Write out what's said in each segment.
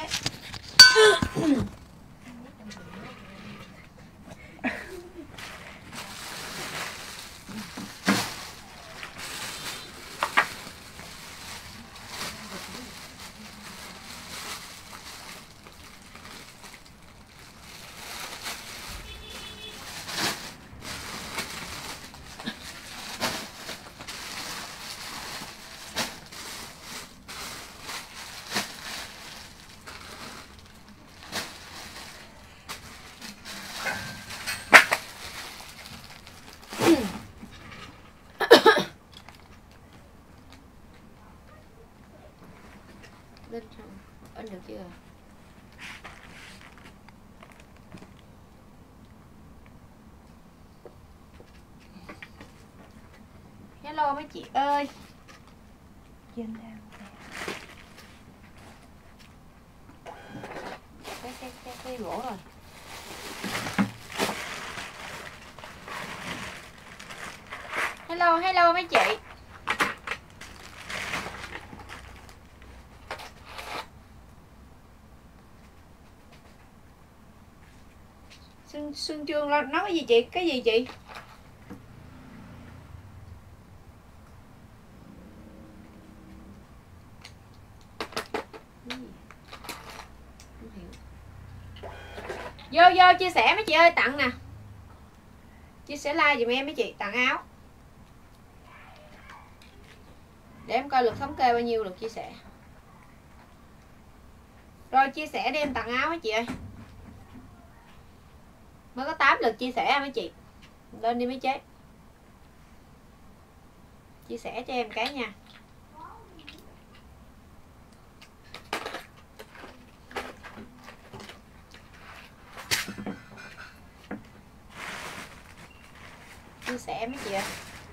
chế. Lên xong ăn được chưa? Hello mấy chị ơi. Cái gỗ rồi. Hello mấy chị. Xuân Trương nói cái gì chị? Cái gì chị? Vô chia sẻ mấy chị ơi, tặng nè. Chia sẻ like giùm em mấy chị, tặng áo. Để em coi lượt thống kê bao nhiêu lượt chia sẻ. Rồi chia sẻ đi em tặng áo mấy chị ơi. Mới có 8 lượt chia sẻ mấy chị. Lên đi mấy chế. Chia sẻ cho em cái nha. Chia sẻ mấy chị ơi.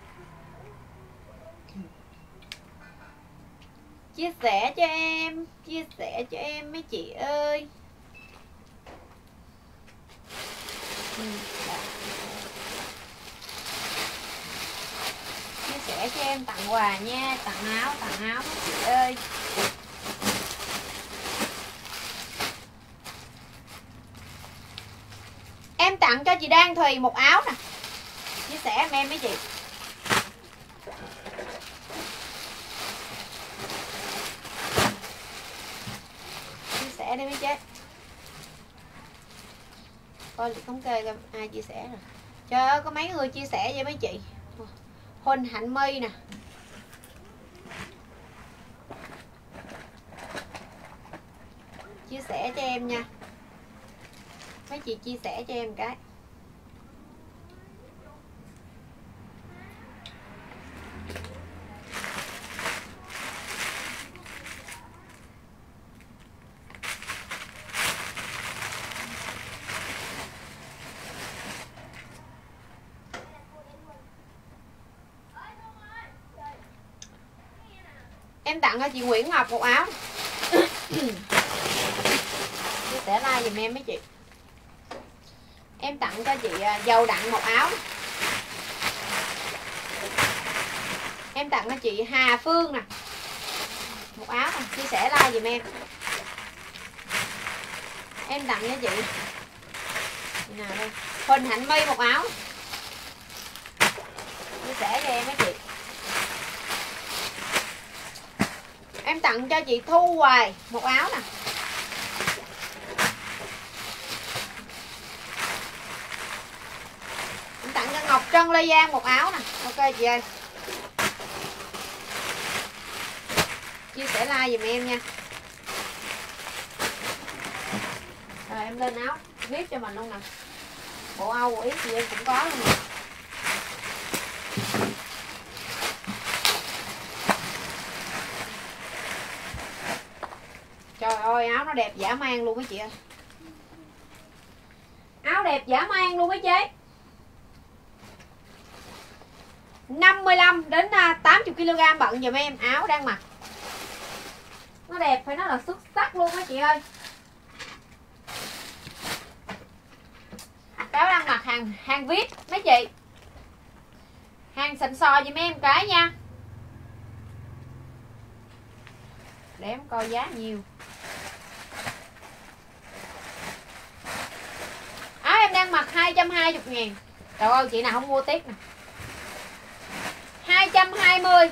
Chia sẻ cho em. Chia sẻ cho em mấy chị ơi. Chia sẻ cho em tặng quà nha. Tặng áo mấy chị ơi. Em tặng cho chị Đan Thùy một áo nè. Chia sẻ em mấy chị. Chia sẻ đi mấy chế. Coi lịch thống kê coi ai chia sẻ rồi. Trời ơi có mấy người chia sẻ với mấy chị. Huỳnh Hạnh My nè. Chia sẻ cho em nha. Mấy chị chia sẻ cho em cái. Em tặng cho chị Nguyễn Ngọc một áo. Chia sẻ like giùm em mấy chị. Em tặng cho chị Dầu Đặng một áo. Em tặng cho chị Hà Phương nè một áo nè. Chia sẻ like giùm em. Em tặng cho chị nào đây Huỳnh Hạnh My một áo. Chia sẻ cho em mấy chị. Em tặng cho chị Thu Hoài một áo nè. Em tặng cho Ngọc Trân Lê Giang một áo nè. Ok chị ơi. Chia sẻ like giùm em nha. Rồi em lên áo viết cho mình luôn nè. Bộ Âu bộ Ý gì em cũng có luôn nè. Trời ơi áo nó đẹp dã man luôn mấy chị ơi. Áo đẹp dã man luôn mấy chế. 55 đến 80 kg bận giùm em áo đang mặc. Nó đẹp phải nói là xuất sắc luôn mấy chị ơi. Cáo đang mặc hàng VIP mấy chị. Hàng xịn sò giùm em cái nha. Để em coi giá nhiều. đang mặc 220.000. Trời ơi chị nào không mua tiếp nè. 220.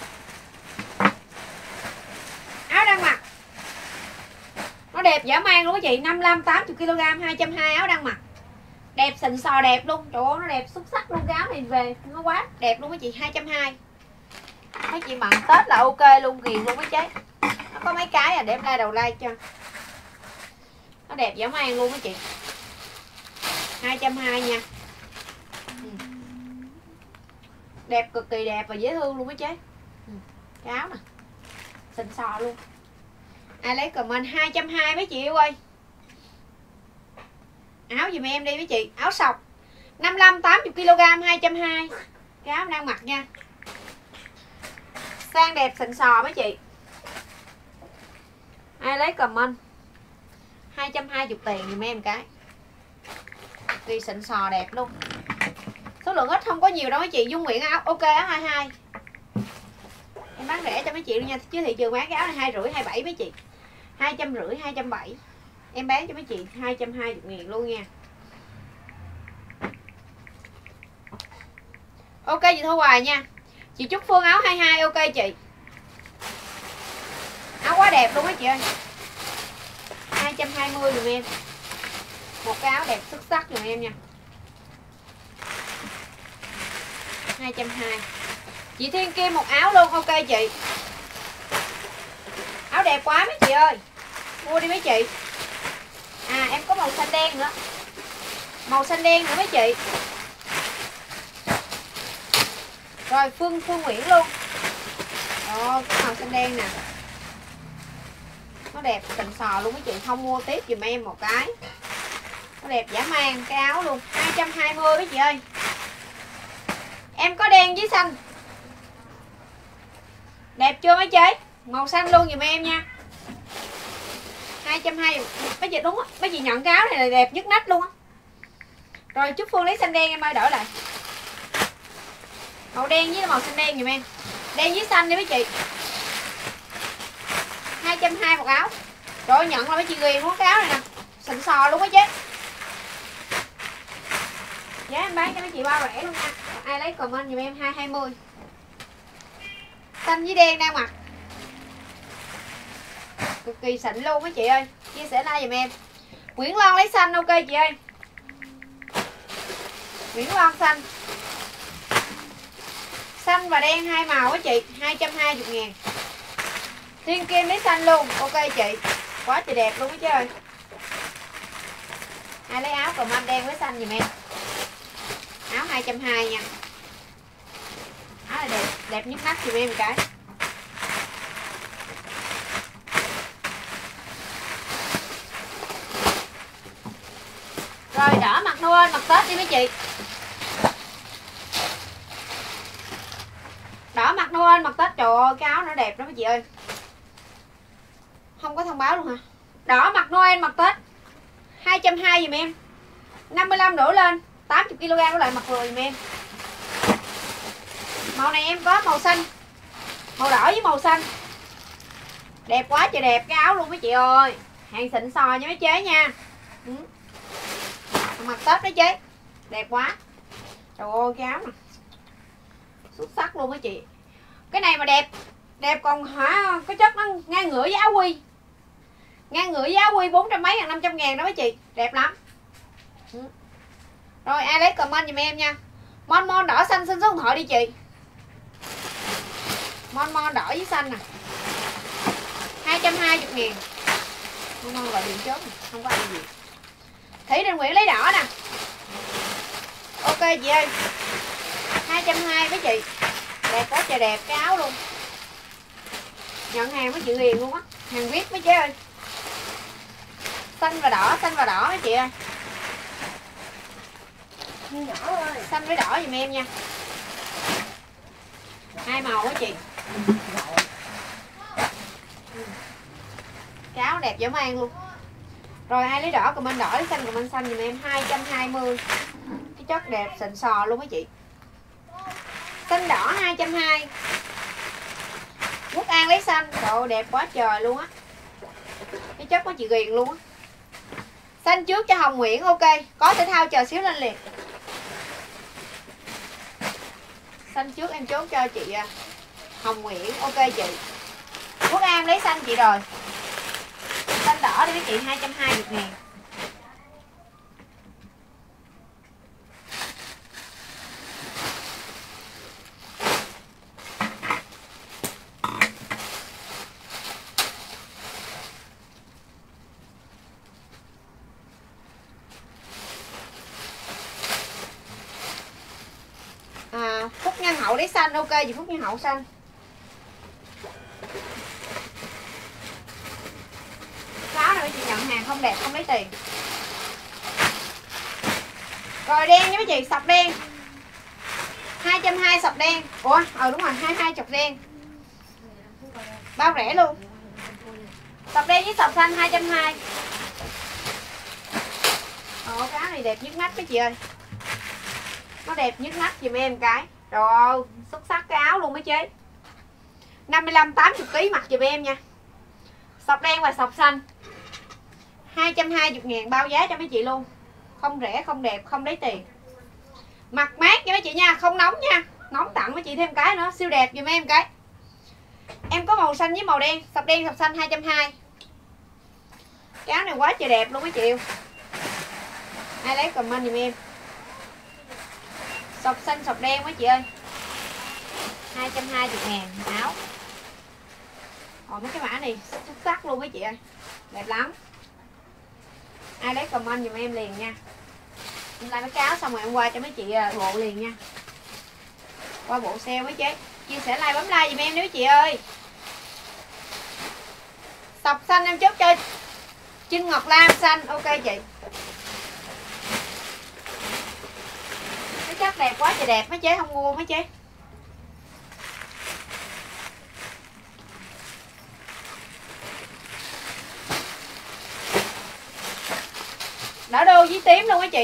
Áo đang mặc nó đẹp dã man luôn quý chị. 55 80kg 220 áo đang mặc. Đẹp xịn sò đẹp luôn. Trời ơi nó đẹp xuất sắc luôn. Cái áo này về nó quá đẹp luôn quý chị. 220. Mấy chị bận Tết là ok luôn, ghiền luôn mấy chế. Nó có mấy cái để em like đầu like cho. Nó đẹp dã man luôn mấy chị. 220 nha. Đẹp cực kỳ đẹp và dễ thương luôn mấy chế. Cái áo nè xịn sò luôn. Ai lấy comment 220 mấy chị yêu ơi. Áo giùm em đi mấy chị. Áo sọc 55 80kg 220. Cái áo đang mặc nha. Sang đẹp xịn sò mấy chị. Ai lấy comment 220 tiền giùm em cái. Vì xịn sò đẹp luôn. Số lượng ít không có nhiều đâu mấy chị. Dung Nguyễn áo ok áo 22. Em bán rẻ cho mấy chị luôn nha. Chứ thị trường bán cái áo này 250 27 mấy chị. 250 270. Em bán cho mấy chị 220.000 luôn nha. Ok chị Thu Hoài nha. Chị Trúc Phương áo 22 ok chị. Áo quá đẹp luôn á chị ơi. 220 dùm em. Một cái áo đẹp xuất sắc dùm em nha. 220. Chị Thiên Kim một áo luôn ok chị. Áo đẹp quá mấy chị ơi. Mua đi mấy chị. À em có màu xanh đen nữa. Màu xanh đen nữa mấy chị. Rồi Phương Nguyễn luôn. Ồ cái màu xanh đen nè. Nó đẹp xịn sò luôn mấy chị. Không mua tiếp giùm em một cái. Nó đẹp dã man cái áo luôn. 220 mấy chị ơi. Em có đen với xanh. Đẹp chưa mấy chị? Màu xanh luôn giùm em nha. 220. Mấy chị đúng á. Mấy chị nhận cái áo này là đẹp nhất nách luôn á. Rồi Trúc Phương lấy xanh đen em ơi, đổi lại. Màu đen với màu xanh đen giùm em. Đen với xanh đi mấy chị. 220 một áo. Rồi nhận là mấy chị ghiền luôn cái áo này nè. Xịn sò luôn á chứ. Giá em bán cho mấy chị bao rẻ luôn nha. Ai lấy comment giùm em 220. Xanh với đen đang mặc. Cực kỳ xịn luôn mấy chị ơi. Chia sẻ like giùm em. Nguyễn Loan lấy xanh ok chị ơi. Nguyễn Loan xanh. Xanh và đen hai màu á chị. 220.000. Thiên Kim lấy xanh luôn ok chị. Quá trời đẹp luôn á chứ ơi. Ai lấy áo comment đen với xanh giùm em. Áo 220 nha. Áo là đẹp, đẹp nhất nách giùm em một cái. Rồi đỏ mặt Noel mặc Tết đi mấy chị. Đỏ mặt Noel mặc Tết. Trời ơi cái áo nó đẹp đó mấy chị ơi. Không có thông báo luôn hả? Đỏ mặt Noel mặc Tết 220 giùm em. 55 đổ lên 80kg đổ lại mặc vừa giùm em. Màu này em có màu xanh, màu đỏ với màu xanh. Đẹp quá trời đẹp cái áo luôn mấy chị ơi. Hàng xịn sò nha mấy chế nha. Mặc Tết mấy chế. Đẹp quá. Trời ơi cái áo này xuất sắc luôn mấy chị. Cái này mà đẹp. Đẹp còn hả, cái chất nó ngang ngửa với áo quy. Ngang ngửa với áo quy 400 mấy 500.000 đó mấy chị. Đẹp lắm. Rồi ai lấy comment giùm em nha. Mon đỏ xanh xin số điện thoại đi chị. Mon đỏ với xanh nè. 220.000. Mon gọi điện chốt không có ai gì. Thủy Đình Nguyễn lấy đỏ nè. Ok chị ơi. 220 mấy chị. Đẹp quá trời đẹp cái áo luôn. Nhận hàng mấy chị liền luôn á. Hàng viết mấy chị ơi. Xanh và đỏ mấy chị ơi. Xanh với đỏ giùm em nha. Hai màu á chị. Cái áo đẹp dã man luôn. Rồi ai lấy đỏ comment đỏ, lấy xanh comment xanh giùm em. 220. Cái chất đẹp xịn sò luôn mấy chị. Xanh đỏ 220. Quốc An lấy xanh. Trời ơi, đẹp quá trời luôn á. Cái chất của chị ghiền luôn á. Xanh trước cho Hồng Nguyễn, ok. Có thể thao chờ xíu lên liền. Xanh trước em chốt cho chị Hồng Nguyễn, ok chị. Quốc An lấy xanh chị rồi. Xanh đỏ đi mấy chị 220.000. Phúc Nhân Hậu lấy xanh, ok chị Phúc Nhân Hậu xanh. Đó rồi chị nhận hàng không đẹp không lấy tiền. Rồi đen nha mấy chị, sọc đen 220 sọc đen. Ủa đúng rồi 22 chọc đen. Bao rẻ luôn. Sọc đen với sọc xanh 220. Cái áo này đẹp nhức mắt mấy chị ơi. Nó đẹp nhức mắt giùm em cái. Rồi xuất sắc cái áo luôn mấy chế. 55 80 kg mặc giùm em nha. Sọc đen và sọc xanh 220.000 bao giá cho mấy chị luôn. Không rẻ không đẹp không lấy tiền. Mặc mát nha mấy chị nha, không nóng nha. Nóng tặng mấy chị thêm cái nữa, siêu đẹp giùm em cái. Em có màu xanh với màu đen, sọc đen sọc xanh 220. Cái áo này quá trời đẹp luôn mấy chị. Ai lấy comment giùm em. Sọc xanh sọc đen mấy chị ơi 220.000 áo. Mấy cái mã này xuất sắc luôn mấy chị ơi. Đẹp lắm. Ai lấy comment giùm em liền nha. Em like mấy cái áo xong rồi em qua cho mấy chị bộ liền nha. Qua bộ sale mấy chế. Chia sẻ like bấm like giùm em nếu chị ơi. Sọc xanh em chốt cho Trinh Ngọc Lam xanh, ok chị. Cái chất đẹp quá trời đẹp mấy chế, không mua mấy chế. Đỏ đô với tím luôn mấy chị.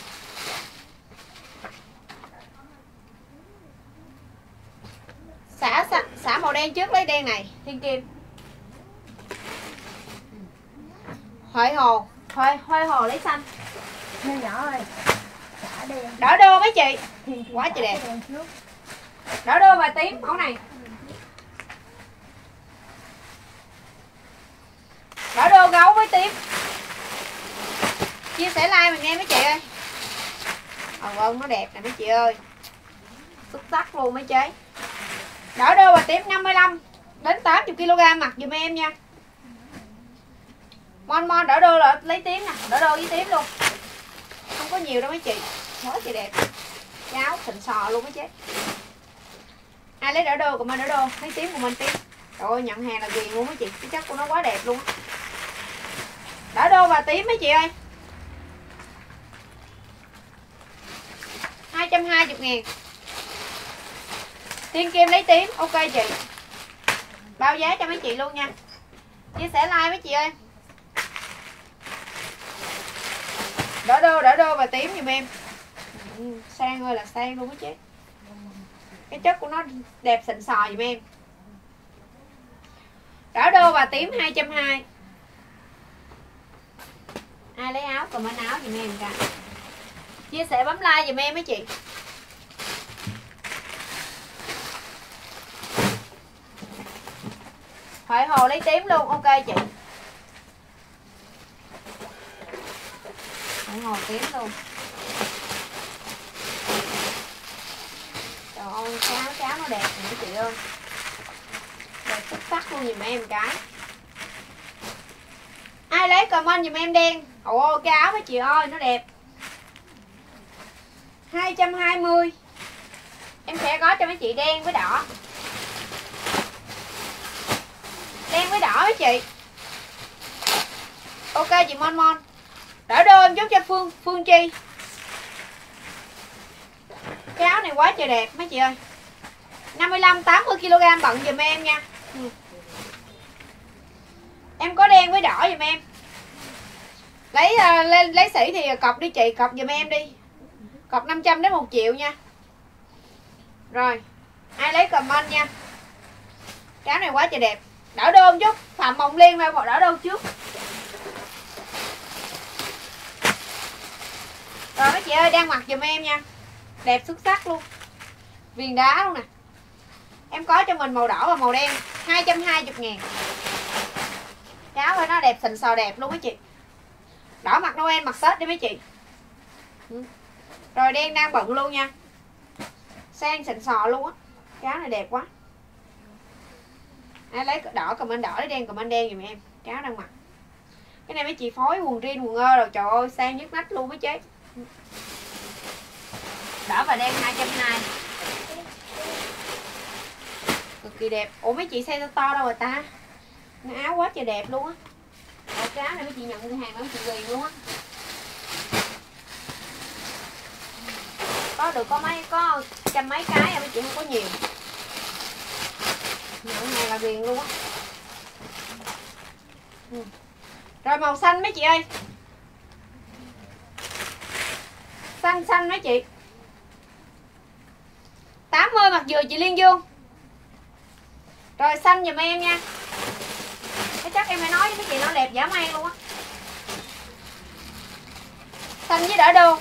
Xả màu đen trước lấy đen này, Thiên Kim. Hội hồ lấy xanh. Nê nhỏ ơi. Đỏ đô mấy chị. Quá trời đẹp. Đỏ đô và tím mẫu này. Đỏ đô gấu với tím. Chia sẻ like mình nghe mấy chị ơi. Nó đẹp nè mấy chị ơi. Xuất sắc luôn mấy chế. Đỏ đô và tím 55 đến 80 kg mặc giùm em nha. Mon đỏ đô là lấy tím nè, đỏ đô với tím luôn. Không có nhiều đâu mấy chị. Quá trời đẹp. Cái áo thịnh sò luôn mấy chế. Ai lấy đỏ đô comment đỏ đô, lấy tím của mình tím. Trời ơi nhận hàng là ghiền luôn mấy chị. Cái chất của nó quá đẹp luôn. Đỏ đô và tím mấy chị ơi. 220.000. Thiên Kim lấy tím, ok chị. Bao giá cho mấy chị luôn nha. Chia sẻ like mấy chị ơi. Đỏ đô và tím giùm em. Sang ơi là sang luôn mấy chị. Cái chất của nó đẹp xịn sò giùm em. Đỏ đô và tím 220. Ai lấy áo comment áo giùm em cả. Chia sẻ bấm like giùm em mấy chị. Hội hồ lấy tím luôn, ok chị. Hội hồ tím luôn. Trời ơi, cái áo nó đẹp nè mấy chị ơi. Đẹp xuất sắc luôn giùm em cái. Ai lấy comment giùm em đen. Ồ, cái áo mấy chị ơi, nó đẹp. 220. Em sẽ có cho mấy chị đen với đỏ. Đen với đỏ mấy chị. Ok chị Mon. Đỏ đô em chốt cho Phương Chi. Cái áo này quá trời đẹp mấy chị ơi. 55 80 kg bận giùm em nha. Em có đen với đỏ giùm em. Lấy sỉ thì cọc đi chị, cọc giùm em đi. Cọc 500 đến 1 triệu nha. Rồi, ai lấy comment nha. Cái áo này quá trời đẹp. Đỏ đô chút, Phạm Mộng Liên vào đỏ đô trước. Rồi mấy chị ơi, đang mặc giùm em nha. Đẹp xuất sắc luôn. Viền đá luôn nè. Em có cho mình màu đỏ và màu đen, 220.000. Cái áo nó đẹp xịn sò đẹp luôn mấy chị. Đỏ mặc Noel, mặc Tết đi mấy chị. Rồi đen đang bận luôn nha. Sang xịn sò luôn á. Cái áo này đẹp quá. Ai lấy đỏ comment đỏ, lấy đen comment đen giùm em. Cái áo đang mặc. Cái này mấy chị phối quần jean, quần ơ rồi, trời ơi sang nhức nách luôn mấy chế. Đỏ và đen 220. Cực kỳ đẹp. Ủa mấy chị size to đâu rồi ta? Nó áo quá trời đẹp luôn á. Cái áo này mấy chị nhận từ hàng đó chị ghiền luôn á. Có được có trăm mấy cái à mấy chị, không có nhiều. Nhận này là ghiền luôn á. Rồi màu xanh mấy chị ơi. Xanh mấy chị. 80 mặc vừa chị Liên Dương. Rồi xanh giùm em nha. Cái chắc em phải nói với mấy chị nó đẹp dã man luôn á. Xanh với đỡ đô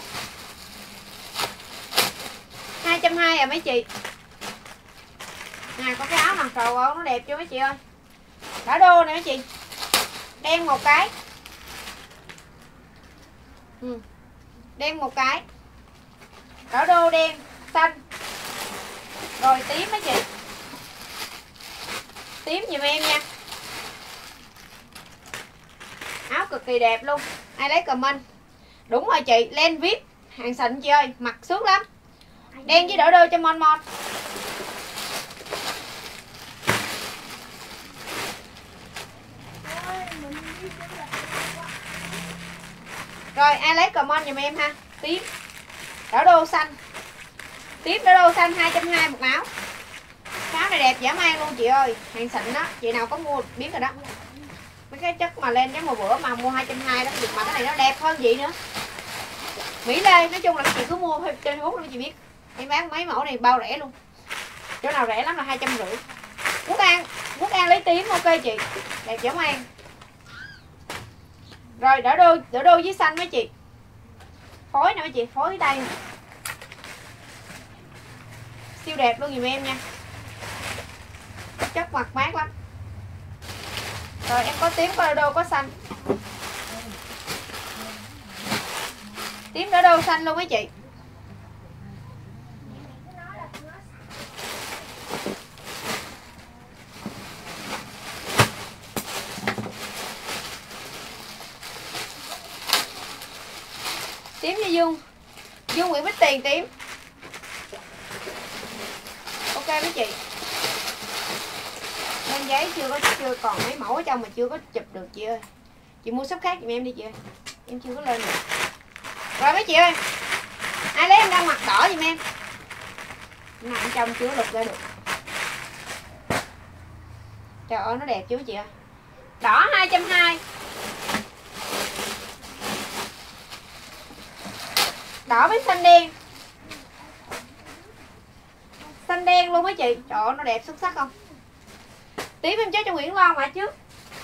220 à mấy chị. Nè có cái áo nè, trời ơi nó đẹp chưa mấy chị ơi. Đỡ đô nè mấy chị. Đen một cái. Đen một cái. Đỡ đô đen, xanh. Rồi tím mấy chị. Tím giùm em nha. Áo cực kỳ đẹp luôn. Ai lấy comment. Đúng rồi chị, len vip hàng xịn chị ơi, mặc sướng lắm. Đen với đỡ đô cho mon mon. Rồi ai lấy comment giùm em ha. Tím đỡ đô xanh. Tím đỡ đô xanh 220 một áo. Cái áo này đẹp dã man luôn chị ơi, hàng xịn đó. Chị nào có mua biết rồi đó. Mấy cái chất mà lên giống một bữa mà mua 220 đó, mà cái này nó đẹp hơn gì nữa. Mỹ Lê, nói chung là chị cứ mua trên Facebook luôn chị biết. Em bán mấy mẫu này bao rẻ luôn. Chỗ nào rẻ lắm là 250. Quốc An lấy tím ok chị. Đẹp dã man. Rồi đỡ đô với xanh mấy chị. Phối nè mấy chị, phối tay nè. Siêu đẹp luôn giùm em nha. Chất mặt mát lắm. Rồi em có tím, có đô, có xanh. Tím đỡ đô xanh luôn mấy chị. Tím cho Dương Nguyễn Bích Tiền tím. Ok mấy chị. Lên giấy chưa còn mấy mẫu ở trong mà chưa có chụp được chị ơi. Chị mua shop khác giùm em đi chị ơi. Em chưa có lên được. Rồi mấy chị ơi. Ai lấy em đang mặc đỏ giùm em. Nằm trong chưa lục ra được. Trời ơi nó đẹp chứ chị ơi. Đỏ 220. Đỏ với xanh đen. Xanh đen luôn mấy chị. Trời ơi nó đẹp xuất sắc không. Tím em chết cho Nguyễn Loan mà trước.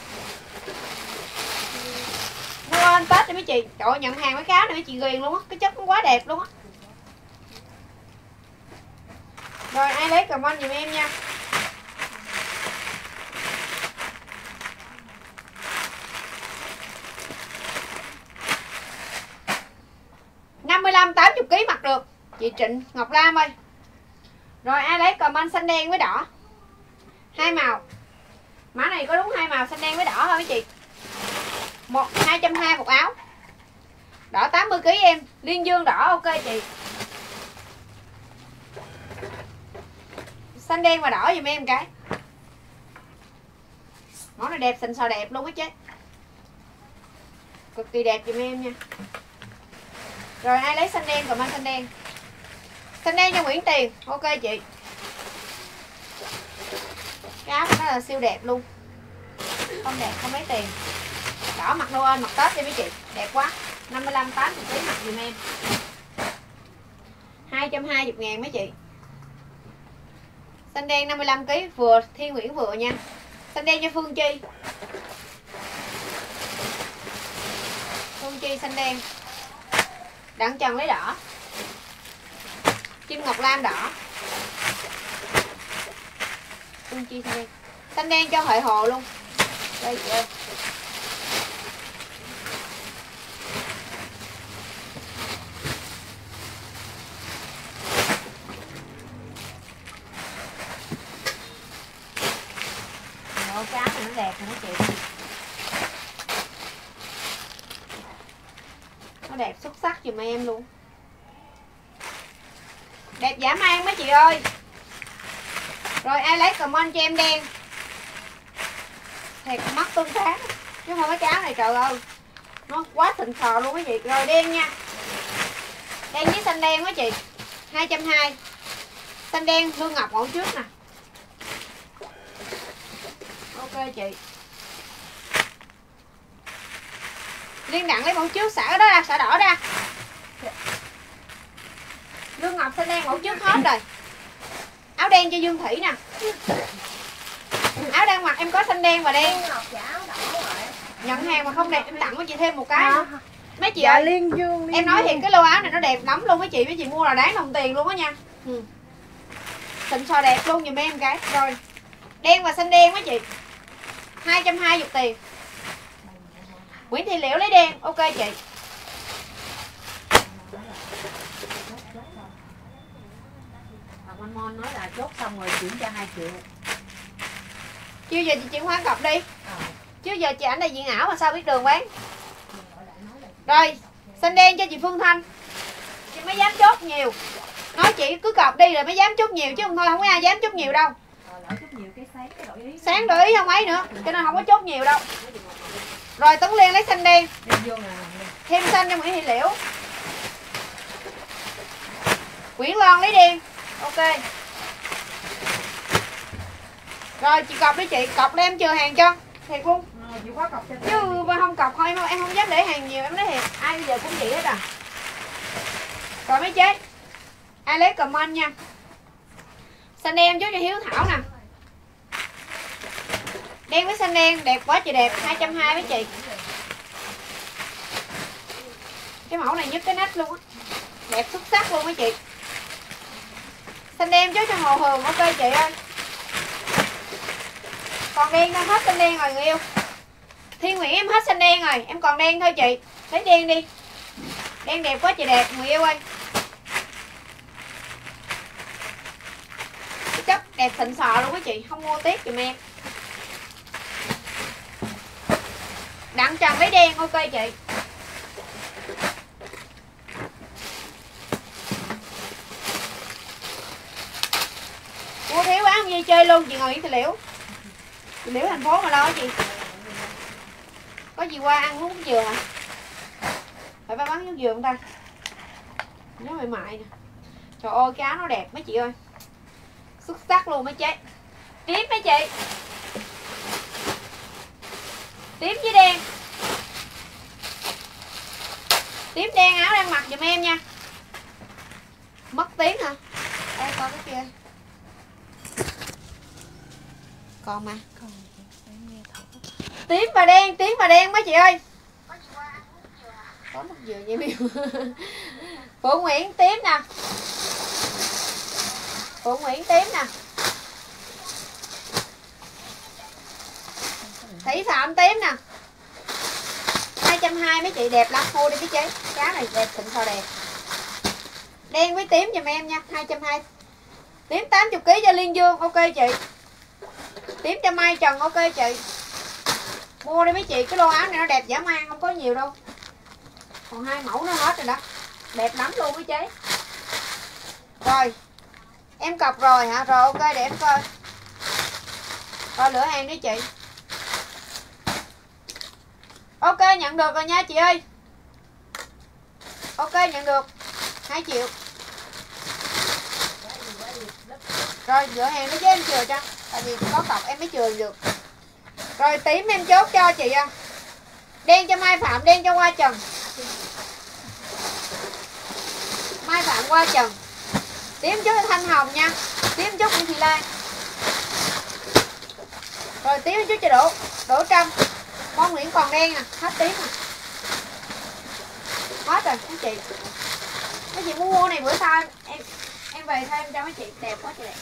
Mua anh Tết đi mấy chị. Trời ơi nhận hàng với cái áo này mấy chị ghiền luôn á. Cái chất nó quá đẹp luôn á. Rồi ai lấy comment giùm em nha. $55 80 kg mặc được. Chị Trịnh Ngọc Lam ơi. Rồi ai lấy comment xanh đen với đỏ. Hai màu. Mã này có đúng hai màu xanh đen với đỏ thôi mấy chị. 220 một áo. Đỏ 80 kg em. Liên Dương đỏ ok chị. Xanh đen và đỏ giùm em cái. Món này đẹp xịn sò đẹp luôn á chứ. Cực kỳ đẹp giùm em nha. Rồi ai lấy xanh đen comment xanh đen. Xanh đen cho Nguyễn Tiền. Ok chị. Cái áo của nó là siêu đẹp luôn. Không đẹp không lấy tiền. Đỏ mặc Noel mặc Tết đi mấy chị. Đẹp quá. 55 80 kg mặc giùm em. 220.000 mấy chị. Xanh đen 55 kg vừa, Thiên Nguyễn vừa nha. Xanh đen cho Phương Chi. Phương Chi xanh đen. Đặng Trần lấy đỏ, Kim Ngọc Lam đỏ, chi xanh đen cho Huệ Hồ luôn. Đây chị ơi. Cái áo này nó đẹp rồi đó chị. Nó đẹp xuất sắc giùm em luôn. Đẹp dã man mấy chị ơi. Rồi ai lấy comment cho em đen. Thiệt mắt tương sáng. Chứ không cái áo này trời ơi. Nó quá xịn sò luôn mấy chị. Rồi đen nha. Đen với xanh đen mấy chị. 220. Xanh đen Hương Ngọc mẫu trước nè. Ok chị. Liên Đặng lấy mẫu trước, xả đó ra, xả đỏ ra. Lương Ngọc xanh đen mẫu trước hết rồi. Áo đen cho Dương Thủy nè. Áo đang mặc em có xanh đen và đen. Nhận hàng mà không đẹp em tặng cho chị thêm một cái nữa. Mấy chị ơi, Liên Dương, em nói thiệt cái lô áo này nó đẹp lắm luôn mấy chị mua là đáng đồng tiền luôn á nha. Xịn sò đẹp luôn giùm em cái. Rồi. Đen và xanh đen mấy chị. 220 tiền. Nguyễn Thị Liễu lấy đen, ok chị. Anh Mon nói là chốt xong rồi chuyển cho 2 triệu. Chưa giờ chị chuyển khoản cọc đi. Chứ giờ chị ảnh đại diện ảo mà sao biết đường bán. Rồi, xanh đen cho chị Phương Thanh. Chị mới dám chốt nhiều. Nói chị cứ cọc đi rồi mới dám chốt nhiều chứ không thôi không có ai dám chốt nhiều đâu. Sáng đổi ý không ấy nữa, cho nên không có chốt nhiều đâu. Rồi Tấn Liên lấy xanh đen. Thêm xanh cho Nguyễn Thị Liễu. Nguyễn Loan lấy đen. Ok. Rồi chị cọc đi chị, cọc đi em chừa hàng cho. Thiệt luôn. Chứ mà không cọc thôi em không dám để hàng nhiều, em nói thiệt. Ai bây giờ cũng vậy hết à. Rồi mấy chế. Ai lấy comment nha. Xanh đen chú cho Hiếu Thảo nè. Đen với xanh đen đẹp quá chị đẹp. 220 mấy chị. Cái mẫu này nhất cái nách luôn á. Đẹp xuất sắc luôn mấy chị. Xanh đen chú cho Hồ Hường, ok chị ơi. Còn đen đâu hết xanh đen rồi người yêu. Thiên Nguyễn em hết xanh đen rồi, em còn đen thôi chị. Lấy đen đi. Đen đẹp quá chị đẹp người yêu ơi. Cái chất đẹp xịn sò luôn á chị, không mua tiếc giùm em. Đặng Trần lấy đen, ok chị. Mua thiếu áo gì chơi luôn chị ngồi Thị Liễu. Thị Liễu thành phố mà lo chị. Có gì qua ăn uống dừa hả? Phải bán nước dừa không ta? Nó mềm mại nè. Trời ơi cái áo nó đẹp mấy chị ơi. Xuất sắc luôn mấy chế. Tím mấy chị. Tím với đen. Tím đen áo đang mặc giùm em nha. Mất tiếng hả? Đây coi cái kia. Còn mà. Tím và đen mấy chị ơi. Có mất dừa vậy miêu. Phượng Nguyễn tím nè. Phượng Nguyễn tím nè. Thủy Phạm tím nè. 220 mấy chị đẹp lắm, mua đi cái chế. Cá này đẹp xịn sò đẹp. Đen với tím giùm em nha, 220. Tím 80 kg cho Liên Dương, ok chị. Tím cho Mai Trần, ok chị. Mua đi mấy chị, cái lô áo này nó đẹp dã man, không có nhiều đâu. Còn 2 mẫu nó hết rồi đó. Đẹp lắm luôn mấy chế. Rồi. Em cọc rồi hả? Rồi ok để em coi. Rồi lửa hàng đi chị. Ok nhận được rồi nha chị ơi. Ok nhận được 2 triệu. Rồi lửa hàng nó chứ em chừa cho. Tại vì có cọc em mới chừa được. Rồi tím em chốt cho chị à. Đen cho Mai Phạm, đen cho Hoa Trần. Mai Phạm Hoa Trần. Tím chút cho Thanh Hồng nha. Tím chút Nguyễn Thị Lan. Rồi tím chút cho Đỗ Trâm. Con Nguyễn còn đen à, hết tím à. Hết rồi các chị. Mấy chị muốn mua này bữa sau em về thêm cho mấy chị, đẹp quá chị đẹp.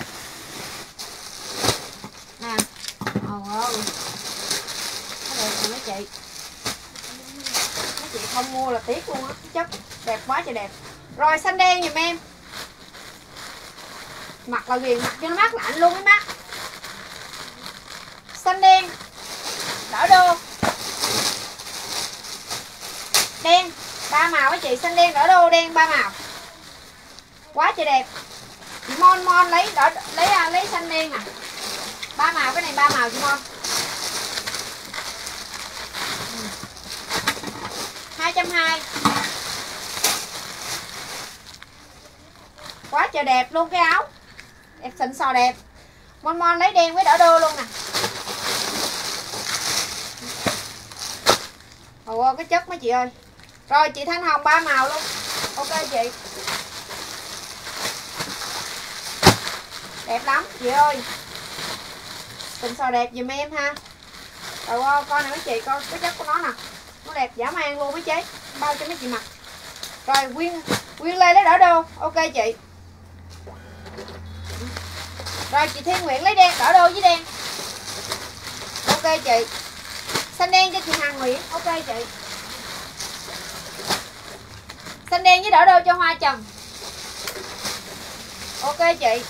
Nè. Ồ, nó đẹp rồi mấy chị. Mấy chị không mua là tiếc luôn á, chất đẹp quá trời đẹp. Rồi xanh đen giùm em. Mặc là viền, mặc cho nó mát lạnh luôn mấy má. Xanh đen đỡ đô. Đen 3 màu mấy chị, xanh đen đỡ đô, đen 3 màu. Quá trời đẹp. Chị Mon lấy đỡ lấy xanh đen nè. 3 màu, cái này 3 màu chị Mon. 220. Quá trời đẹp luôn cái áo. Đẹp xịn sò đẹp. Mon lấy đen với đỡ đô luôn nè. Ồ, cái chất mấy chị ơi. Rồi chị Thanh Hồng 3 màu luôn. Ok chị. Đẹp lắm chị ơi. Xịn sò đẹp giùm em ha. Rồi coi nè mấy chị, coi cái chất của nó nè. Nó đẹp dã man luôn mấy chế. Bao cho mấy chị mặc. Rồi Quyên Lê lấy đỡ đô. Ok chị. Rồi chị Thiên Nguyễn lấy đen, đỡ đô với đen. Ok chị. Xanh đen cho chị Hằng Nguyễn. Ok chị. Xanh đen với đỡ đô cho Hoa Trần. Ok chị.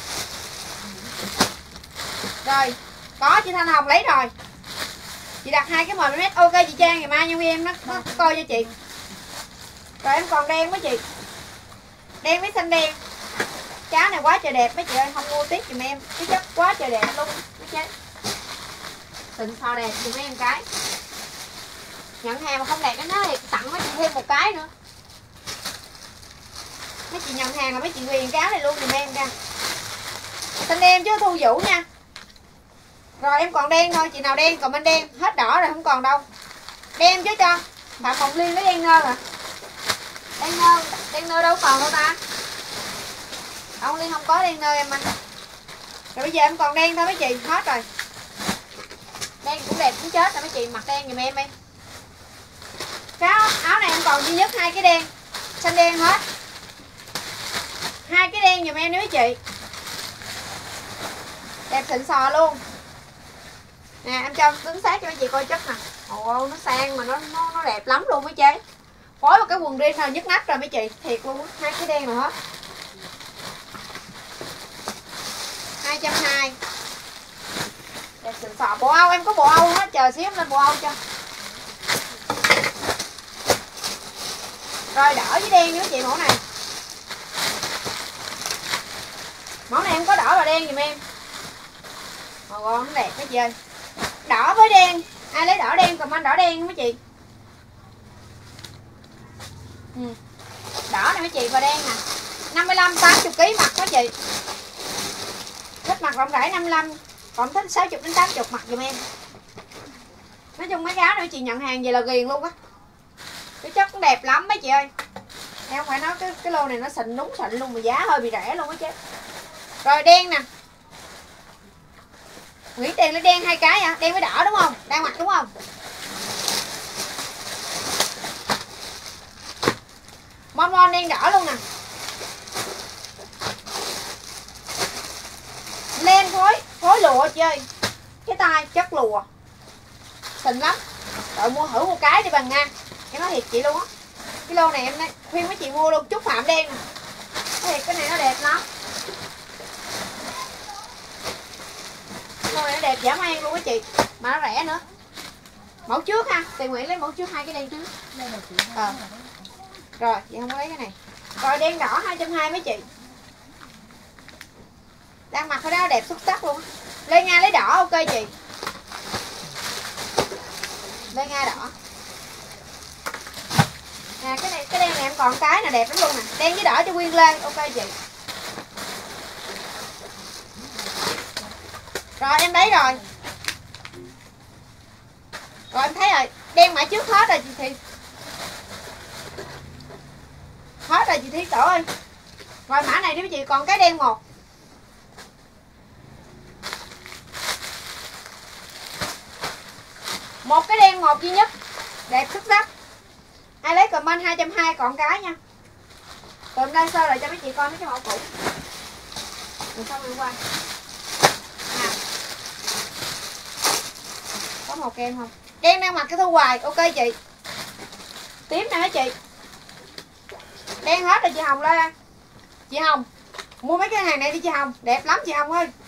Rồi có chị Thanh Hồng lấy rồi. Chị đặt 2 cái mm. Ok chị Trang, ngày mai nhân viên em nó coi cho chị. Rồi em còn đen với chị. Đen với xanh đen. Cháo này quá trời đẹp mấy chị ơi, không mua tiếc giùm em. Cái chất quá trời đẹp luôn mấy chị. Xịn sò đẹp giùm em cái. Nhận hàng mà không đẹp nó thì tặng mấy chị thêm một cái nữa. Mấy chị nhận hàng là mấy chị quyền cái áo này luôn giùm em nha. Xanh đen chứ Thu Vũ nha. Rồi em còn đen thôi, chị nào đen comment đen, hết đỏ rồi không còn đâu. Đen chứ cho. Bà Hồng Liên lấy đen nơ à. Đen nơ đâu còn đâu ta. Ông Liên không có đen nơ em anh. Rồi bây giờ em còn đen thôi mấy chị, hết rồi. Đen cũng đẹp cũng chết rồi mấy chị, mặc đen giùm em đi. Cái áo này em còn duy nhất 2 cái đen. Xanh đen hết. 2 cái đen giùm em đi mấy chị. Đẹp xịn sò luôn. Nè em cho đứng sát cho mấy chị coi chất nè. Ồ nó sang mà nó đẹp lắm luôn mấy chế. Phối vào cái quần jean thôi nhức nách rồi mấy chị, thiệt luôn. 2 cái đen rồi hết. 220. Đẹp xịn sò. Bộ Âu em có bộ Âu hết, chờ xíu em lên bộ Âu cho. Rồi đỏ với đen với chị mẫu này. Mẫu này em có đỏ và đen giùm em. Ồ nó đẹp mấy chị ơi. Đỏ với đen. Ai lấy đỏ đen comment đỏ đen mấy chị. Đỏ này mấy chị và đen nè. 55 80 kg mặc mấy chị. Thích mặc rộng rãi 55, còn thích 60 đến 80 mặc giùm em. Nói chung mấy cái áo này mấy chị nhận hàng về là ghiền luôn á. Cái chất cũng đẹp lắm mấy chị ơi. Em không phải nói cái lô này nó xịn đúng xịn luôn mà giá hơi bị rẻ luôn á chứ. Rồi đen nè. Nguyễn Tiền lấy đen 2 cái à? Đen với đỏ đúng không? Đang mặc đúng không? Mon đen đỏ luôn nè. Len phối lụa chơi. Cái tay chất lụa. Xịn lắm. Rồi mua thử một cái đi bằng nha. Em nói thiệt chị luôn á. Cái lô này em khuyên mấy chị mua luôn. Chút Phạm đen nè. Thiệt cái này nó đẹp lắm. Lô này nó đẹp dã man luôn á chị. Mà nó rẻ nữa. Mẫu trước ha. Tiền Nguyễn lấy mẫu trước 2 cái đen trước. Rồi chị không có lấy cái này. Rồi đen đỏ 220 mấy chị. Đang mặc cái đó đẹp xuất sắc luôn. Lê Nga lấy đỏ ok chị. Lê Nga đỏ. Nè cái đen này em còn cái là đẹp lắm luôn nè. Đen với đỏ cho Quyên Lê ok chị. Rồi em lấy rồi. Rồi em thấy rồi. Đen mã trước hết rồi chị Thị. Hết rồi chị Thiết Tổ ơi. Rồi mã này đi mấy chị, còn cái đen một. Một cái đen một duy nhất. Đẹp xuất sắc. Ai lấy comment 220 còn cái nha. Tụi đang sơ lại cho mấy chị coi mấy cái mẫu cũ. Rồi xong rồi qua. Nào. Có màu kem không? Kem đang mặc cái thu hoài, ok chị. Tím nè mấy chị. Đen hết rồi chị Hồng lên. Chị Hồng, mua mấy cái hàng này đi chị Hồng, đẹp lắm chị Hồng ơi.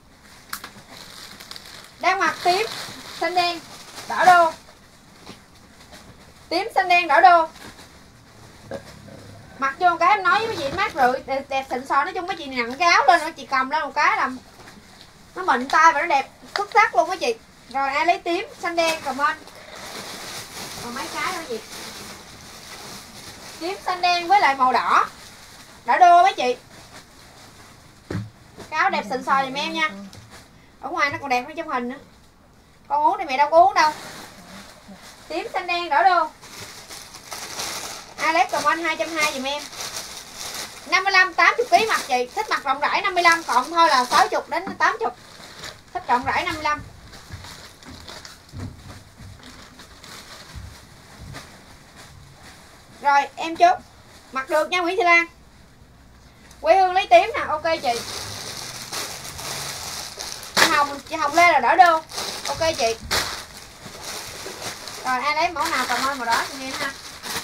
Đang mặc tím, xanh đen, đỏ đô. Tím xanh đen đỏ đô. Mặc vô một cái em nói với mấy chị mát rượi, đẹp xịn sò, nói chung mấy chị nặng cái áo lên, mấy chị cầm lên một cái là nó mịn tay và nó đẹp xuất sắc luôn mấy chị. Rồi ai lấy tím, xanh đen comment. Còn mấy cái nữa chị. Tím xanh đen với lại màu đỏ. Đỏ đô mấy chị. Cái áo đẹp xịn sò giùm em nha. Ở ngoài nó còn đẹp hơn trong hình nữa. Con uống thì mẹ đâu có uống đâu. Tím xanh đen đỏ đô. Ai lấy comment 220 giùm em. 55 80 kg mặc chị, thích mặc rộng rãi 55, còn thôi là 60 đến 80. Thích rộng rãi 55. Rồi em chốt. Mặc được nha Nguyễn Thị Lan. Quê Hương lấy tím nè, ok chị. Chị Hồng Lê là đỏ đô. Ok chị. Rồi ai lấy mẫu nào comment màu đỏ cho em ha.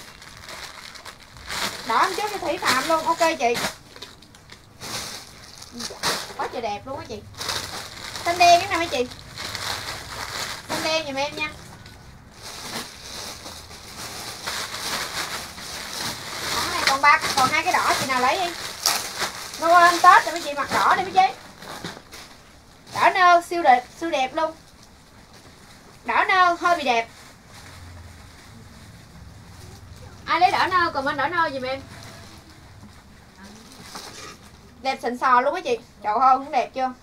Đỏ em trước cho Thủy Phạm luôn, ok chị. Quá trời đẹp luôn á chị. Xanh đen cái này mấy chị. Xanh đen giùm em nha. Cái này còn ba, còn hai cái đỏ chị nào lấy đi. Nô lên Tết thì mấy chị mặc đỏ đi mấy chị. Đỏ nơ siêu đẹp luôn. Đỏ nơ hơi bị đẹp. Ai lấy đỏ nơ comment đỏ nơ giùm em. Đẹp xịn sò luôn á chị. Trời ơi cũng đẹp chưa.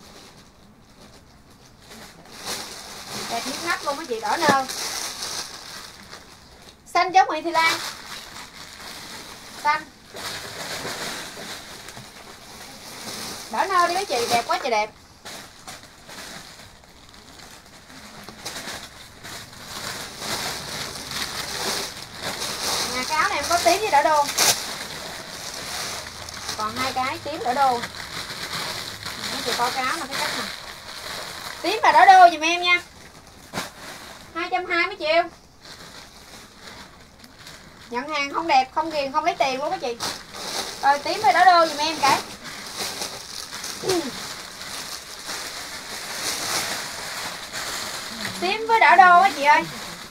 Đẹp nhức nách luôn á chị, đỏ nơ. Xanh giống Nguyễn Thị Lan. Xanh. Đỏ nơ đi mấy chị, đẹp quá trời đẹp. Nhà cái áo này em có tím với đỏ đô. Còn hai cái tím đỏ đô. Mấy chị coi cái áo là cái cách này. Tím và đỏ đô giùm em nha. 220 mấy triệu. Nhận hàng không đẹp, không ghiền, không lấy tiền luôn mấy chị. Rồi tím và đỏ đô giùm em cái. Tím với đỏ đô á chị ơi.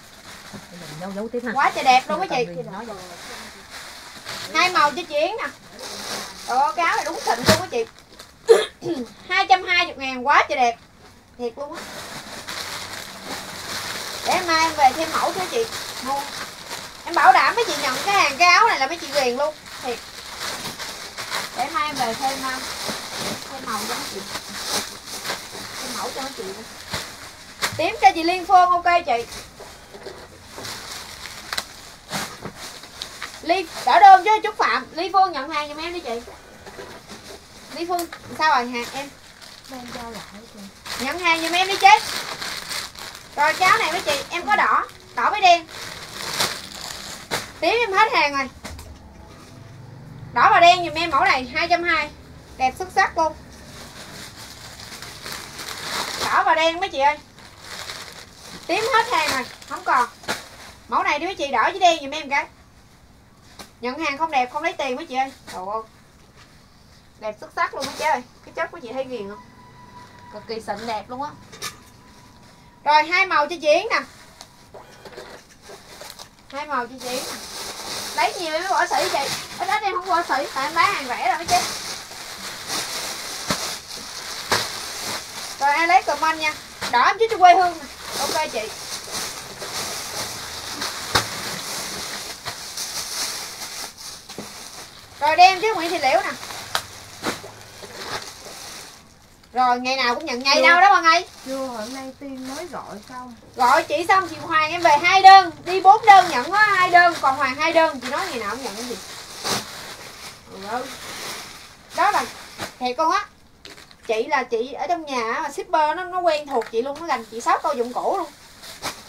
Quá trời đẹp luôn á chị. Hai màu cho chị Yến nè. Ồ, cái áo này đúng xịn luôn á chị. 220.000 quá trời đẹp. Thiệt luôn á. Để mai em về thêm mẫu cho chị mua. Em bảo đảm mấy chị nhận cái hàng cái áo này là mấy chị ghiền luôn. Thiệt. Để mai em về thêm màu cho mấy chị. Thêm mẫu cho mấy chị. Tím cho chị Liên Phương, ok chị. Đỏ đơm với Trúc Phạm. Ly Phương nhận hàng giùm em đi chị. Ly Phương sao rồi hàng em đem giao lại chị. Nhận hàng giùm em đi chị. Rồi cái áo này mấy chị em có đỏ với đen. Tím em hết hàng rồi. Đỏ và đen giùm em mẫu này 220. Đẹp xuất sắc luôn. Đỏ và đen mấy chị ơi. Tím hết hàng rồi, không còn. Mẫu này đi mấy chị, đỏ với đen giùm em cái. Nhận hàng không đẹp không lấy tiền mấy chị ơi. Trời ơi. Đẹp xuất sắc luôn mấy chị ơi. Cái chất của chị thấy ghiền không? Cực kỳ xịn đẹp luôn á. Rồi hai màu cho chị Yến nè. Hai màu cho chị Yến nè. Lấy nhiều em mới bỏ sỉ chị. Ít ít em không bỏ sỉ tại em bán hàng rẻ rồi mấy chị. Rồi ai lấy comment nha. Đỏ em chút cho quê hương nè. Ok chị. Rồi đem chứ Nguyễn Thị Liễu nè. Rồi ngày nào cũng nhận ngày đâu đó bà Ngày. Chưa, hôm nay Tiên mới gọi xong. Gọi chị xong chị Hoàng em về 2 đơn. Đi 4 đơn nhận có 2 đơn. Còn Hoàng 2 đơn. Chị nói ngày nào cũng nhận cái gì. Đó là thiệt con á. Chị là chị ở trong nhà mà shipper nó quen thuộc chị luôn. Nó làm chị 6 câu dụng cổ luôn.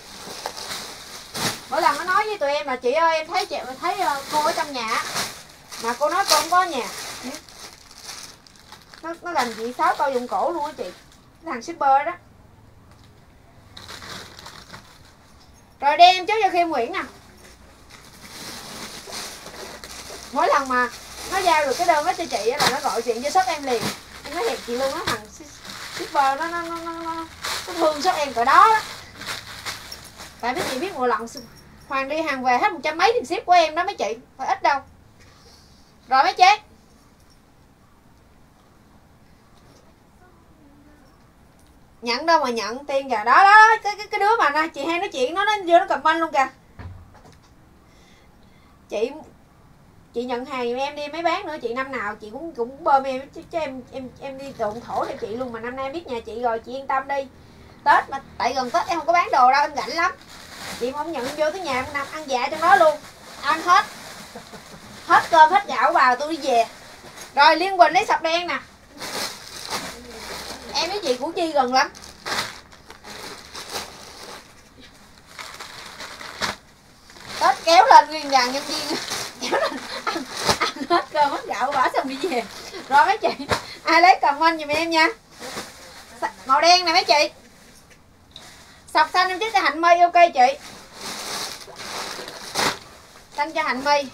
Mỗi lần nó nói với tụi em là chị ơi em thấy cô ở trong nhà Mà cô nói cô không có nhà. Nó gần chị 6 câu dụng cổ luôn á chị. Cái thằng shipper đó. Rồi đen em trước cho Kim Nguyễn nè. Mỗi lần mà nó giao được cái đơn đó cho chị là nó gọi chuyện cho shop em liền. Em nói thiệt chị luôn á, thằng shipper nó thương shop em cỡ đó đó. Tại mấy chị biết một lần Hoàng đi hàng về hết 100 mấy tiền ship của em đó mấy chị, phải ít đâu. Rồi mấy chế. Nhận đâu mà nhận tiền kìa. Đó đó, cái đứa mà chị hay nói chuyện nó vô nó comment luôn kìa. Chị nhận hàng giùm em đi mấy bán nữa, chị năm nào chị cũng bơm em chứ em đi đụng thổ cho chị luôn, mà năm nay em biết nhà chị rồi chị yên tâm đi. Tết mà tại gần Tết em không có bán đồ đâu, em rảnh lắm. Chị mà không nhận vô tới nhà em nằm ăn dạ trong đó luôn. Ăn hết cơm hết gạo vào tôi đi về. Rồi Liên Quỳnh lấy sọc đen nè. Em với chị Củ Chi gần lắm. Tết kéo lên nguyên dàn nhân viên kéo lên ăn hết cơm hết gạo bỏ xong đi về. Rồi mấy chị ai lấy comment giùm em nha. Màu đen nè mấy chị. Sọc xanh em chích cho Hạnh My, ok chị. Xanh cho Hạnh My.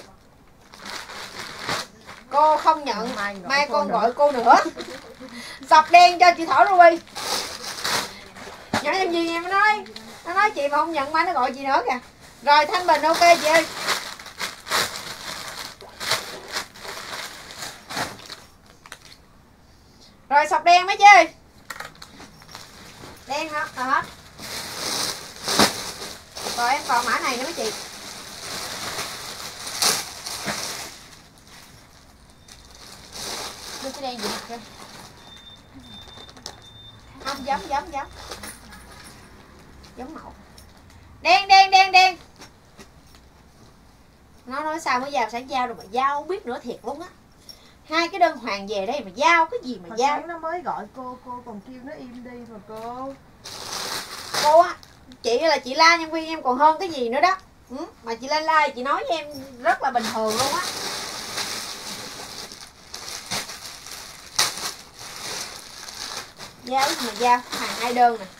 Cô không nhận, mai con gọi cô nữa. Sọc đen cho chị Thỏ Ruby. Nhỏ nhân viên em nó nói chị mà không nhận mai nó gọi chị nữa kìa. Rồi Thanh Bình ok chị ơi. Rồi sọc đen mấy chị ơi. Đen hả? Hết. Rồi em còn mã này nữa mấy chị. Đưa cái đen gì mặt kìa. Không giống giống mẫu. Đen. Nó nói sao mới giao sáng giao rồi mà giao không biết nữa thiệt luôn á. Hai cái đơn Hoàng về đây mà giao cái gì mà hồi giao. sáng nó mới gọi cô còn kêu nó im đi mà cô. Cô á, chị là chị la nhân viên em còn hơn cái gì nữa đó. Mà chị lên like chị nói với em rất là bình thường luôn á. Giao gì mà giao, hàng 2 đơn nè.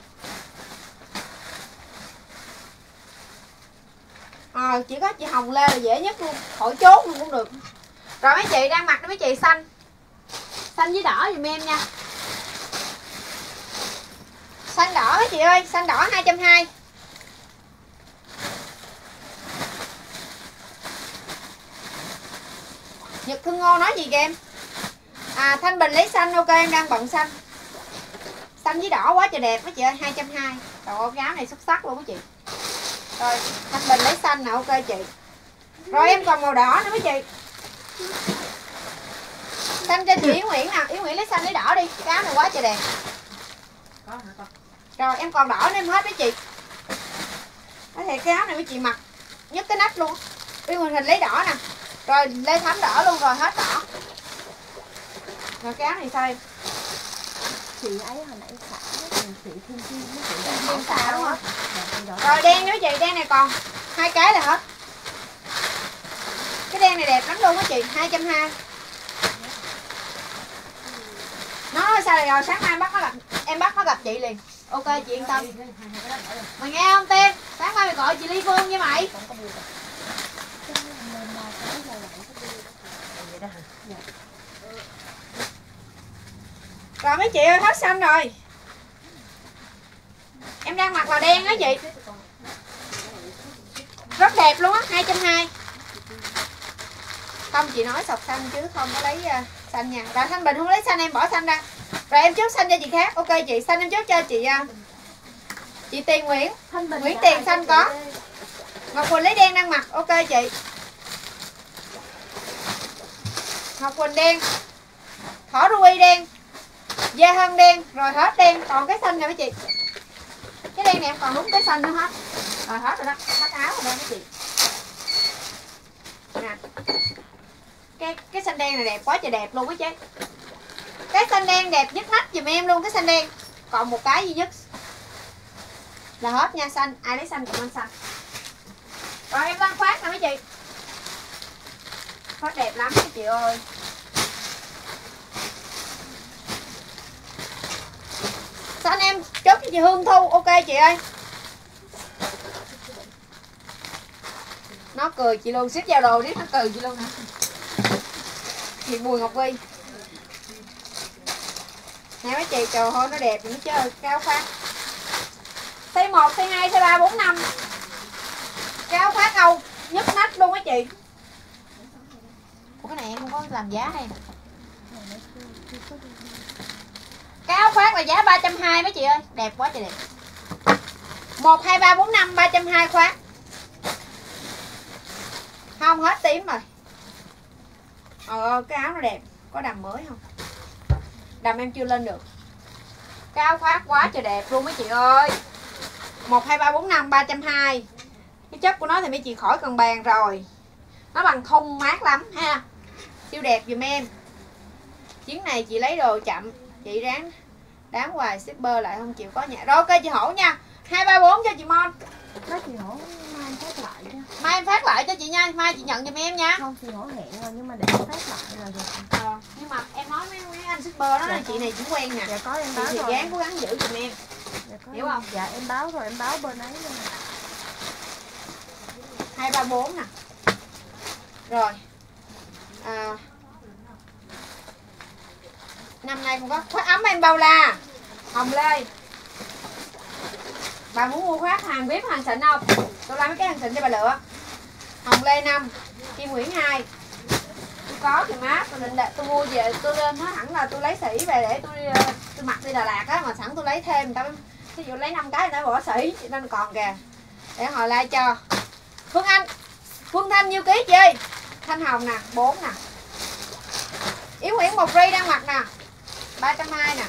Chỉ có chị Hồng Lê là dễ nhất luôn, khỏi chốt luôn cũng được. Rồi mấy chị đang mặc đó mấy chị, xanh với đỏ giùm em nha. Xanh đỏ mấy chị ơi, xanh đỏ 220. Nhật Thương Ngô nói gì kìa em. Thanh Bình lấy xanh, ok em đang bận xanh. Xanh với đỏ quá trời đẹp mấy chị ơi, 220. Trời ơi, cái áo này xuất sắc luôn mấy chị. Rồi Thanh Bình lấy xanh nè, ok chị. Rồi em còn màu đỏ nữa mấy chị. Xanh cho chị Yến Nguyễn nè, Yến Nguyễn lấy xanh lấy đỏ đi, cái áo này quá trời đẹp. Rồi em còn đỏ nên em hết mấy chị. Nói thiệt cái áo này mấy chị mặc nhấc cái nách luôn. Yến Nguyễn Hình lấy đỏ nè. Rồi Lê Thắm đỏ luôn, rồi hết đỏ. Rồi cái áo này sao em? Chị ấy hồi nãy xả chị Thiên Kim với chị Thiên xả đúng không? Rồi đen nữa chị, đen này còn 2 cái là hết. Cái đen này đẹp lắm luôn á chị, 220. Nó nói sao rồi sáng mai em bắt nó gặp chị liền. Ok chị yên tâm. Mày nghe không Tiên? Sáng mai mày gọi chị Ly Phương với mày. Rồi mấy chị ơi, hết xanh rồi. Em đang mặc là đen á chị. Rất đẹp luôn á, 220. Không chị nói sọc xanh chứ không có lấy xanh nha. Rồi Thanh Bình không lấy xanh, em bỏ xanh ra. Rồi em chốt xanh cho chị khác. Ok chị, xanh em chốt cho chị Tiền Nguyễn. Nguyễn Tiền xanh có. Ngọc Quỳnh lấy đen đang mặc. Ok chị. Ngọc Quỳnh đen. Thỏ Ruby đen. Gia Hân đen. Rồi hết đen. Còn cái xanh nè mấy chị. Cái đen này em còn đúng cái xanh nữa hết. Rồi hết rồi đó. Hết áo rồi đó mấy chị. Nè. Cái xanh đen này đẹp quá trời đẹp luôn á chứ. Cái xanh đen đẹp nhất nách giùm em luôn, cái xanh đen. Còn một cái duy nhất là hết nha. Xanh, ai lấy xanh comment xanh. Rồi em lăn khoát nè mấy chị. Khoác đẹp lắm chị ơi. Sao anh em chốt cho chị Hương Thu. Ok chị ơi. Nó cười chị luôn, ship giao đồ đi, nó cười chị luôn hả? Chị Bùi Ngọc Vi nè mấy chị, trời ơi nó đẹp, nó chơi cao khoác size 1, size 2, size 3, 4, 5. Cao khoác Âu nhức nách luôn mấy chị. Ủa cái này em không có làm giá này. Cao khoác là giá 320 mấy chị ơi, đẹp quá trời đẹp. 1, 2, 3, 4, 5, 320 khoác. Không hết tím rồi. Cái áo nó đẹp. Có đầm mới không? Đầm em chưa lên được. Cao khoác quá trời đẹp luôn mấy chị ơi. 1, 2, 3, 4, 5, 320. Cái chất của nó thì mấy chị khỏi cần bàn rồi. Nó bằng thun mát lắm ha. Siêu đẹp dùm em. Chuyến này chị lấy đồ chậm. Chị ráng đáng hoài shipper lại không chịu có nhà. Rồi ok chị Hổ nha. 2, 3, 4 cho chị Mon. Đó chị Hổ mai em phát lại nha. Mai em phát lại cho chị nha. Mai chị nhận giùm em nha. Không chị Hổ hẹn rồi nhưng mà để em phát lại là được. Nhưng mà em nói mấy anh shipper đó là chị này cũng quen nè. Dạ có em báo chị rồi. gắng cố gắng giữ giùm em. Dạ, có hiểu không? Dạ em báo rồi, em báo bên ấy luôn. 2, 3, 4 nè. Rồi năm nay cũng có khoác ấm em bao la Hồng Lê. Bà muốn mua khoác hàng VIP hàng xịn không? Tôi làm mấy cái hàng xịn cho bà lựa. Hồng Lê 5, Kim Nguyễn 2. Tôi có thì má, tôi định tôi mua về, tôi lên nói hẳn là tôi lấy sỉ về để tôi mặc đi Đà Lạt á, mà sẵn tôi lấy thêm, tao ví dụ lấy 5 cái nữa bỏ sỉ nên còn kìa. Để hồi like cho. Phương Thanh nhiêu ký chị ơi? Thanh Hồng nè, 4 nè. Yến Nguyễn một ri đang mặc nè, 320 nè.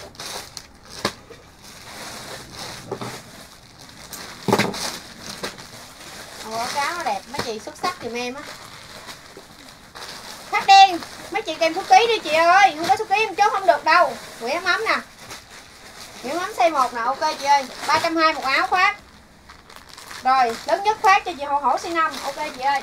Cái áo nó đẹp, mấy chị xuất sắc giùm em á. Khách đen, mấy chị kèm số ký đi chị ơi, không có số ký em chốt không được đâu. Nguyễn Mắm nè, Nguyễn Mắm size 1 nè, ok chị ơi, 320 một áo khoác. Rồi, lớn nhất khoác cho chị Hổ Hổ size 5, ok chị ơi.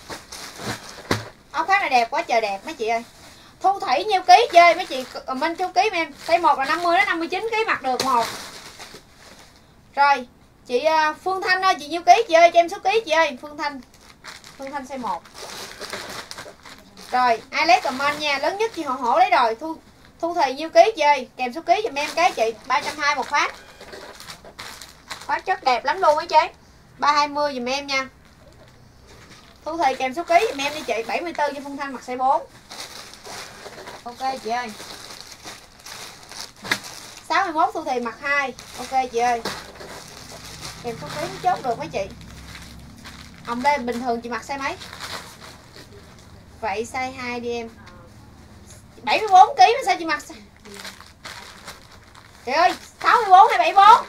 Áo khoác này đẹp quá trời đẹp mấy chị ơi. Thu Thủy nhiêu ký chị ơi, mấy chị comment số ký em. Size 1 là 50 đến 59 kg mặc được một. Rồi, chị Phương Thanh ơi, chị nhiêu ký chị ơi, cho em số ký chị ơi. Phương Thanh size 1. Rồi, ai lấy comment nha, lớn nhất chị Hổ Hổ lấy rồi. Thu Thùy nhiêu ký chị ơi, kèm số ký giùm em cái chị, 320 một phát. Khoác chất đẹp lắm luôn á chị. 320 giùm em nha. Thu Thùy kèm số ký giùm em đi chị, 74 cho Phương Thanh mặc size 4. Ok chị ơi. 61 Thu Thùy mặc 2. Ok chị ơi. Kèm số ký chốt được mấy chị. Hồng Lê bình thường chị mặc size mấy? Vậy size 2 đi em. 74 kg mà sao chị mặc? Trời ơi, 64 hay 74?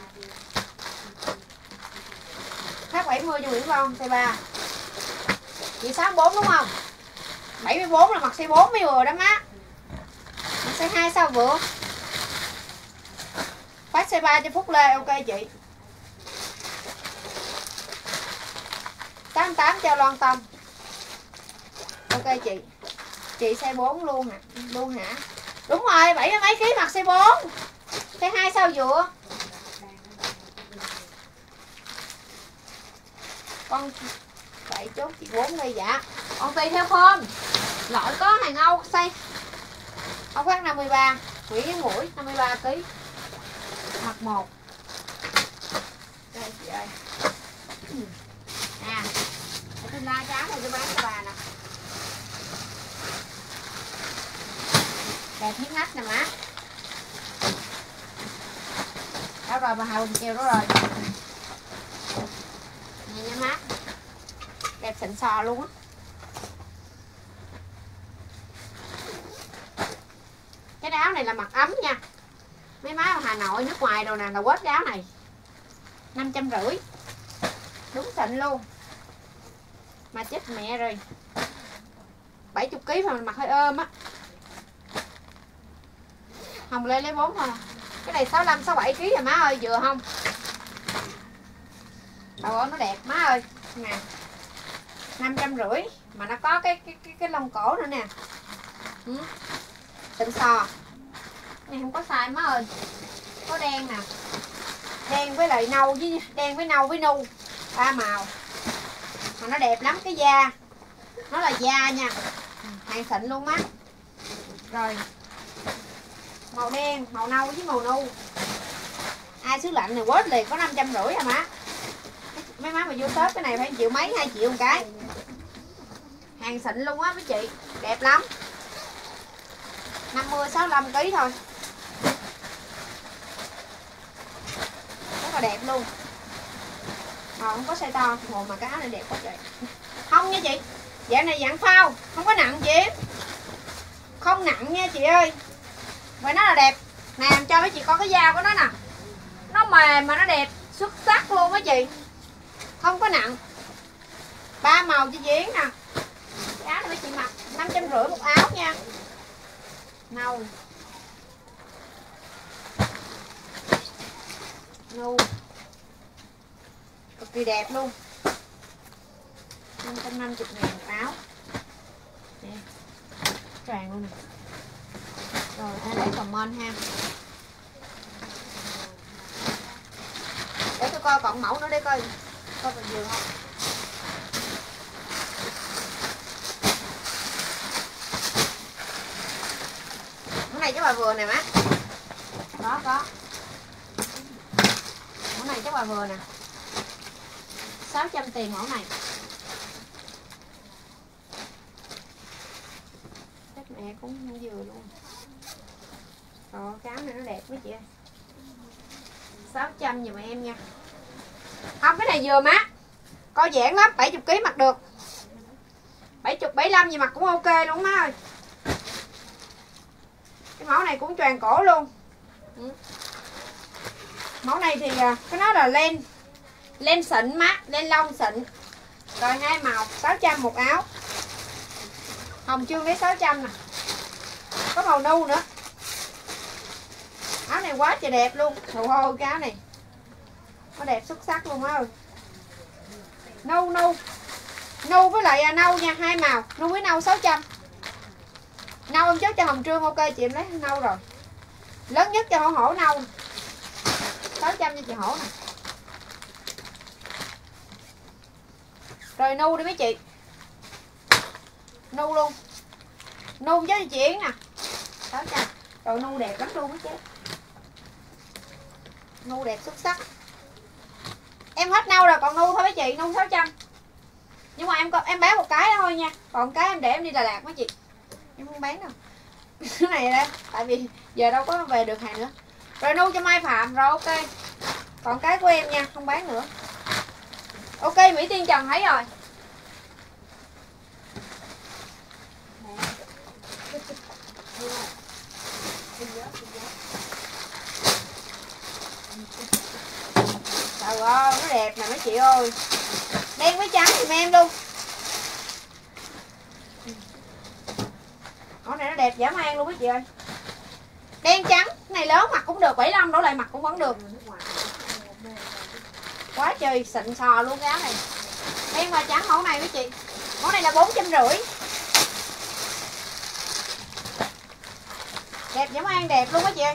Khác 70 cho Nguyễn Phong, size 3. Chị 64 đúng không? 74 là mặc size 4 mới vừa đó má. Mặc size 2 sao vừa? Phát size 3 cho Phúc Lê, ok chị. 88 cho Loan Tâm. Ok chị. Chị size 4 luôn hả? Luôn hả? Đúng rồi, 70 mấy ký mặc size 4. Size 2 sao vừa? Con vậy chốt chị 4 đây dạ. Còn tùy theo form. Loại có hàng Âu size Âu khoác 53, Nguyễn cái mũi 53 kg. Mặc 1. Đây chị ơi. Nè. Tôi la cái áo này tôi bán cho bà nè. Đẹp hiến nách nè má. Đó rồi bà Hà Quỳnh kêu đó rồi. Nè nha má. Đẹp xịn sò luôn á. Cái áo này là mặc ấm nha. Mấy má ở Hà Nội, nước ngoài đồ nè là quết cái áo này 550. Đúng xịn luôn. Mà chết mẹ rồi. 70 kg mà mình mặc hơi ôm á. Hồng Lê lấy 4 thôi. Cái này 65 67 kg rồi má ơi, vừa không? Trời ơi nó đẹp má ơi. Nè. 550 mà nó có cái lông cổ nữa nè. Xịn sò. Này không có sai má ơi. Có đen nè. Đen với lại nâu với đen với nâu với nu. 3 màu. Mà nó đẹp lắm, cái da. Nó là da nha. Hàng xịn luôn á. Rồi. Màu đen, màu nâu với màu nu. Ai xứ lạnh này quết liền có 550 à má. Mấy má mà vô Tết cái này phải 1 triệu mấy 2 triệu một cái. Hàng xịn luôn á mấy chị, đẹp lắm. 50 65 kg thôi. Rất là đẹp luôn. Không có size to, một mà cái áo này đẹp quá trời. Không nha chị. Dạng này dạng phao, không có nặng chị em. Không nặng nha chị ơi. Vậy nó là đẹp. Nè làm cho mấy chị coi cái da của nó nè. Nó mềm mà nó đẹp, xuất sắc luôn á chị. Không có nặng. 3 màu cho chị Yến nè. Cái áo này mấy chị mặc 550 một áo nha. Nâu. Nu. Cực kỳ đẹp luôn. 550.000 một áo. Nè. Tràn luôn nè. Rồi ai để comment ha. Để tôi coi còn mẫu nữa để coi. Coi còn nhiều không. Mẫu này chắc bà vừa nè má. Có. Mẫu này chắc bà vừa nè. 600 tiền mẫu này. Chắc mẹ cũng không vừa luôn. Rồi cái áo này nó đẹp mấy chị ơi. 600 giùm em nha. Không cái này vừa má. Coi giãn lắm, 70 kg mặc được. 70 75 gì mặc cũng ok luôn má ơi. Cái mẫu này cũng tròn cổ luôn. Mẫu này thì cái nó là len xịn má, len lông xịn. Rồi 2 màu 600 một áo. Hồng chương với 600 nè. Có màu nu nữa. Áo này quá trời đẹp luôn. Trời ơi cái áo này nó đẹp xuất sắc luôn á. Nu với lại nâu nha, 2 màu. Nu với nâu 600. Nâu em chốt cho Hồng Trương ok chị em lấy nâu rồi. Lớn nhất cho hổ nâu 600 cho chị hổ nè. Rồi nu đi mấy chị. Nu luôn. Nu cho chị Yến nè 600. Rồi nu đẹp lắm luôn á chứ. Nu đẹp xuất sắc. Em hết nâu rồi còn nu thôi mấy chị, nu 600. Nhưng mà em bán một cái thôi nha. Còn cái em để em đi Đà Lạt mấy chị. Em không bán đâu. Cái này đây, tại vì giờ đâu có về được hàng nữa. Rồi nu cho Mai Phạm rồi ok. Còn cái của em nha, không bán nữa. Ok Mỹ Tiên Trần thấy rồi. Trời ơi, nó đẹp nè mấy chị ơi. Đen với trắng giùm em luôn. Mẫu này nó đẹp dã man luôn mấy chị ơi. Đen trắng, cái này lớn mặc cũng được, 75 đổ lại mặc cũng vẫn được. Quá trời xịn sò luôn cái áo này. Đen và trắng mẫu này mấy chị. Mẫu này là 450. Đẹp dã man đẹp luôn mấy chị ơi.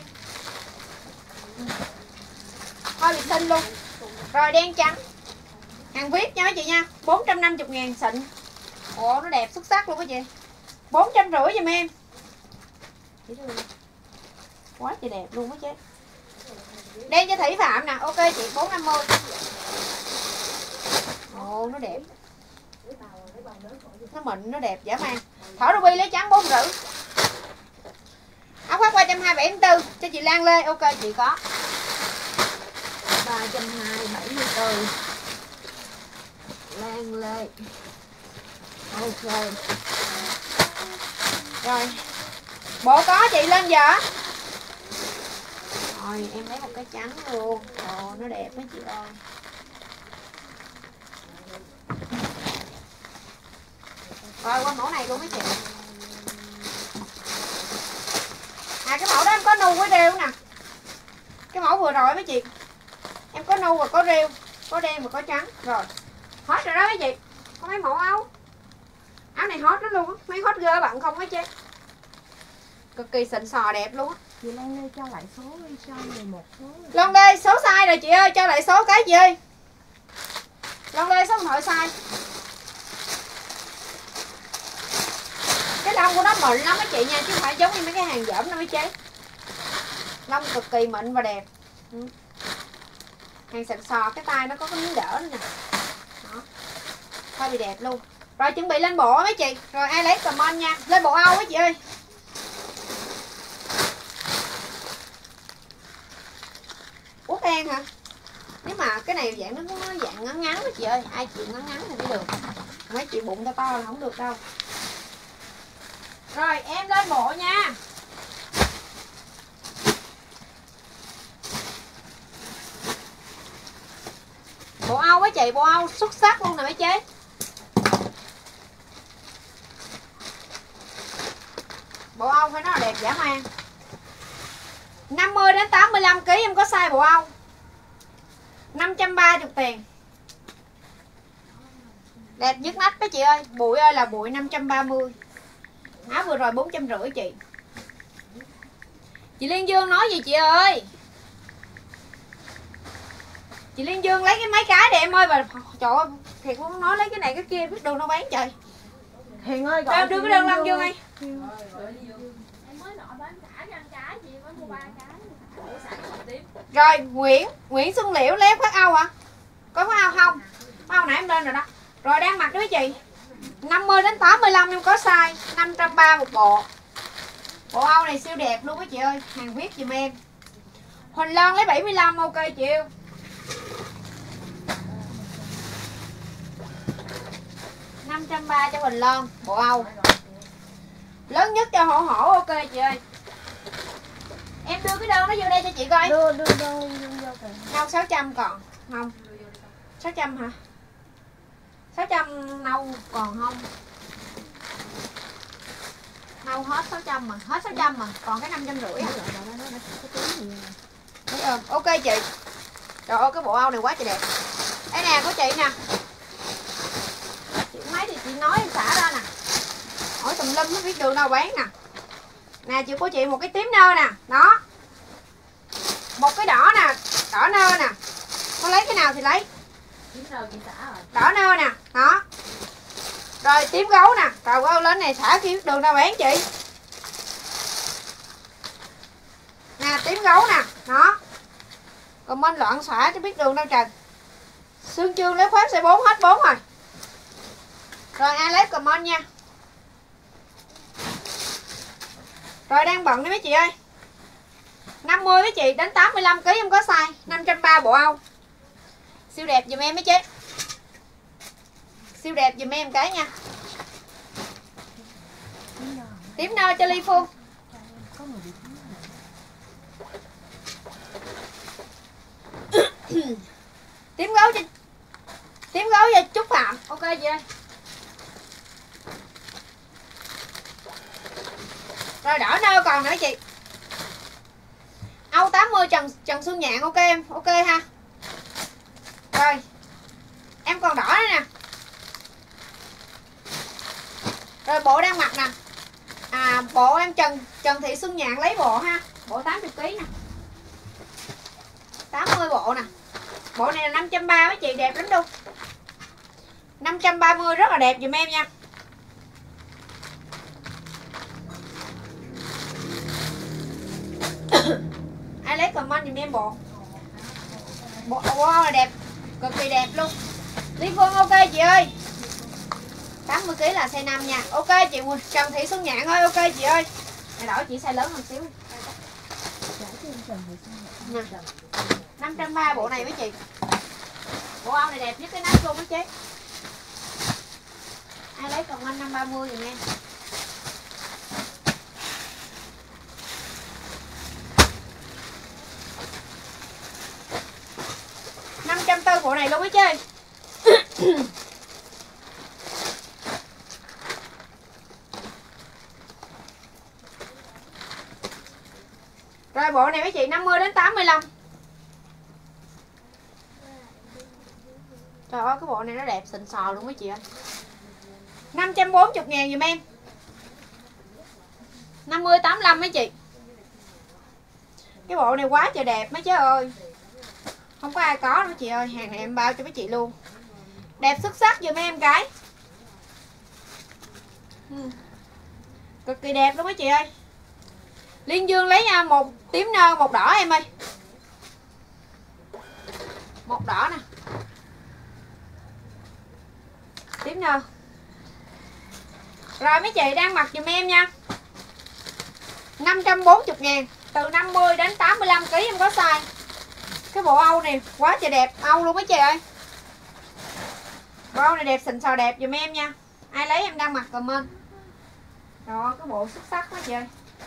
Thôi bị xinh luôn. Rồi đen trắng. Hàng viết nha mấy chị nha. 450.000 xịn. Ồ nó đẹp xuất sắc luôn mấy chị. 450 giùm em. Quá trời đẹp luôn mấy chị. Đen cho Thủy Phạm nè. Ok chị 450. Ồ nó đẹp. Nó mịn nó đẹp dã man. Thỏ ruby lấy trắng 450. Áo khoác 327 cho chị Lan Lê. Ok chị có 374 Lan Lê. Ok. Rồi bộ có chị lên giờ. Rồi em lấy một cái trắng luôn. Ồ nó đẹp mấy chị ơi. Rồi qua mẫu này luôn mấy chị. À cái mẫu đó em có nu với rêu nè. Cái mẫu vừa rồi mấy chị. Em có nu và có rêu. Có đen và có trắng. Rồi hết rồi đó mấy chị. Có mấy mẫu áo. Áo này hot lắm luôn á, mấy hot girl bạn không á chứ. Cực kỳ xịn sò đẹp luôn á. Chị Lan Lê cho lại số đi, cho người một số. Lon Lê số size rồi chị ơi, cho lại số cái chị ơi. Lon Lê số điện thoại size. Cái lông của nó mịn lắm á chị nha, chứ không phải giống như mấy cái hàng dởm đâu mấy chế. Lông cực kỳ mịn và đẹp. Hàng xịn sò, cái tay nó có cái miếng đỡ nữa nè. Đó. Thôi bị đẹp luôn. Rồi chuẩn bị lên bộ mấy chị. Rồi ai lấy comment nha. Lên bộ Âu á chị ơi. Út đen hả? Nếu mà cái này dạng nó dạng ngắn ngắn đó chị ơi. Ai chịu ngắn ngắn thì mới được. Mấy chị bụng to to là không được đâu. Rồi em lên bộ nha. Bộ Âu với chị, bộ Âu xuất sắc luôn nè mấy chế. Bộ Âu phải nói là đẹp dã man. 50 đến 85 kg em có size bộ Âu. 530 tiền. Đẹp nhức nách đó chị ơi. Bụi ơi là bụi 530. Áo vừa rồi 450 chị. Chị Liên Dương nói gì chị ơi? Chị Liên Dương lấy cái mấy cái để em ơi. Và trời ơi, thiệt muốn nói lấy cái này cái kia biết đường đâu bán trời. Hiền ơi gọi em đưa cái đơn Lâm Dương ơi. Em mới nọ bán cả gan cái gì mới mua 3 cái. Rồi Nguyễn Xuân Liễu lấy khoác Âu hả? Có khoác Âu không? Khoác Âu nãy em lên rồi đó. Rồi đang mặc đó mấy chị. 50 đến 85 em có size, 530 một bộ. Bộ Âu này siêu đẹp luôn á chị ơi, hàng viết giùm em. Huỳnh Loan lấy 75 ok chị yêu. $530 cho Huỳnh Loan, bộ Âu. Lớn nhất cho hổ ok chị ơi. Em đưa cái đơn nó vô đây cho chị coi. Đưa vô kìa. Nâu 600 còn không? 600 hả? 600 nâu còn không? Nâu hết 600 mà, hết 600 mà, còn cái 550 à. Đúng không? Ok chị. Trời ơi cái bộ Âu này quá trời đẹp. Đây nè của chị nè. Chị mấy thì chị nói em xả ra nè. Hỏi tùm lum không biết đường đâu bán nè. Nè chị của chị một cái tím nơ nè, đó. Một cái đỏ nè, đỏ nơ nè. Có lấy cái nào thì lấy. Đỏ nơ nè, đó. Rồi tím gấu nè, trời ơi lên này xả kia đường đâu bán chị. Nè tím gấu nè, đó. Comment loạn xả chứ biết đường đâu trời. Sương Trương lấy khoác C4 hết 4 rồi. Rồi ai lấy comment nha. Rồi đang bận đấy mấy chị ơi. 50 mấy chị đến 85 kg em có size, 530 bộ Âu. Siêu đẹp giùm em mấy chị. Siêu đẹp giùm em cái nha. Tím nơ cho Ly Phương. Tím gấu cho Trúc Phạm. Ok chị ơi. Rồi đỏ nơ còn nữa chị. Âu 80 Trần Xuân Nhạn ok em. Ok ha. Rồi em còn đỏ nữa nè. Rồi bộ đang mặc nè. Bộ em Trần Thị Xuân Nhạn lấy bộ ha. Bộ 80 kg nè. 80 bộ nè. Bộ này là 530 mấy chị, đẹp lắm luôn. 530 rất là đẹp giùm em nha. Ai lấy comment giùm em bộ. Bộ wow là đẹp, cực kỳ đẹp luôn. Lý Phương ok chị ơi. 80 kg là size 5 nha. Ok chị Trần Thị Xuân Nhạn ơi, ok chị ơi. Này đổi chị size lớn hơn xíu. Nè. 530 bộ này với chị. Bộ áo này đẹp nhất cái nách luôn đó chế. Ai lấy comment 530 giùm em. Bộ này luôn á chơi. Rồi bộ này mấy chị 50 đến 85. Trời ơi cái bộ này nó đẹp xịn sò luôn mấy chị ơi. 540 ngàn dùm em. 50 85 mấy chị. Cái bộ này quá trời đẹp mấy chứ ơi. Không có ai có nữa chị ơi. Hàng này em bao cho mấy chị luôn. Đẹp xuất sắc dùm em cái. Cực kỳ đẹp luôn mấy chị ơi. Liên Dương lấy một tím nơ, một đỏ em ơi. Một đỏ nè. Tím nơ. Rồi mấy chị đang mặc dùm em nha. 540 ngàn. Từ 50 đến 85 kg em có size. Cái bộ Âu này quá trời đẹp. Âu luôn mấy chị ơi. Bộ Âu này đẹp xịn sò đẹp dùm em nha. Ai lấy em đang mặc comment. Đó, cái bộ xuất sắc quá chị ơi.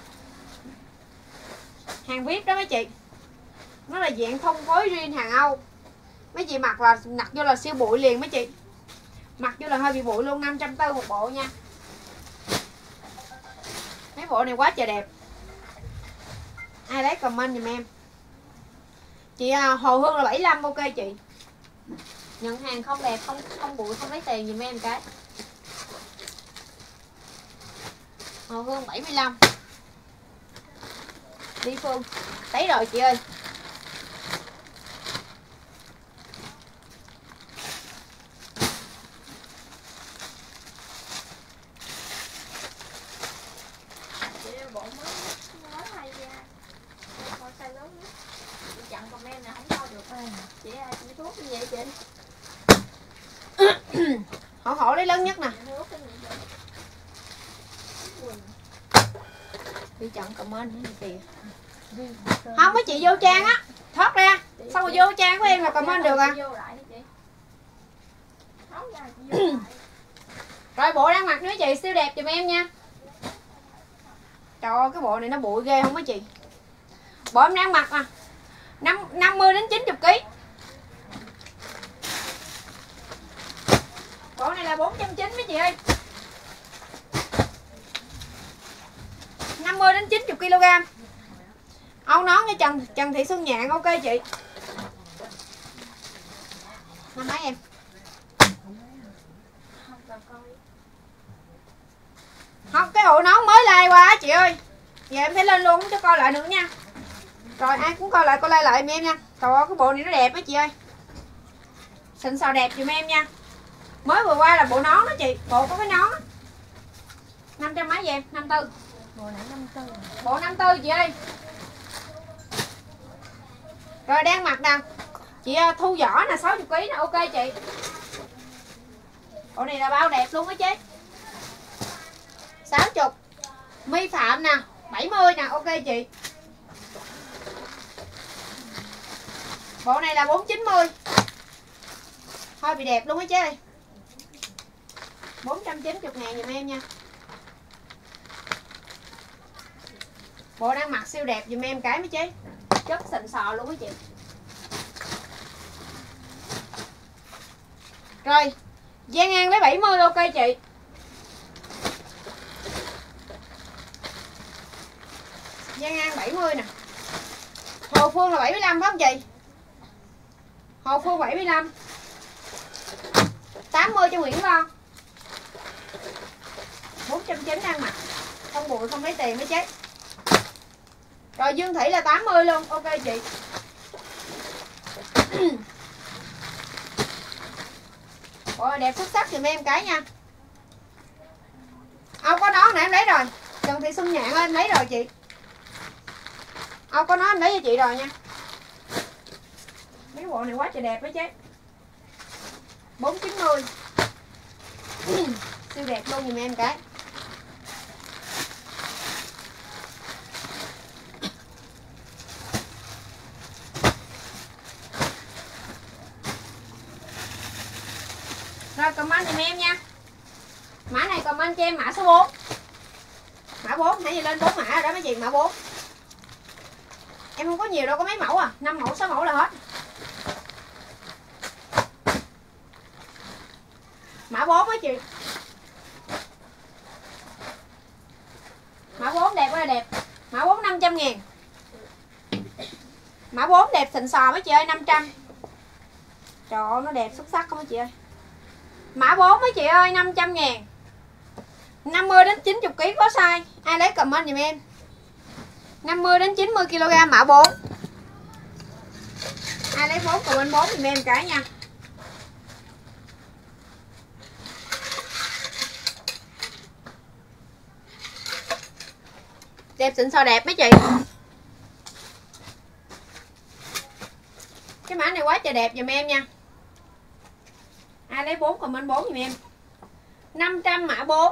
Hàng VIP đó mấy chị. Nó là dạng thông phối riêng hàng Âu. Mấy chị mặc là nặc vô là siêu bụi liền mấy chị. Mặc vô là hơi bị bụi luôn. 540 một bộ nha. Mấy bộ này quá trời đẹp. Ai lấy comment giùm em. Chị Hồ Hương là 75 ok chị. Nhận hàng không đẹp, không bụi, không lấy tiền giùm em cái. Hồ Hương 75. Đi Phương. Thấy rồi chị ơi. Bộ mới hay ra. Coi size lớn nhất. Chị chặn comment nè, không coi được. Chị thuốc như vậy chị. Hổ lấy lớn nhất nè. Đi chọn comment nữa kìa. Không mấy chị vô trang á, thoát ra. Xong rồi vô trang của em là comment được à. Rồi bộ đang mặc nữa chị, siêu đẹp giùm em nha. Trời ơi cái bộ này nó bụi ghê không mấy chị. Bộ em đang mặc à 50 đến 90 kg. Bộ này là 490 mấy chị ơi. 50 đến 90 kg. Âu nón cho Trần Thị Xuân Nhạn ok chị. Năm mấy em? Không, cái bộ nón mới like qua chị ơi. Giờ em phải lên luôn cho coi lại nữa nha. Rồi ai cũng coi lại coi lại em nha. Trời ơi cái bộ này nó đẹp á chị ơi. Xịn sò đẹp giùm em nha. Mới vừa qua là bộ nón đó chị. Bộ có cái nón 500 mấy vậy em? 54. Bộ này 54. Bộ 54 chị ơi. Rồi đang mặc nè. Chị thu vỏ nè 60 kg nè ok chị. Bộ này là bao đẹp luôn á chứ. 60. Mi Phạm nè 70 nè ok chị. Bộ này là 490. Thôi bị đẹp luôn á chứ. 490 ngàn giùm em nha. Bộ đang mặc siêu đẹp giùm em cái mấy chế. Chất xịn sò luôn á chị. Rồi Giang An lấy 70 ok chị. Giang An 70 nè. Hồ Phương là 75 phải không chị? Hồ Phương 75. 80 cho Nguyễn Con. 490 đang mặc. Không bụi không lấy tiền mới chết. Rồi Dương Thủy là 80 luôn. Ok chị. Ôi đẹp xuất sắc giùm em cái nha. Âu có nó nãy em lấy rồi. Trần Thị Xuân Nhạn ơi em lấy rồi chị. Âu có nó em lấy cho chị rồi nha. Mấy bộ này quá trời đẹp đó chứ. 490. Siêu đẹp luôn giùm em cái. Rồi comment giùm em nha. Mã này comment cho em mã số 4. Mã 4 nãy giờ lên 4 mã rồi đó mấy chị, mã 4. Em không có nhiều đâu, có mấy mẫu à, 5 mẫu 6 mẫu là hết. Mã 4 á chị. Mã 4 đẹp quá là đẹp. Mã 4 500 ngàn. Mã 4 đẹp xịn sò mấy chị ơi 500. Trời ơi nó đẹp xuất sắc không mấy chị ơi. Mã 4 mấy chị ơi 500 ngàn. 50 đến 90 kg có size. Ai lấy comment giùm em. 50 đến 90 kg mã 4. Ai lấy 4 comment 4 giùm em cái nha. Đẹp xịn sò đẹp mấy chị. Cái mã này quá trời đẹp giùm em nha. Ai lấy 4 comment 4 giùm em. 500 mã 4.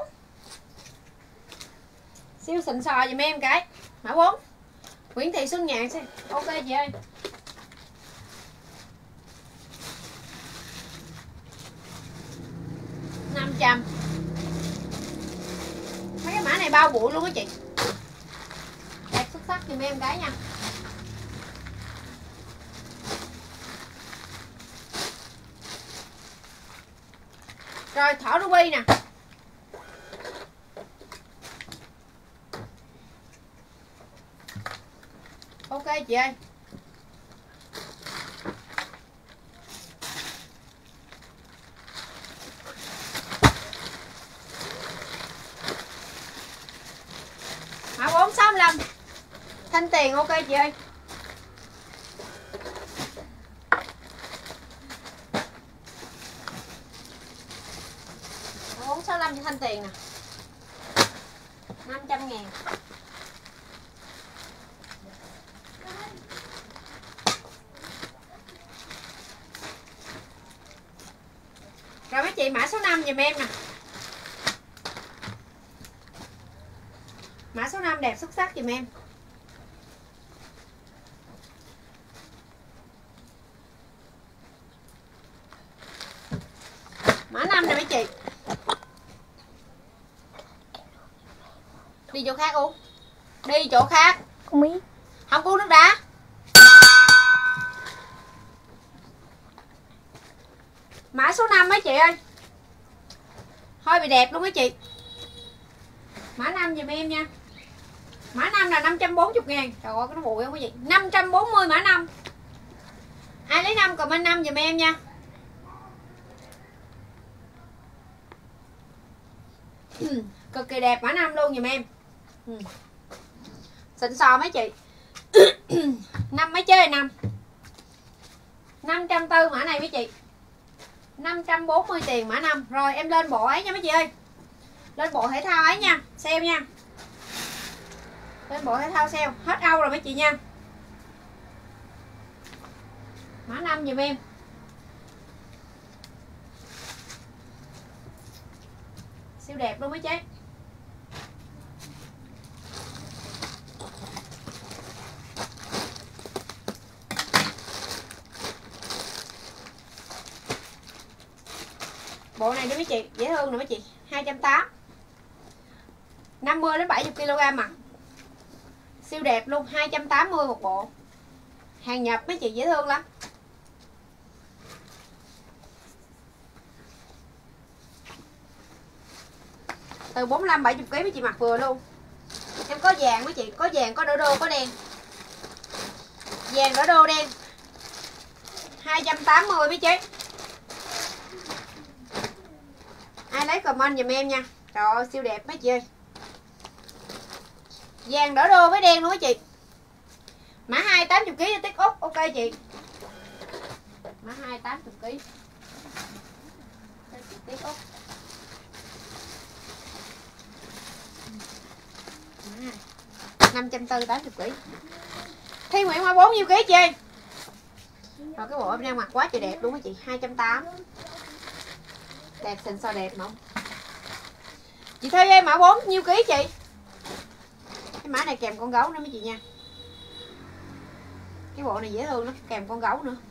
Siêu xịn sò giùm em cái. Mã 4. Nguyễn Thị Xuân Nhàn xem. Ok chị ơi. Mấy cái mã này bao bụi luôn á chị. Đẹp xuất sắc giùm em cái nha. Rồi thỏ ruby nè. Ok chị ơi. Mã 465. Thanh tiền ok chị ơi. Mã 465 cho thanh tiền nè. 500.000. Rồi mấy chị mã số 5 giùm em nè. Mã số 5 đẹp xuất sắc giùm em. Mã 5 nè mấy chị. Đi chỗ khác uống. Đi chỗ khác. Không biết. Không uống nước đá. Mã số 5 mấy chị ơi. Hơi bị đẹp luôn mấy chị. Mã 5 giùm em nha. Mã 5 là 540.000. Trời ơi cái nó bụi không quý vị. 540 mã 5. Ai lấy 5 comment 5 giùm em nha. Cực kỳ đẹp mã 5 luôn giùm em. Xịn sò mấy chị. 5 mấy chơi 5. 540 mã này mấy chị. 540 tiền mã 5. Rồi em lên bộ ấy nha mấy chị ơi. Lên bộ thể thao ấy nha. Sale nha. Lên bộ thể thao sale. Hết Âu rồi mấy chị nha. Mã 5 giùm em. Siêu đẹp luôn mấy chị. Bộ này đó mấy chị, dễ thương nè mấy chị, 280. 50 đến 70 kg mà. Siêu đẹp luôn, 280 một bộ. Hàng nhập mấy chị dễ thương lắm. Từ 45 70 kg mấy chị mặc vừa luôn. Em có vàng mấy chị, có vàng, có đỏ đô, có đen. Vàng đỏ đô đen. 280 mấy chị. Ai lấy comment giùm em nha. Trời ơi siêu đẹp mấy chị ơi. Vàng đỏ đô với đen luôn mấy chị. Mã 2 80 kg tiết Úc. Ok chị. Mã 2 80 kg. Tiết Úc. 540 80 kg. Thi Nguyễn mã 4 nhiêu kg chị ơi? Rồi cái bộ em đang mặc quá trời đẹp luôn mấy chị, 280. Đẹp xịn sò đẹp không? Chị Thi em mã 4 nhiêu ký chị? Cái mã này kèm con gấu nữa mấy chị nha. Cái bộ này dễ thương lắm, kèm con gấu nữa.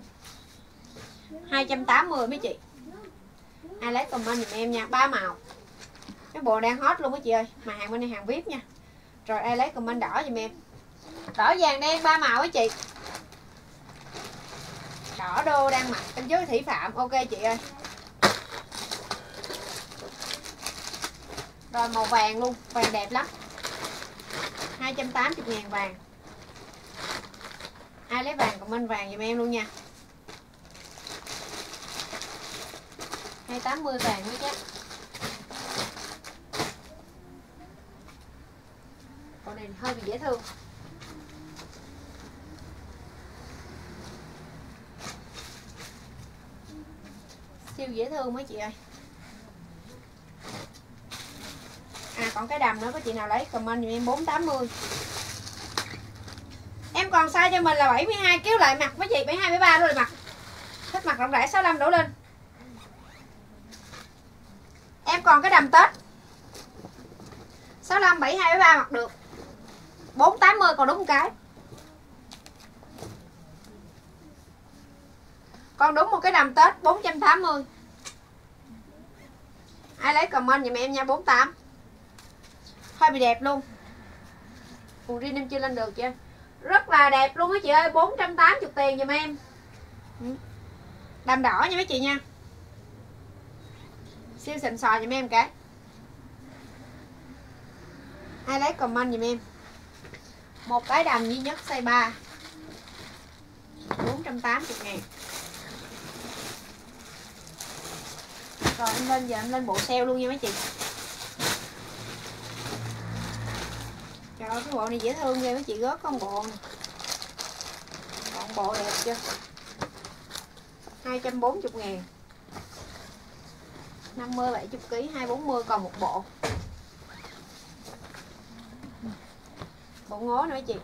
280 mấy chị. Ai lấy comment giùm em nha, 3 màu. Cái bộ đang hot luôn mấy chị ơi, mà hàng bên này hàng VIP nha. Rồi ai lấy comment đỏ giùm em. Đỏ vàng đen 3 màu mấy chị. Đỏ đô đang mặc em với Thủy Phạm. Ok chị ơi. Rồi màu vàng luôn, vàng đẹp lắm. 280.000 vàng. Ai lấy vàng comment vàng giùm em luôn nha. 280 vàng mấy chứ. này hơi bị dễ thương. Siêu dễ thương mấy chị ơi. À còn cái đầm nữa, có chị nào lấy comment giùm em 480. Em còn size cho mình là 72 kg lại mặt mấy chị, 72 73 luôn lại mặt. Thích mặt rộng rãi 65 đổ lên. Em còn cái đầm Tết 65 72 73 mặc được. 480 còn đúng một cái. Còn đúng một cái đầm Tết 480. Ai lấy comment giùm em nha, 48. Hơi bị đẹp luôn. Quần jean em chưa lên được chưa? Rất là đẹp luôn mấy chị ơi, 480 tiền giùm em. Đầm đỏ nha mấy chị nha. Siêu xịn sò giùm em cái. Ai lấy comment giùm em. Một cái đầm duy nhất size 3 480 ngàn. Rồi em lên, giờ em lên bộ sale luôn nha mấy chị. Trời ơi cái bộ này dễ thương ghê mấy chị, gớt con bộ này. Còn bộ đẹp chưa? 240 ngàn. 50 70 kg 240 còn một bộ. Bộ ngố nữa mấy chị.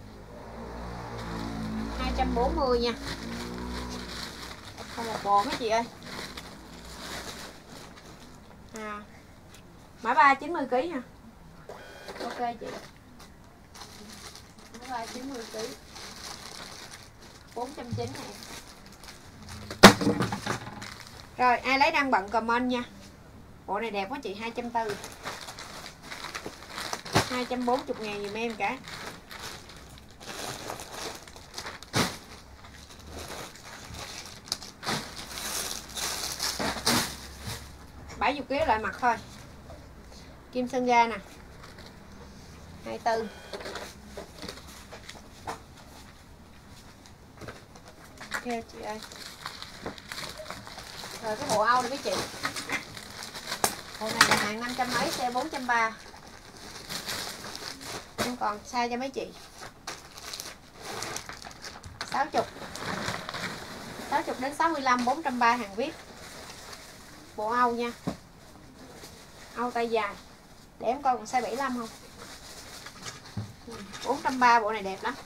240 nha. Còn một bộ mấy chị ơi. À. Mã 3 90 kg nha. Ok chị. Mã 3 90 kg. 490 ngàn. Rồi ai lấy đang bận comment nha. Bộ này đẹp quá chị, 240. 240 ngàn dùm em cả. $70 kg lại mặt thôi. Kim Sơn Ga nè. 24. Ok chị ơi. Rồi cái bộ Âu này mấy chị. Bộ này là hàng 500 mấy, xe 430. Em còn size cho mấy chị. 60. 60 đến 65 430 hàng viết. Bộ Âu nha. Âu tay dài. Để em coi còn size 75 không. 430 bộ này đẹp lắm.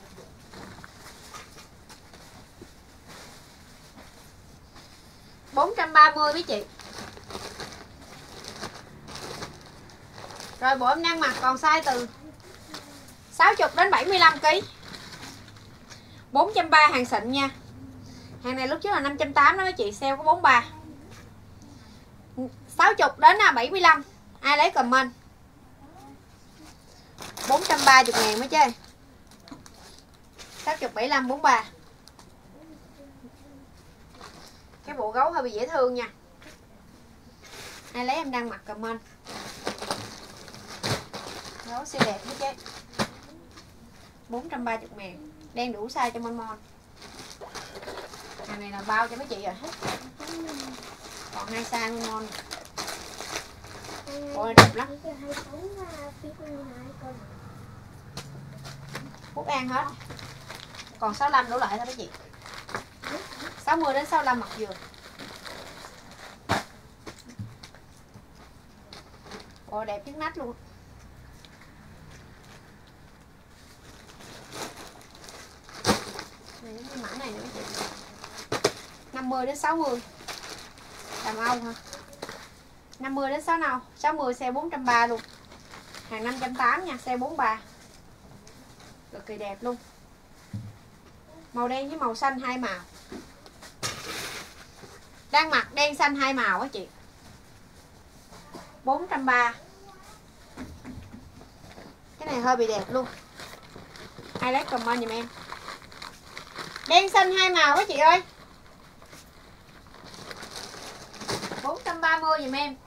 $430 mấy chị. Rồi bộ em đang mặc còn size từ 60 đến 75 kg. 430 hàng xịn nha. Hàng này lúc trước là 580 đó mấy chị, sale có 43. 60 đến 75. Ai lấy comment. 430 ngàn mới chơi. 60 75 43. Cái bộ gấu hơi bị dễ thương nha. Ai lấy em đang mặc comment. Gấu siêu đẹp đó chứ. 430 ngàn. Đen đủ size cho Mon Mon. Hàng này là bao cho mấy chị rồi hết. Còn 2 size Mon Mon. Bộ này đẹp lắm. Phúc An hết. Còn 65 đổ lại thôi mấy chị. 60 đến 65 mặc vừa. Bộ đẹp chiếc nách luôn. Này cái mã này nữa mấy chị. 50 đến 60. Đầm Âu hả? 50 đến 60, 60 xe 430 luôn. Hàng 580 nha, xe 43. Cực kỳ đẹp luôn. Màu đen với màu xanh hai màu. Đang mặc đen xanh hai màu á chị. 430. Cái này hơi bị đẹp luôn. Ai lấy comment giùm em. Đen xanh hai màu á chị ơi. 430 giùm em.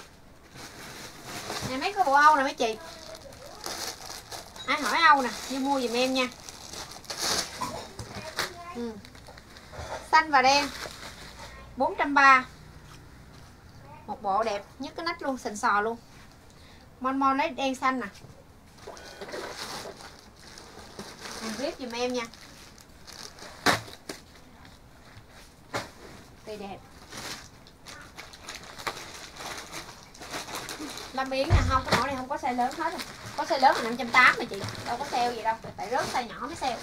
Này mấy cái bộ Âu nè mấy chị. Ai hỏi Âu nè, đi mua giùm em nha. Xanh và đen 430. Một bộ đẹp nhất cái nách luôn, xịn sò luôn. Mon Mon lấy đen xanh nè. clip giùm em nha. Tùy đẹp. 5 miếng nè, không, cái mẫu này không có size lớn hết rồi. Có size lớn là 580 mà chị, đâu có sale gì đâu, tại rớt size nhỏ mới sale.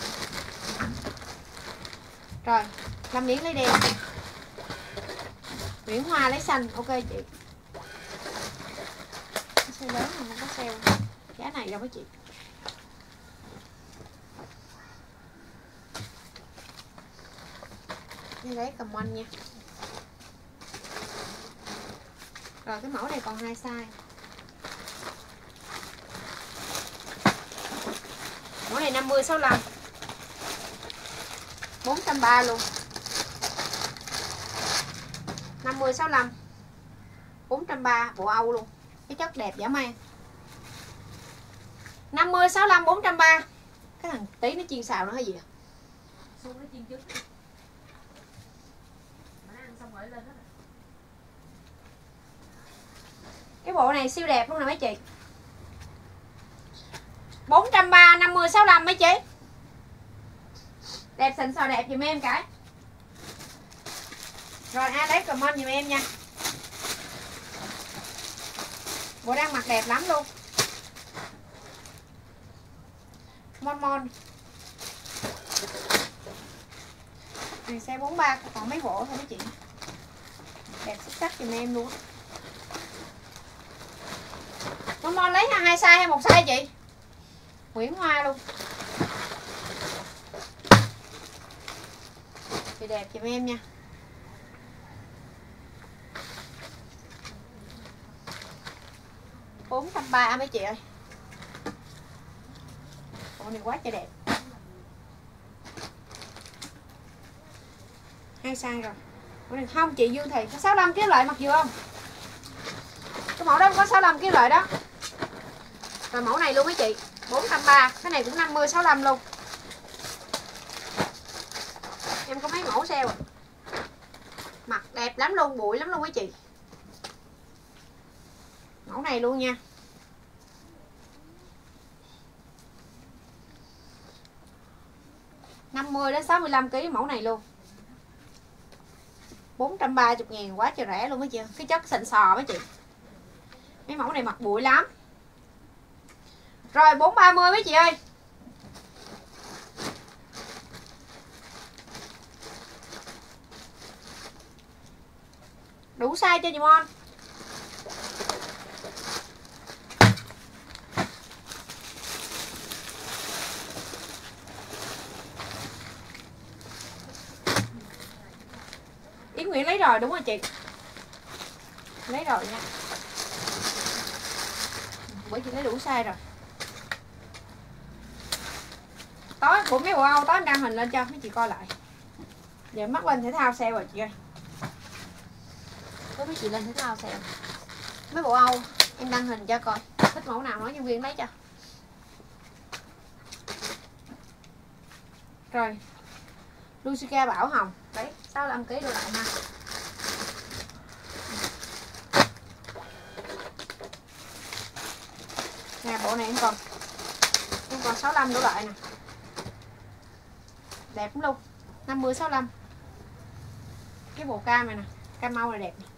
Rồi, 5 miếng lấy đen. Nguyễn Hoa lấy xanh, ok chị. Size lớn mà không có sale. Giá này đâu có chị. Đi lấy comment nha. Rồi cái mẫu này còn 2 size. Mẫu này 50 65. 430 luôn. 50 65. 430 bộ Âu luôn. Cái chất đẹp dã man. 50 65 430. Cái thằng tí nó chiên xào nó hay gì à? Xuống nó chiên trứng. Mà nó ăn xong rồi lên hết. Cái bộ này siêu đẹp luôn nè mấy chị. 430 50 65 mấy chị. Đẹp xịn sò đẹp giùm em cái. Rồi ai lấy comment giùm em nha. Bộ đang mặc đẹp lắm luôn. Mon mon. Này size 43 còn mấy bộ thôi mấy chị. Đẹp xuất sắc giùm em luôn. Mon mon lấy 2 size hay 1 size chị? Nguyễn Hoa luôn. Thì đẹp giùm em nha. $430 mấy chị ơi. Bộ này quá trời đẹp. 2 size rồi. Bộ này không chị Dương Thị có 65 kg lại mặc vừa không? Cái mẫu đó có 65 kg lại đó. Rồi mẫu này luôn mấy chị, 430. Cái này cũng 50 65 luôn. Em có mấy mẫu sale à. Mặc đẹp lắm luôn, bụi lắm luôn mấy chị. Mẫu này luôn nha. $50 đến 65 kg mẫu này luôn. 430.000 quá trời rẻ luôn mấy chị. Cái chất xịn sò mấy chị. Mấy mẫu này mặc bụi lắm. Rồi 430 mấy chị ơi. Đủ size cho chị Mon. Yến Nguyễn lấy rồi đúng rồi chị. Lấy rồi nha. Bữa chị lấy đủ size rồi. Tối của mấy bộ Âu tối em đăng hình lên cho mấy chị coi lại. Giờ mắc lên thể thao sale rồi chị ơi. Có mấy chị lên thể thao sale. Mấy bộ Âu em đăng hình cho coi. Thích mẫu nào nói nhân viên lấy cho. Rồi Lucica Bảo Hồng. Đấy 65 kg đồ lại ha. Nè bộ này em còn 65 đổ lại nè. Đẹp lắm luôn. 50 65. Cái bộ cam này nè, cam mau là đẹp nè.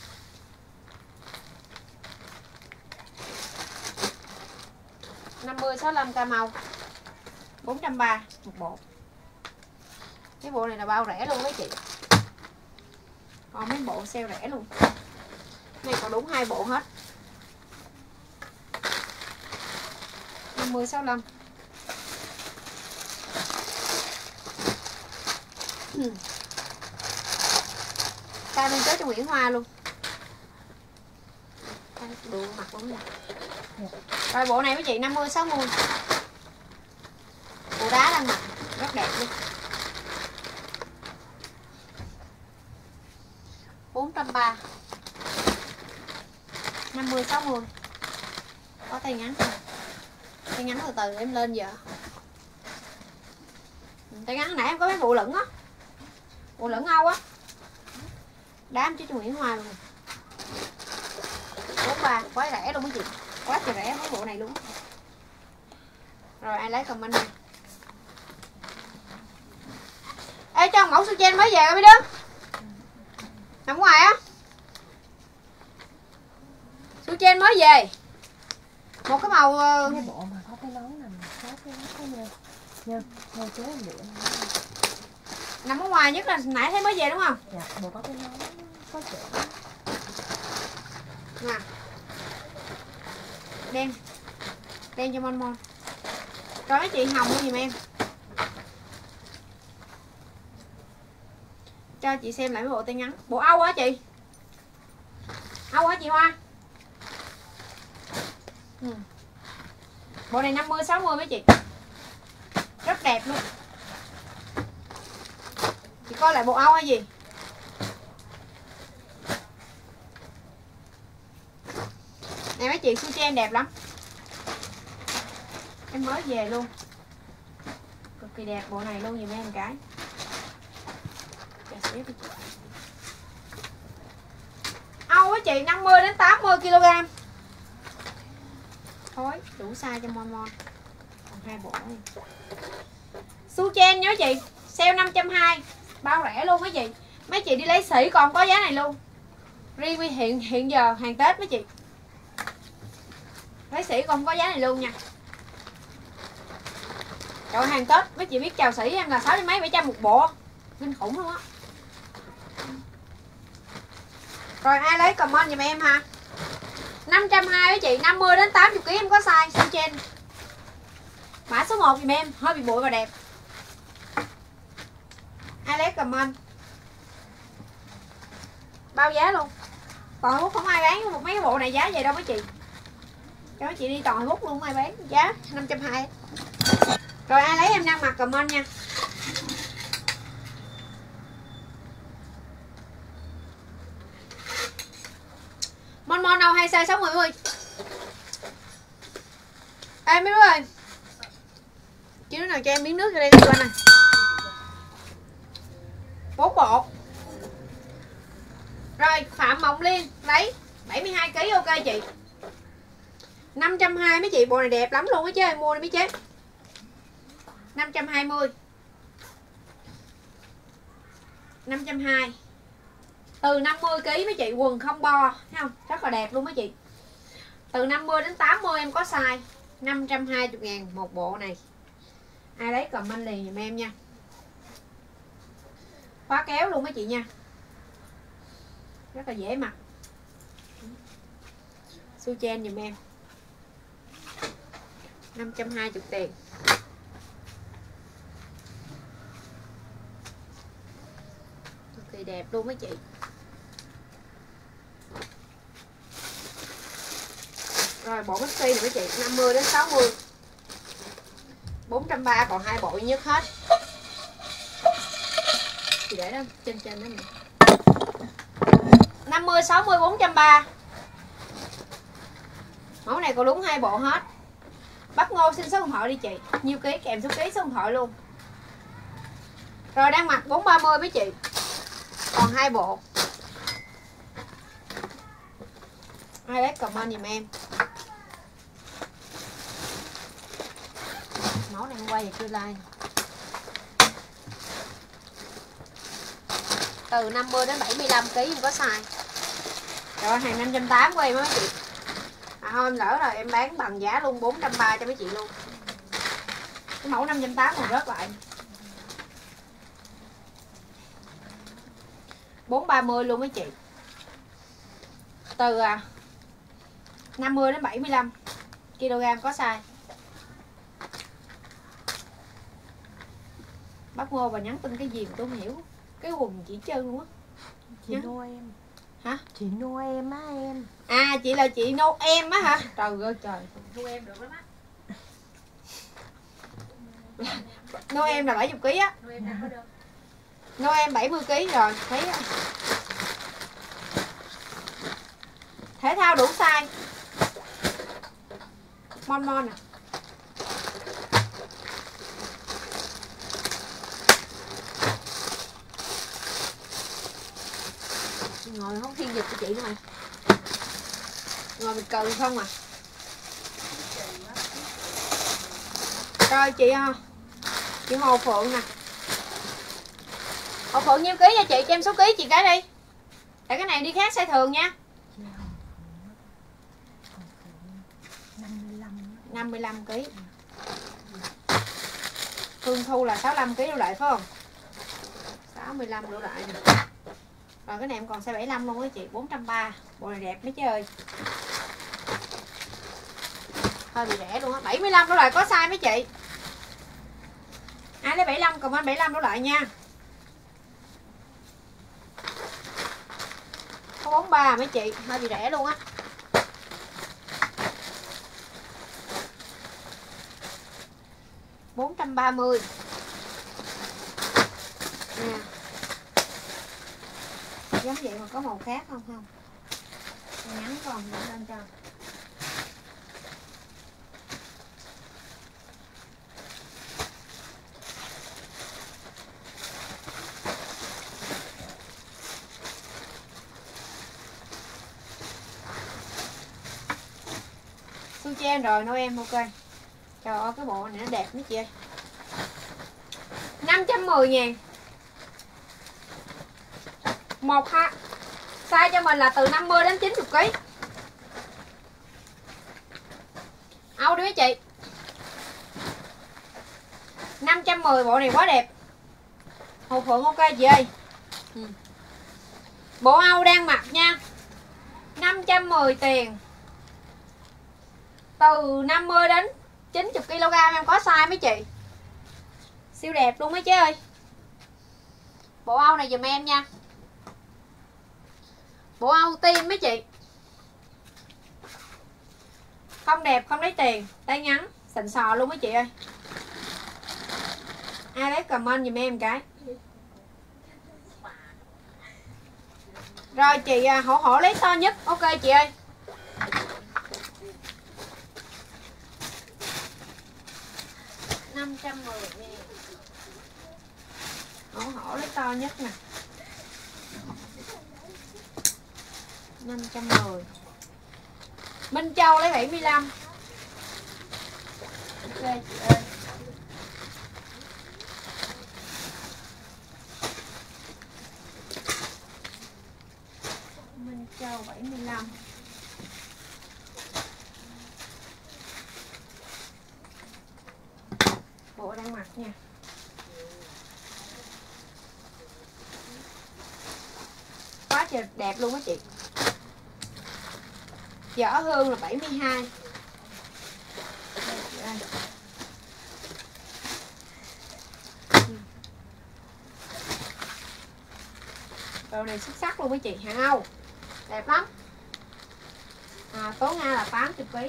$50 65 cam mau. 430 một bộ. Cái bộ này là bao rẻ luôn mấy chị. Còn mấy bộ sale rẻ luôn. Này còn đúng 2 bộ hết. 50 65. Cao lên tới cho Nguyễn Hoa luôn. Đồ mặc luôn nè. Rồi bộ này mấy chị 50 60. Bộ đá đang mặc rất đẹp luôn. 430. 50 60. Có tay ngắn không? Tay ngắn từ từ em lên giờ. Tay ngắn nãy em có mấy bộ lửng á. Bộ lửng Âu á. Đám chứ cho Nguyễn Hoa luôn. 43 quá rẻ luôn mấy chị. Quá trời rẻ mấy bộ này luôn. Rồi ai lấy comment này. Ê cho mẫu su chen mới về rồi mấy đứa. Nằm ngoài á. Su chen mới về. Một cái màu cái bộ mà có cái nón nằm có cái nón có nha chế lụa nằm ở ngoài nhất là nãy thấy mới về đúng không? dạ bộ có cái nón có chỗ Nè. Đen cho Mon Mon. Rồi mấy chị hồng giùm em. Cho chị xem lại cái bộ tay ngắn. Bộ Âu hả chị? Âu hả chị Hoa? Bộ này 50 60 mấy chị. Rất đẹp luôn. Chị coi lại bộ Âu hay gì? Này mấy chị su chen đẹp lắm. Em mới về luôn. Cực kỳ đẹp bộ này luôn giùm em cái. Âu với chị 50 đến 80 kg. Thôi, đủ size cho Mon Mon. Còn 2 bộ này. Su chen nhớ chị, sale 520, bao rẻ luôn mấy chị. Mấy chị đi lấy sỉ còn có giá này luôn. Review hiện giờ hàng Tết mấy chị. Lấy sỉ còn có giá này luôn nha. Trời hàng Tết mấy chị biết chào sỉ em là 600 mấy 700 một bộ. Kinh khủng luôn á. Rồi ai lấy comment giùm em ha. 520 với chị, 50 đến 80 kg em có size su chen. Mã số 1 giùm em, hơi bị bụi và đẹp. Ai lấy comment. Bao giá luôn. Còn không ai bán một mấy cái bộ này giá vậy đâu mấy chị. Cho mấy chị đi toàn hút luôn không ai bán, giá 520. Rồi ai lấy em đang mặc comment nha. Mon Mon đâu hay size 60 ơi. Ê mấy đứa ơi. Chứ đứa nào cho em miếng nước cho đây cho anh này. 4 bộ. Rồi Phạm Mộng Liên lấy 72 kg ok chị. 520 mấy chị, bộ này đẹp lắm luôn á chứ em mua đi mấy chế. 520. 520. Từ 50 kg mấy chị, quần không bo, thấy không? Rất là đẹp luôn mấy chị. Từ 50 đến 80 em có size. 520.000 một bộ này. Ai lấy comment liền giùm em nha. Khóa kéo luôn mấy chị nha. Rất là dễ mặc. Su chen giùm em. 520 tiền. Cực kỳ đẹp luôn mấy chị. Rồi bộ maxi này mấy chị, 50 đến 60. 430 còn 2 bộ duy nhất hết. Chị để đó trên đó nè. 50 60 430. Mẫu này còn đúng 2 bộ hết. Bắp Ngô xin số điện thoại đi chị. Nhiêu ký kèm số ký số điện thoại luôn. Rồi đang mặc 430 mấy chị. Còn 2 bộ. Ai lấy comment giùm em. Mẫu này hôm qua giờ chưa like. Từ 50 đến 75 kg em có size. Rồi hàng 580 của em á mấy chị. À thôi em lỡ rồi em bán bằng giá luôn 430 cho mấy chị luôn. Cái mẫu 580 còn rớt lại. 430 luôn mấy chị. Từ 50 đến 75 kg có size. Bác Ngô và nhắn tin cái gì mà tôi không hiểu. Cái quần chỉ trơn luôn á. chị nô em. Hả? Chị nô em á em. À chị là chị nô em á hả? Trời ơi trời. Nô em được lắm á. Nô em là 70 kg á. Nô em 70 kg rồi, thấy á. Thể thao đủ size. Mon Mon à. Ngồi không thiên dịch cho chị nữa mày. Ngồi mình cười không à. Rồi chị Hồ Phượng nè. Hậu Phượng nhiêu ký nha chị, cho em số ký chị cái đi. Tại cái này đi khác size thường nha. 55 kg. Phương Thu là 65 kg đổ lại phải không? 65 đổ lại nè. Rồi cái này em còn size 75 luôn á chị, 430. Bộ này đẹp mấy chứ ơi. Hơi bị rẻ luôn á, 75 đổ lại có size mấy chị. Ai lấy 75 comment 75 đổ lại nha. Có 43 mấy chị, hơi bị rẻ luôn á. $430 nè. Giống vậy mà có màu khác không? Không, nhắn còn lên cho. Su chen rồi Noel ok. Trời ơi cái bộ này nó đẹp mấy chị ơi. 510.000. Một ha. Size cho mình là từ 50 đến 90 kg. Âu đi mấy chị. 510 bộ này quá đẹp. Hồ Phượng ok chị ơi. Bộ Âu đang mặc nha. 510 tiền. Từ 50 đến 90 kg em có size mấy chị. Siêu đẹp luôn mấy chị ơi. Bộ Âu này dùm em nha. Bộ Âu tim mấy chị. Không đẹp không lấy tiền. Tay ngắn xịn sò luôn mấy chị ơi. Ai lấy comment dùm em cái. Rồi chị hổ lấy to nhất. Ok chị ơi. $510.000. Hổ lấy to nhất nè. 510. Minh Châu lấy 75. Ok chị ơi. Minh Châu 75. Bộ đang mặc nha. Quá trời đẹp luôn á chị. Võ Hương là 72. Đây. Đồ này xuất sắc luôn mấy chị, hàng Âu. Đẹp lắm. Tố Nga là 80 kg.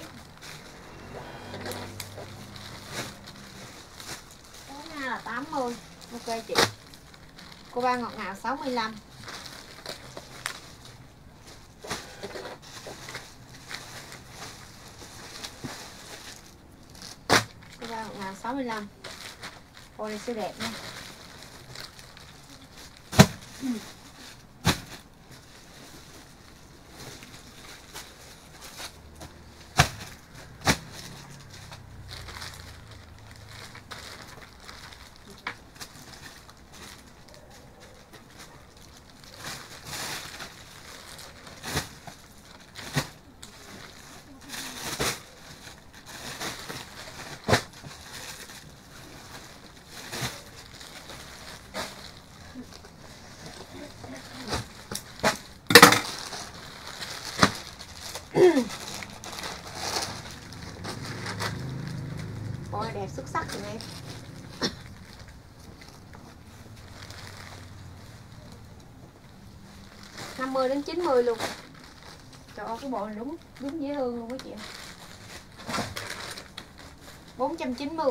Tố Nga là 80. Ok chị. Cô ba ngọt ngào 65. Cô ba ngọt ngào 65. Cô này siêu đẹp nha. Ôi đẹp xuất sắc rồi em. $50 đến 90 luôn. Trời ơi cái bộ này đúng dễ thương luôn các chị. 490.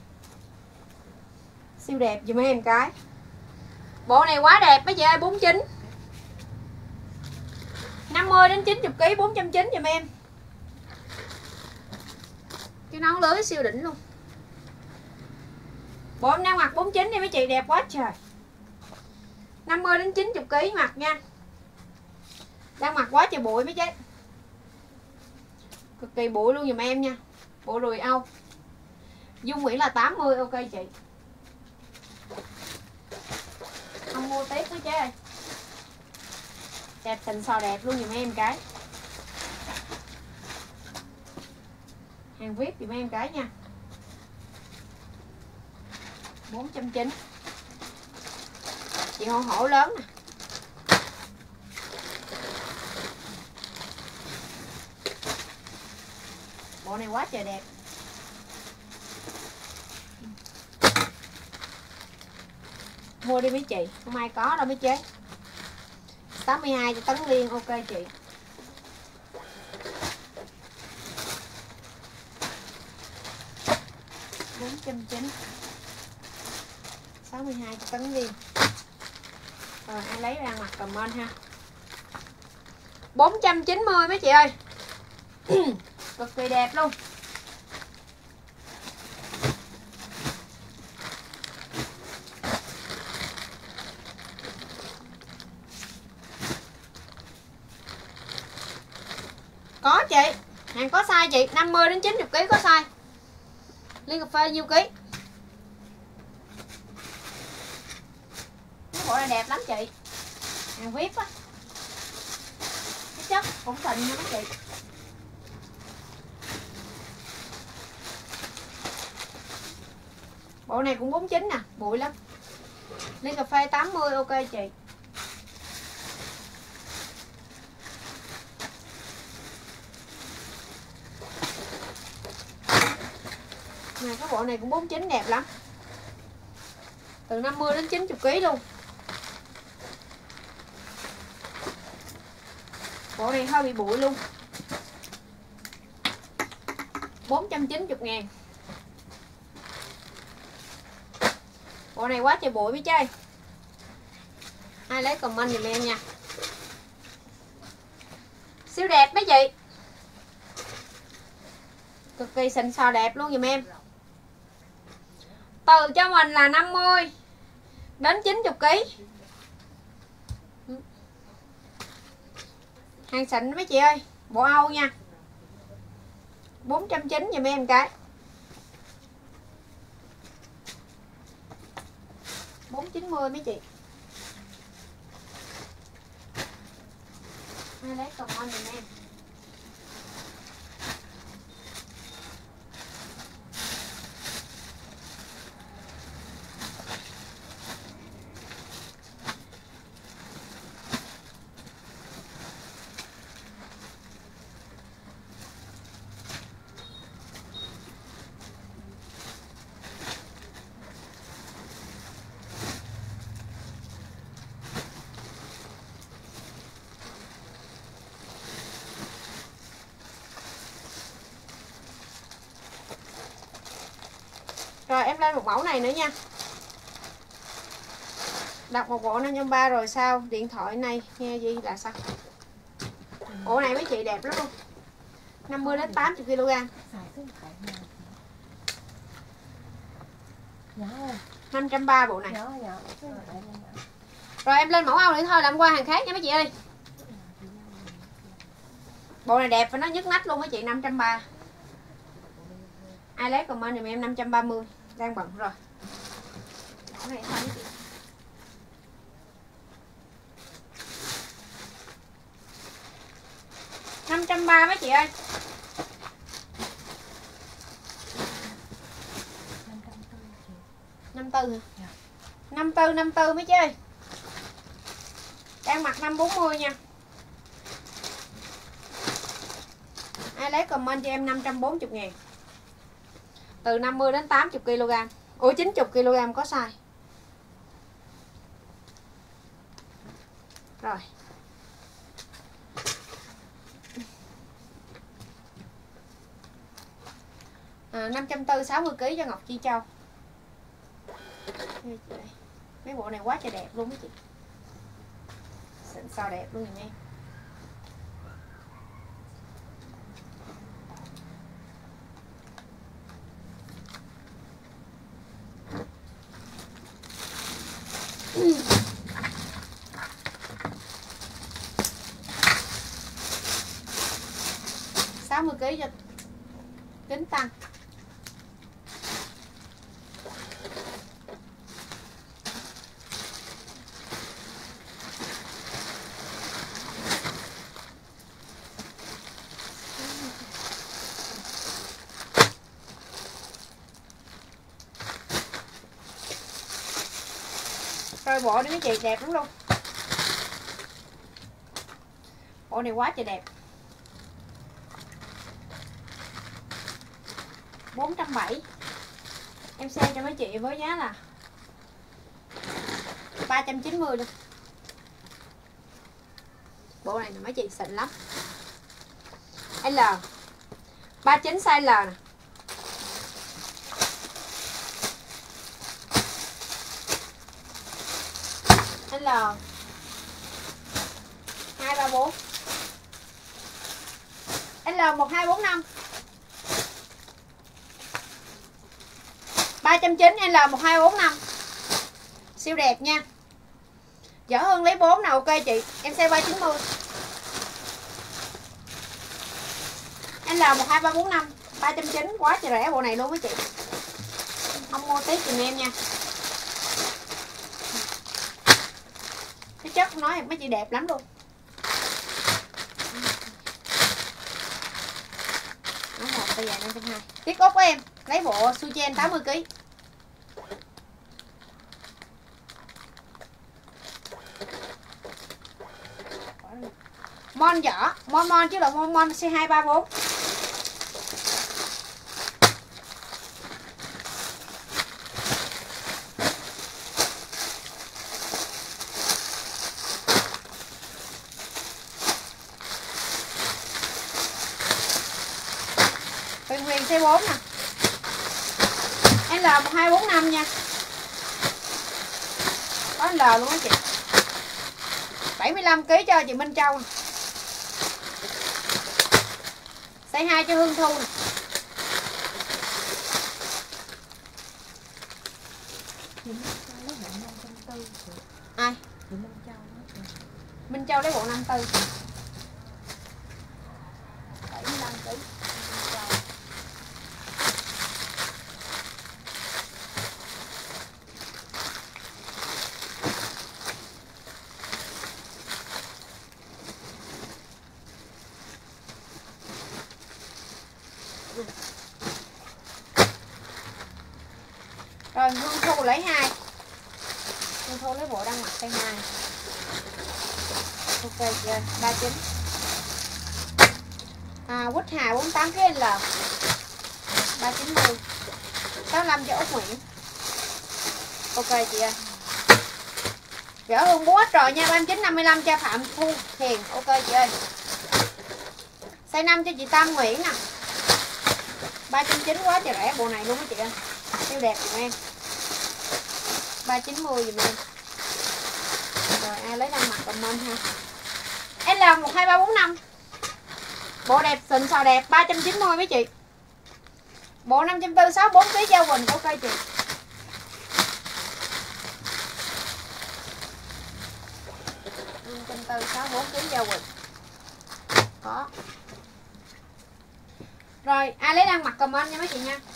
Siêu đẹp dùm em cái. Bộ này quá đẹp mấy chị ơi, 49. 50 đến 90 kg 490 dùm em. Cái nón lưới siêu đỉnh luôn. Bộ em đang mặc 49 đi mấy chị, đẹp quá trời. 50 đến 90 kg mặc nha. Đang mặc quá trời bụi mấy chị. Cực kỳ bụi luôn dùm em nha. Bộ đùi Âu. Dung Nguyễn là 80 ok chị. mua tiếp đó chứ. Đẹp xịn sò đẹp luôn giùm em cái. Hàng VIP giùm em cái nha. 490. Chị hổ hổ lớn nè. Bộ này quá trời đẹp. Mua đi mấy chị, không ai có đâu mấy chế. 82 cho tấn liên, ok chị. $490. 62 cho tấn liên. Rồi ai lấy ra mặt comment ha. 490 mấy chị ơi. Cực kỳ đẹp luôn. Có chị, hàng có size chị, 50 đến 90 kg có size. Ly cà phê nhiêu ký? Cái bộ này đẹp lắm chị. Hàng VIP á. Cái chất cũng xịn nha mấy chị. Bộ này cũng 49 nè, bụi lắm. Ly cà phê 80 ok chị. Này cái bộ này cũng 49 đẹp lắm. Từ 50 đến 90 kg luôn. Bộ này hơi bị bụi luôn. 490.000. Bộ này quá trời bụi mới chơi. Ai lấy comment giùm em nha. Siêu đẹp mấy chị. Cực kỳ xịn sò đẹp luôn giùm em. Từ cho mình là 50 đến 90 kg. Hàng xịn mấy chị ơi. Bộ Âu nha. 490 giùm em cái. 490 mấy chị. Ai lấy comment giùm em. Rồi em lên một mẫu này nữa nha. Đặt một bộ 530 rồi sao? Điện thoại này nghe gì là sao? Bộ này mấy chị đẹp lắm luôn. 50 đến 80 kg. 530 bộ này. Rồi em lên mẫu Âu nữa thôi, làm qua hàng khác nha mấy chị ơi. Bộ này đẹp và nó nhức nách luôn mấy chị. 530. Ai lấy comment giùm em 530. Đang bận rồi. Mẫu này thôi mấy chị. $530 mấy chị ơi. 54 hả? Dạ. 54 mấy chị ơi. Đang mặc 540 nha. Ai lấy comment cho em 540.000. Từ 50 đến 80 kg. Ủa 90 kg có size. Rồi. À, 540 60 kg cho Ngọc Chi Châu. Mấy bộ này quá trời đẹp luôn mấy chị. Xịn sao đẹp luôn nha em. $60 kg cho kính tăng. Rồi bộ này mấy chị đẹp lắm luôn. Bộ này quá trời đẹp. 470. Em sale cho mấy chị với giá là 390 luôn. Bộ này là mấy chị xịn lắm. L 39 size L nè. L 234. L 1245. 390 L 1245. Siêu đẹp nha. Dở hơn lấy 4 nào ok chị. Em size 390. L 12345 390 quá trời rẻ bộ này luôn mấy chị. Không mua tiếp giùm em nha. Cái chất nói mấy chị đẹp lắm luôn. Nó một bây giờ 520. Tiết ốc của em lấy bộ Suchen 80 kg. Mon vỏ, mon chứ là mon C234. Huyền C4 nè. L 1245 nha. Có L luôn á chị. 75 kg cho chị Minh Châu nè. Size 2 cho Hương Thu nè. Ai? Minh Châu lấy bộ 54. 75 kg. Rồi Hương Thu lấy 2. Hương Thu lấy bộ đang mặc size 2. Ok chị ơi, 39. Quýt Hà 48 kg L 390. 65 cho Úc Nguyễn. Ok chị ơi. Gỡ Hương bố hết rồi nha. 39 55 cho Phạm Thu Hiền. Ok chị ơi. Size 5 cho chị Tam Nguyễn nè. 390 quá trời rẻ bộ này luôn á chị ơi. Siêu đẹp giùm em. 390 giùm em. Rồi ai lấy đang mặc comment ha. L 12345. Bộ đẹp xịn sò đẹp 390 mấy chị. Bộ 540 64 kg Giao Quỳnh. Ok chị. 540 64 kg Giao Quỳnh. Có. Rồi ai lấy đang mặc comment nha mấy chị nha.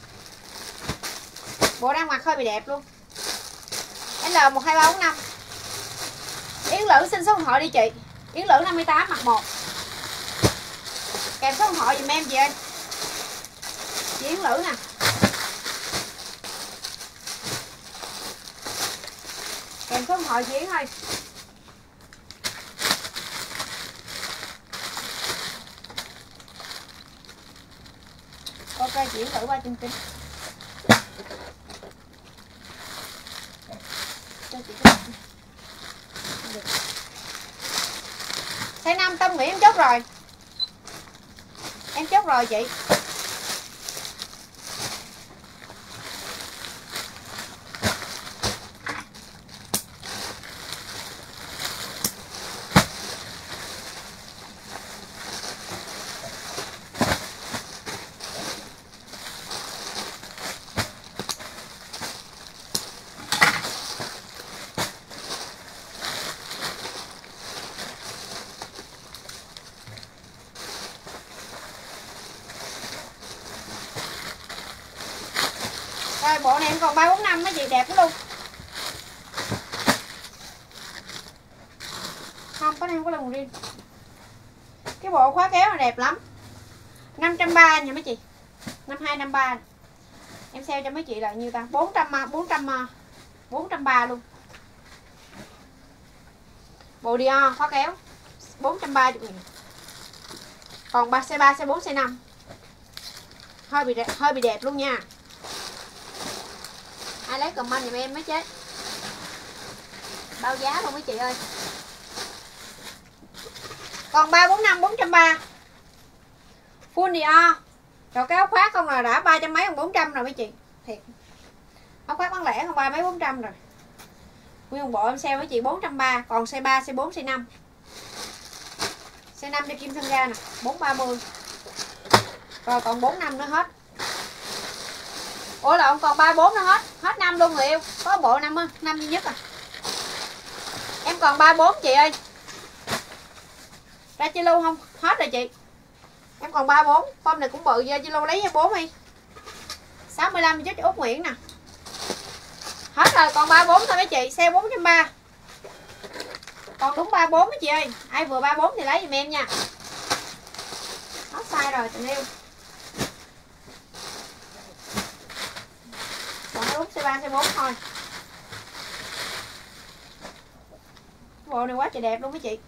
Bộ đang mặc hơi bị đẹp luôn. L 12345. Yến Lữ xin số điện thoại đi chị. Yến Lữ 58 mặc 1. Kèm số điện thoại dùm em chị ơi. Chị Yến Lữ nè. Kèm số điện thoại chị Yến ơi. Ok chị Yến Lữ 390. Size 5 Tâm Nguyễn em chốt rồi. Em chốt rồi chị. Rồi bộ này em còn 345 mấy chị đẹp lắm luôn. Không có em có lồng riêng. Cái bộ khóa kéo này đẹp lắm. 530 nha mấy chị. 5253. Em sale cho mấy chị là nhiêu ta? 430 luôn. Bộ Dior khóa kéo 430.000. Còn size 3, size 4, size 5 hơi bị đẹp luôn nha. Ai lấy comment giùm em mấy chế. Bao giá luôn mấy chị ơi. Còn 345 430. Full Dior. Rồi cái áo khoác không là đã 300 mấy, còn 400 rồi mấy chị. Thiệt. Áo khoác bán lẻ không 3 mấy 400 rồi. Nguyên bộ em sale mấy chị 430. Còn size 3, size 4, size 5. Size 5 cho Kim Thân Ga nè 430. Rồi còn 45 nữa hết. Ủa lộn, còn 34 nữa hết. Hết 5 luôn người yêu. Có bộ 5 á, 5 duy nhất à. Em còn 34 chị ơi. Ra chi lưu không? Hết rồi chị. Em còn 34. Form này cũng bự, chi lưu lấy cho 4 đi. 65 cho Út Nguyễn nè. Hết rồi, còn 34 thôi mấy chị. Xe 430. Còn đúng 34 mấy chị ơi. Ai vừa 34 thì lấy giùm em nha. Hết size rồi tình yêu. Còn đúng size 3, size 4 thôi. Bộ này quá trời đẹp luôn mấy chị.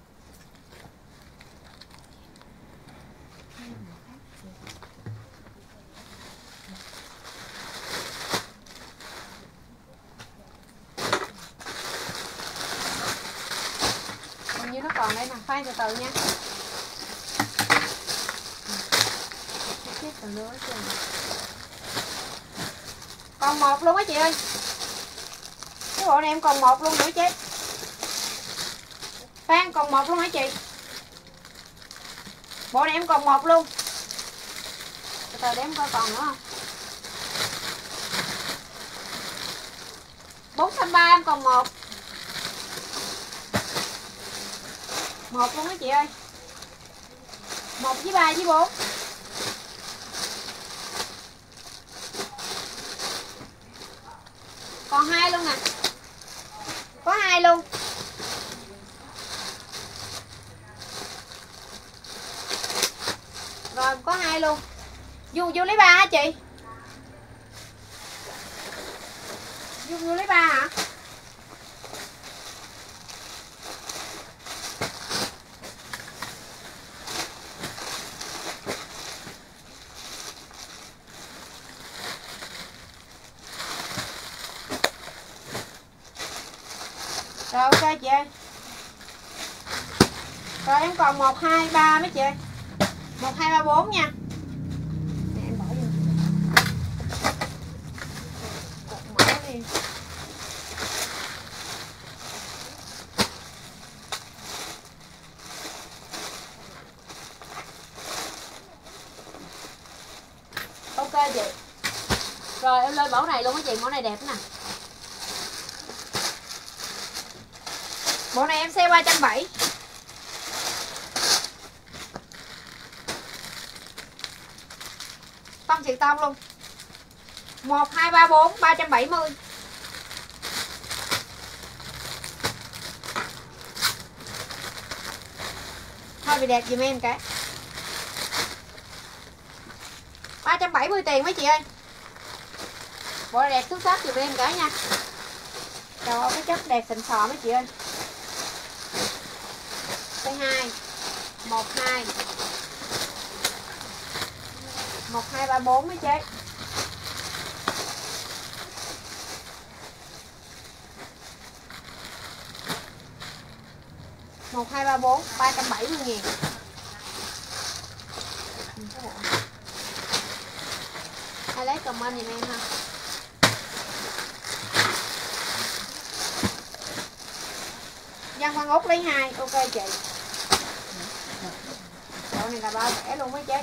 Còn như nó còn đây nè, khoan từ từ nha. Còn một luôn á chị ơi. Cái bộ này em còn một luôn nữa chứ. Phan còn một luôn hả chị? Bộ này em còn một luôn. Từ từ để em coi còn nữa không. 430 em còn một. Một luôn đó chị ơi. 1 với 3 với 4. Còn 2 luôn nè. Có 2 luôn. Rồi có 2 luôn. Vô lấy 3 hả chị? Vô lấy 3 hả? Rồi ok chị ơi. Rồi em còn 1, 2, 3 mấy chị ơi. 1, 2, 3, 4 nha. Để em bỏ vô. Cột mở đi. Ok chị. Rồi em lên mẫu này luôn á chị, mẫu này đẹp nè. Bộ này em sale 370. Tông xịt tông luôn. 1, 2, 3, 4 370. Thôi bị đẹp dùm em cái. 370 tiền mấy chị ơi. Bộ này đẹp xuất sắc dùm em cái nha. Trời ơi cái chất đẹp xịn sò mấy chị ơi. Size 2 1, 2 1, 2, 3, 4 mấy chế. Một, 2, 3, 4 370.000. Ai lấy comment giùm em ha. Văn Văn Út lấy 2. Ok chị. Bộ này là bao rẻ luôn mấy chế.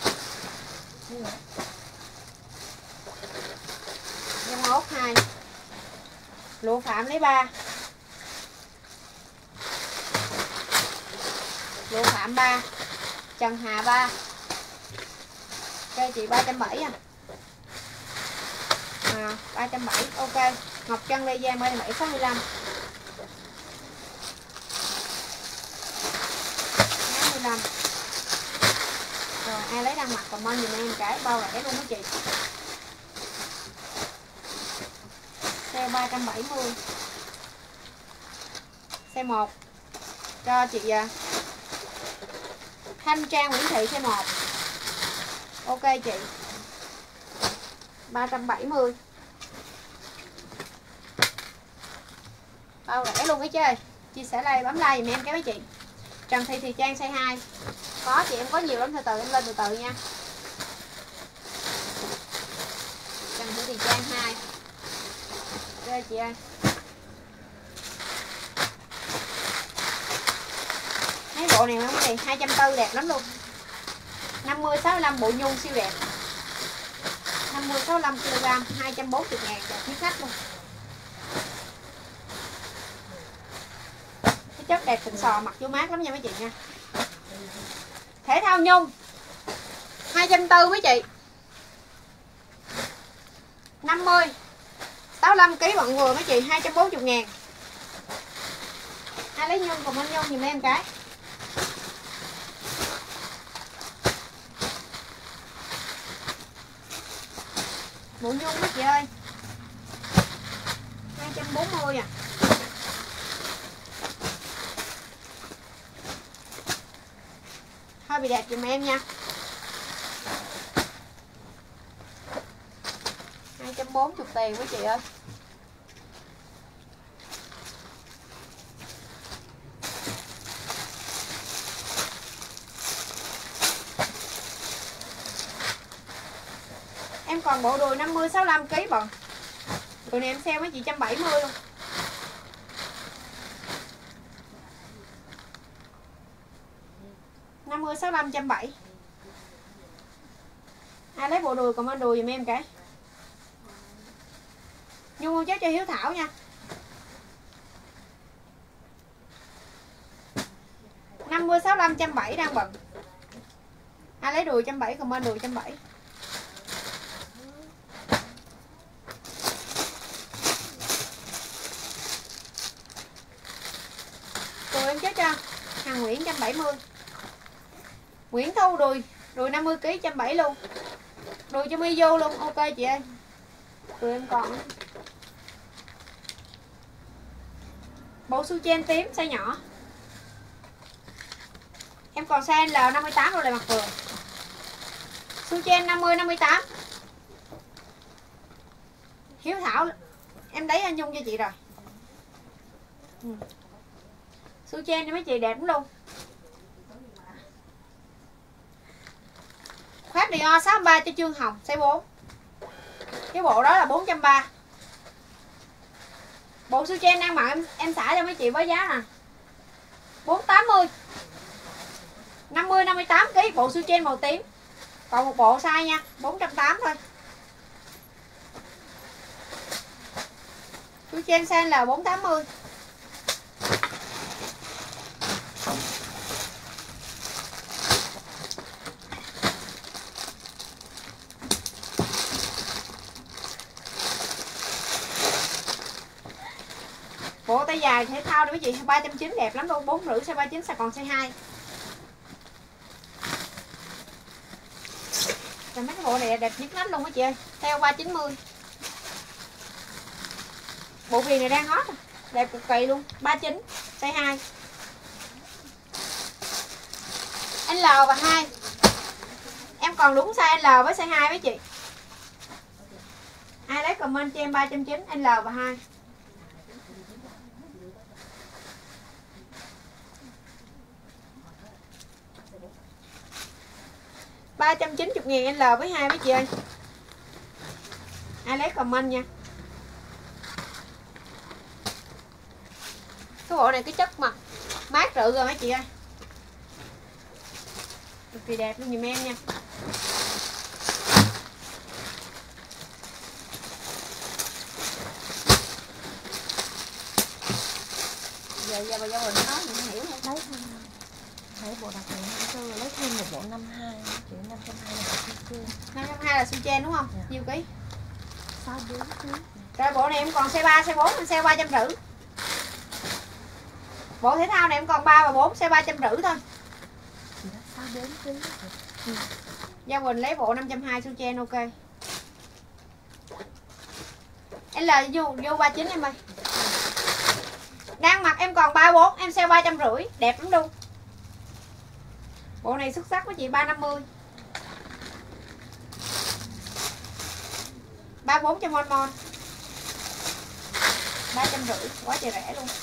Văn Văn Út 2. Lụa Phạm lấy 3. Lụa Phạm 3. Trần Hà 3. Cho chị 370 à. 370 ok. Ngọc Trân Lê Giang 37 65. 65. Rồi ai lấy đang mặc comment giùm em cái bao rẻ luôn đó chị. Sale 370. Size 1 cho chị Thanh Trang Nguyễn Thị size 1. Ok chị. 370. Bao rẻ luôn ấy chơi. Chia sẻ like, bấm like giùm em cái mấy chị. Trần Thị Trang size 2. Có chị, em có nhiều lắm, từ từ em lên từ từ nha. Trần Thị Trang 2. Ok chị ơi. Mấy bộ này không chị, 240 đẹp lắm luôn. 50 65 bộ nhung siêu đẹp. 50 65 kg, 240 ngàn đẹp nhất khách luôn. Cái chất đẹp xịn sò, mặc vô mát lắm nha mấy chị nha. Thể thao nhung 240 mấy chị. 50 65 kg bận vừa mấy chị, 240 ngàn. Ai lấy nhung còn anh nhung giùm em cái. Bộ nhung mấy chị ơi, 240 à. Hơi bị đẹp giùm em nha. 240 tiền mấy chị ơi. Em còn bộ đùi 50 65 kg bận. Đùi này em sale mấy chị 170 luôn. Mươi 65 170. Ai lấy bộ đùi comment đùi giùm em cái. Nhung chết cho Hiếu Thảo nha. 50 65 170 đang bận. Ai lấy đùi 170 comment đùi 170. Đùi em chết cho Hằng Nguyễn 170. Nguyễn Thu đùi 50 kg 170 luôn. Đùi cho mi vô luôn. Ok chị ơi. Đùi em còn. Bộ su chen tím size nhỏ. Em còn size L58 rồi, lại mặc vừa. Su chen 50 58. Hiếu Thảo em lấy anh Nhung cho chị rồi. Su chen cho mấy chị đẹp lắm luôn. Khoác Dior 63 cho Trương Hồng size 4. Cái bộ đó là 430. Bộ su chen đang mặc em xả cho mấy chị với giá nè 480. 50 58 kg bộ su chen màu tím. Còn một bộ size nha, 480 thôi. Su chen size là 480. Bộ tay dài thể thao đó mấy chị, 390 đẹp lắm luôn, 4 rưỡi size 39 sẽ còn size 2. Rồi mấy cái bộ này đẹp nhất nách luôn mấy chị ơi, theo 390. Bộ viền này đang hot, đẹp cực kỳ luôn, 39 size 2. L và 2. Em còn đúng size L với size 2 mấy chị. Ai lấy comment cho em 390 L và 2. $390.000 L với 2 mấy chị ơi. Ai lấy comment nha. Cái bộ này cái chất mà mát rự rồi mấy chị ơi. Cực kỳ đẹp luôn giùm em nha. Giờ bà Dâu Bình nói mình hiểu không? Lấy thêm thấy bộ đặc biệt hơn lấy thêm một bộ 52 triệu 520 là su chen. 520 là su chen đúng không? Dạ. Nhiêu ký? 64 kg. Rồi bộ này em còn size 3, size 4, em size 350. Bộ thể thao này em còn 3 và 4, size 350 thôi. Chị đó 64 kg. Gia Quỳnh lấy bộ 520 su chen ok. L vô 39 em ơi. Đang mặc em còn 34, em sale 350, đẹp lắm luôn. Bộ này xuất sắc với chị 350. 34 cho Mon Mon. 350, quá trời rẻ luôn.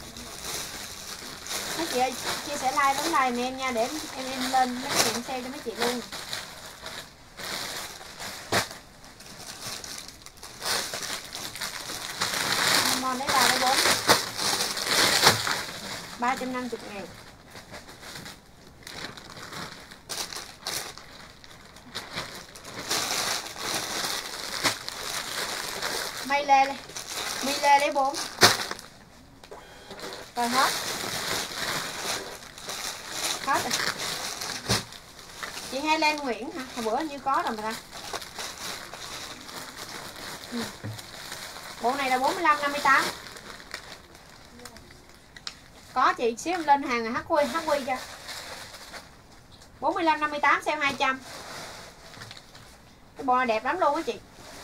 Mấy chị ơi, chia sẻ like bấm like med em nha, để em lên mấy cái em sale cho mấy chị luôn. Mon Mon lấy 3 lấy 4. 350.000. Mi lê lấy 4. Rồi hết. Hết rồi. Chị hay lên Nguyễn hả? Hồi bữa như có rồi mà ta. Bộ này là 45 58. Có chị, xíu em lên hàng là HQ cho. 45 58 sale 200. Cái bộ này đẹp lắm luôn á chị.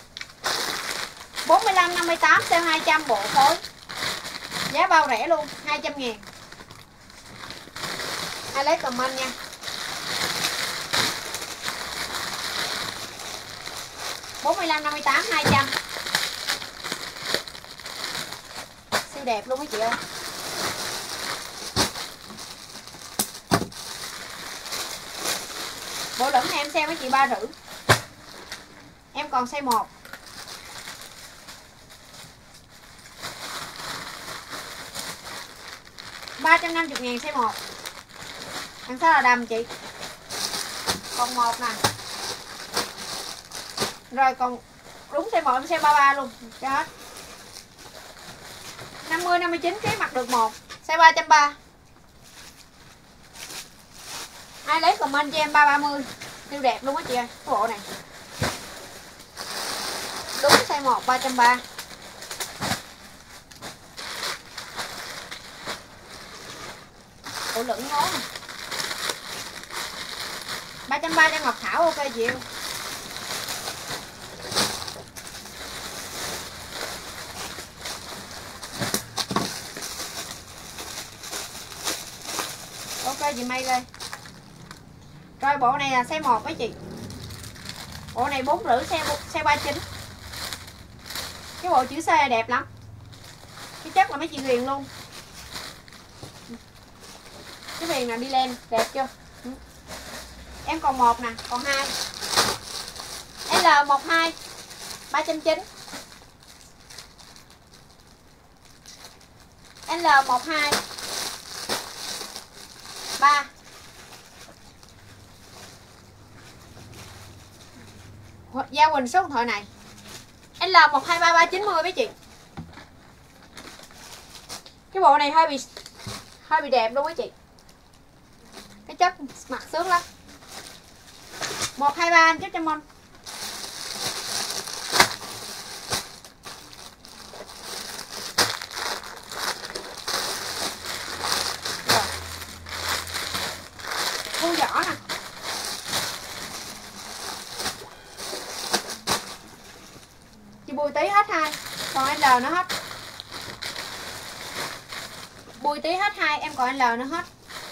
45 58 sale 200 bộ phối. Giá bao rẻ luôn, 200.000. Ai lấy comment nha. Bốn 45 58 200. Siêu đẹp luôn á chị ơi. Bộ lửng này em xem với chị 3,5. Em còn size 1. $350.000 size 1. Đằng sau là đầm chị. Còn 1 nè. Rồi còn đúng size 1 em size 33 luôn. Cho hết. 50 59 kg mặc được 1. Size 330. Ai lấy comment cho em 330. Siêu đẹp luôn á chị ơi, cái bộ này. Đúng size 1 330. Bộ lửng ngố nè. 330 cho Ngọc Thảo, ok chị yêu. Ok chị May lên. Rồi bộ này là size 1 mấy chị. Bộ này 4,5 size 39. Cái bộ chữ C đẹp lắm. Cái chất là mấy chị Huyền luôn. Cái viền nào đi lên đẹp chưa? Em còn 1 nè, còn 2. L12 390. L12 3. Giao Quỳnh số điện thoại này. L123390 mấy chị. Cái bộ này hơi bị đẹp luôn á chị. Cái chất mặt sướng lắm. 123 anh chất cho Mon. Thu vỏ nè. Chị Bùi tí hết 2. Còn L nó hết. Bùi tí hết 2, em còn L nó hết.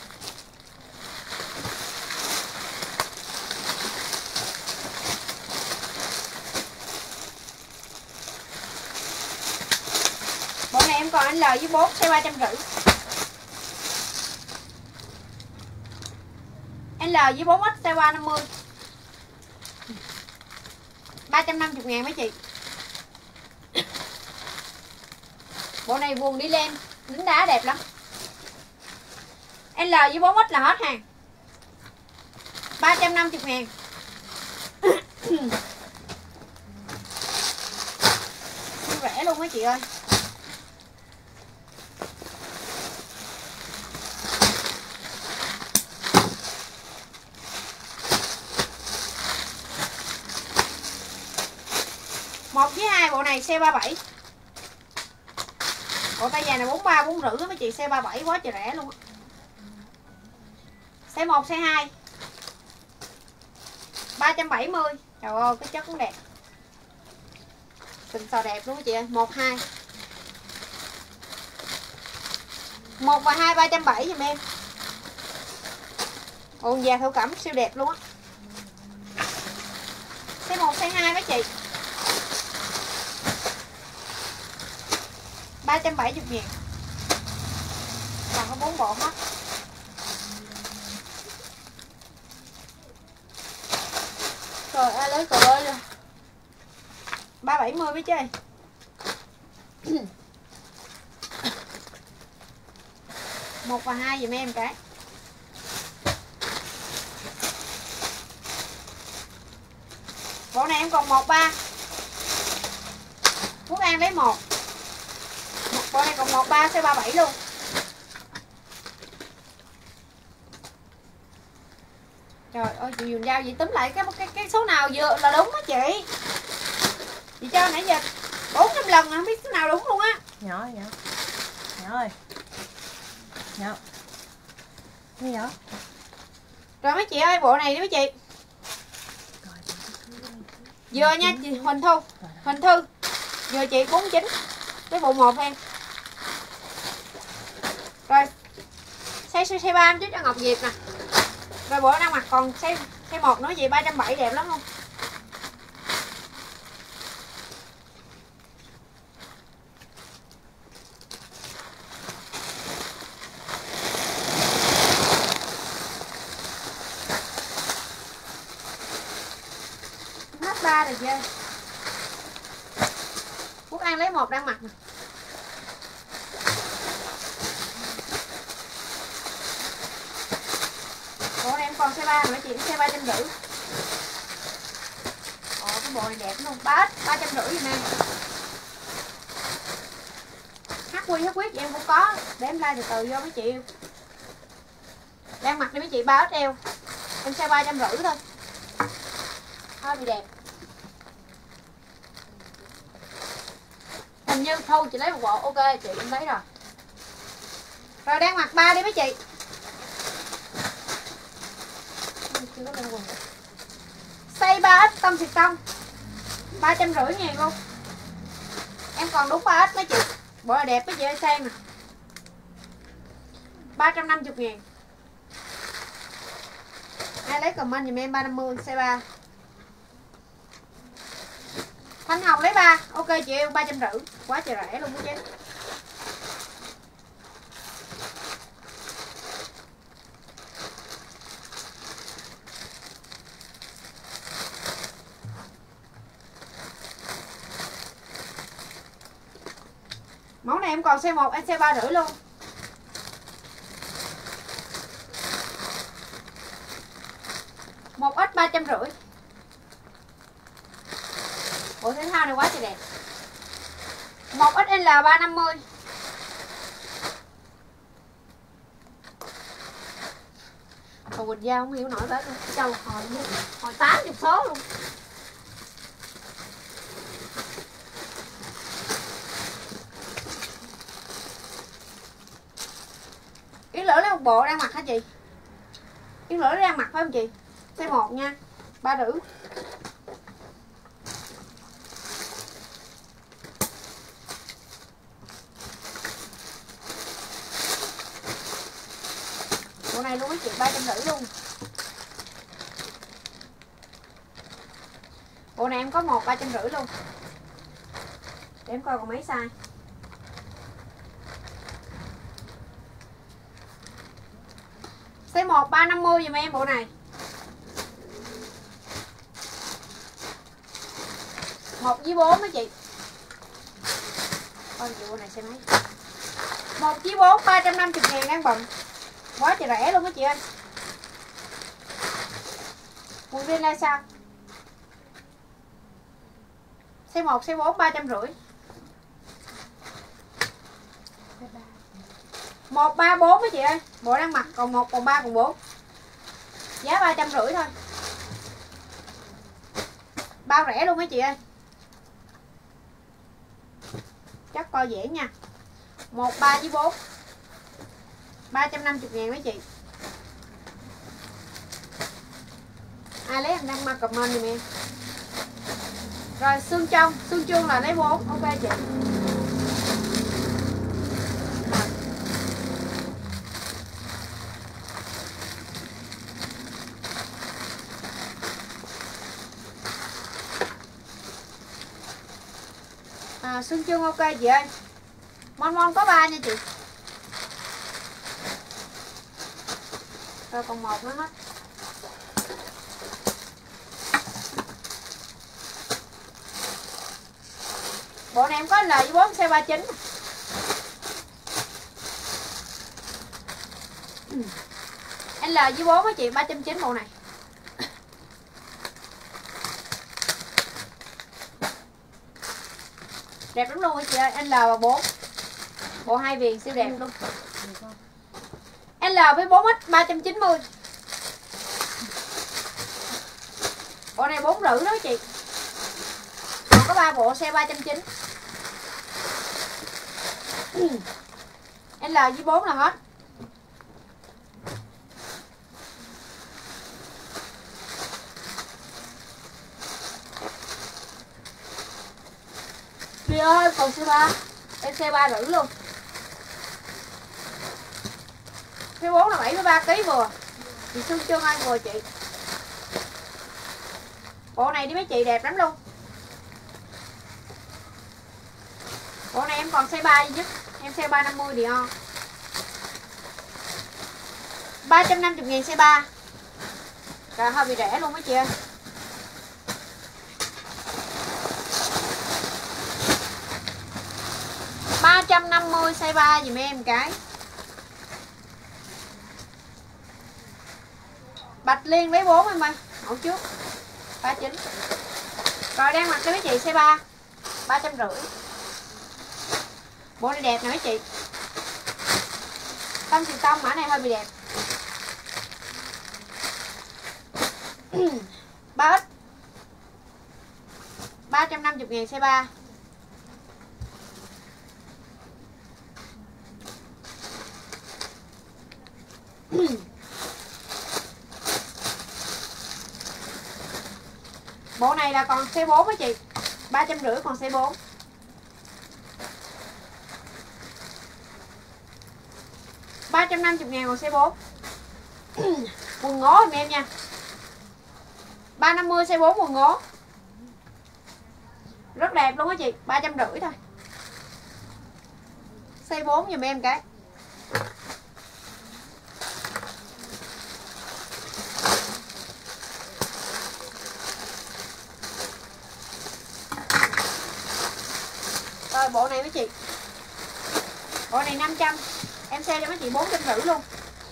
Bộ này em còn L với 4 size 350. L với 4X size 350. 350.000 mấy chị. Bộ này vuông đi lên đính đá đẹp lắm. L với 4X là hết hàng. 350.000. Rẻ luôn mấy chị ơi. Một với 2 bộ này size 37. Bộ tay dài này 43 4,5 mấy chị, size 37 quá trời rẻ luôn á. Size 1 size 2 370. Trời ơi cái chất cũng đẹp. Xịn sò đẹp luôn mấy chị ơi. 1 2. 1 và 2 370 giùm em. Quần da thổ cẩm siêu đẹp luôn á. Size 1 size 2 mấy chị. 370.000. Còn có 4 bộ hết. Trời ơi lấy cờ ơi. 370 mấy chơi. Một và 2 giùm em cái. Bộ này em còn 13. Phúc An lấy 1. Bộ này còn 13 size 37 luôn. Trời ơi chị dùng dao chị túm lại cái số nào vừa là đúng á chị. Chị cho nãy giờ 4-5 lần mà không biết số nào đúng luôn á. Nhỏ ơi. Nhỏ. Gì nhỏ? Rồi mấy chị ơi, bộ này đi mấy chị. Vừa nha chị Huỳnh Thu. Huỳnh Thư. Vừa chị 49. Cái bộ 1 em. Rồi. Size 3 trước cho Ngọc Diệp nè. Rồi bộ đang mặc còn size 1 nữa chị 370 đẹp lắm không? H3 rồi chị ơi. Quốc An lấy 1 đang mặc nè. Bộ này em còn size 3 nữa chị, size 350. Cái bộ này đẹp luôn, 350 giùm em. HQ HQ em cũng có, để em like từ từ vô mấy chị. Đang mặc đi mấy chị 3XL. Em size 350 thôi. Thôi bị đẹp. Hình như Thu chị lấy một bộ, ok chị cũng lấy rồi. Rồi đang mặc 3 đi mấy chị. Chưa có lên quần. Size 3X tông xịt tông 350.000 luôn. Em còn đúng 3X mấy chị. Bộ này đẹp mấy chị ơi sang nè. 350.000. Ai lấy comment giùm em 350 size 3. Thanh Hồng lấy 3. Ok chị yêu 350. Quá trời rẻ luôn đó chứ. Mẫu này em còn size 1, em size 3,5 luôn. Một ít 350. Bộ thể thao này quá trời đẹp. Một XL 350. Còn Quỳnh Giao không hiểu nổi hết luôn. Châu hồi 80 số luôn. Yến Lửa lấy một bộ đang mặc hả chị? Yến Lửa đang mặc phải không chị? Size 1 nha. 3,5. Bộ này luôn á chị, 350 luôn. Bộ này em có 1 350 luôn. Để em coi còn mấy size. Size 1 350 giùm em bộ này. 1 với 4 đó chị. Coi chị bộ này xem mấy. 1 với 4 350.000 đang bận. Quá trời rẻ luôn đó chị ơi. Quần jean này sao? Size 1, size 4 350. 1 3 4 đó chị ơi. Bộ đang mặc còn 1 còn 3 còn 4. Giá 350 thôi. Bao rẻ luôn đó chị ơi. Chắc coi dễ nha. 1 3 với 4. 350.000 mấy chị. Ai lấy em đăng mặc comment giùm em. Rồi xương trong, xương chuông là lấy 4. Ok chị. Xuân Chương ok chị ơi. Mon Mon có 3 nha chị. Rồi còn 1 nữa hết. Bộ này em có L với 4 size 39. L với 4 á chị, 390 bộ này. Đẹp lắm luôn á chị ơi, L và 4. Bộ 2 viền siêu đẹp luôn. L với 4X 390. Bộ này 4 rưỡi đó chị. Còn có 3 bộ size 390. L với 4 là hết. Chị ơi, còn size 3. Em size 3 rưỡi luôn. Size 4 là 73kg vừa. Chị Xuân Chương ơi vừa chị. Bộ này đi mấy chị đẹp lắm luôn. Bộ này em còn size 3 duy nhất. Em size 350 Dior. 350.000 size 3. Trời hơi bị rẻ luôn mấy chị ơi. $350 size 3 dùm em cái. Bạch Liên váy 4 em ơi, mẫu trước 39. Rồi đang mặc cho mấy chị size 3 350. Bộ này đẹp nè mấy chị. Tông thì tông, mã này hơi bị đẹp. 3X 350.000 size 3. Bộ này là còn size 4 á chị. 350 còn size 4. $350.000 còn size 4. Quần ngố giùm em nha. 350 size 4 quần ngố. Rất đẹp luôn á chị, 350 thôi. Size 4 giùm em cái. Rồi bộ này mấy chị. Bộ này 500. Em sale cho mấy chị 450 luôn.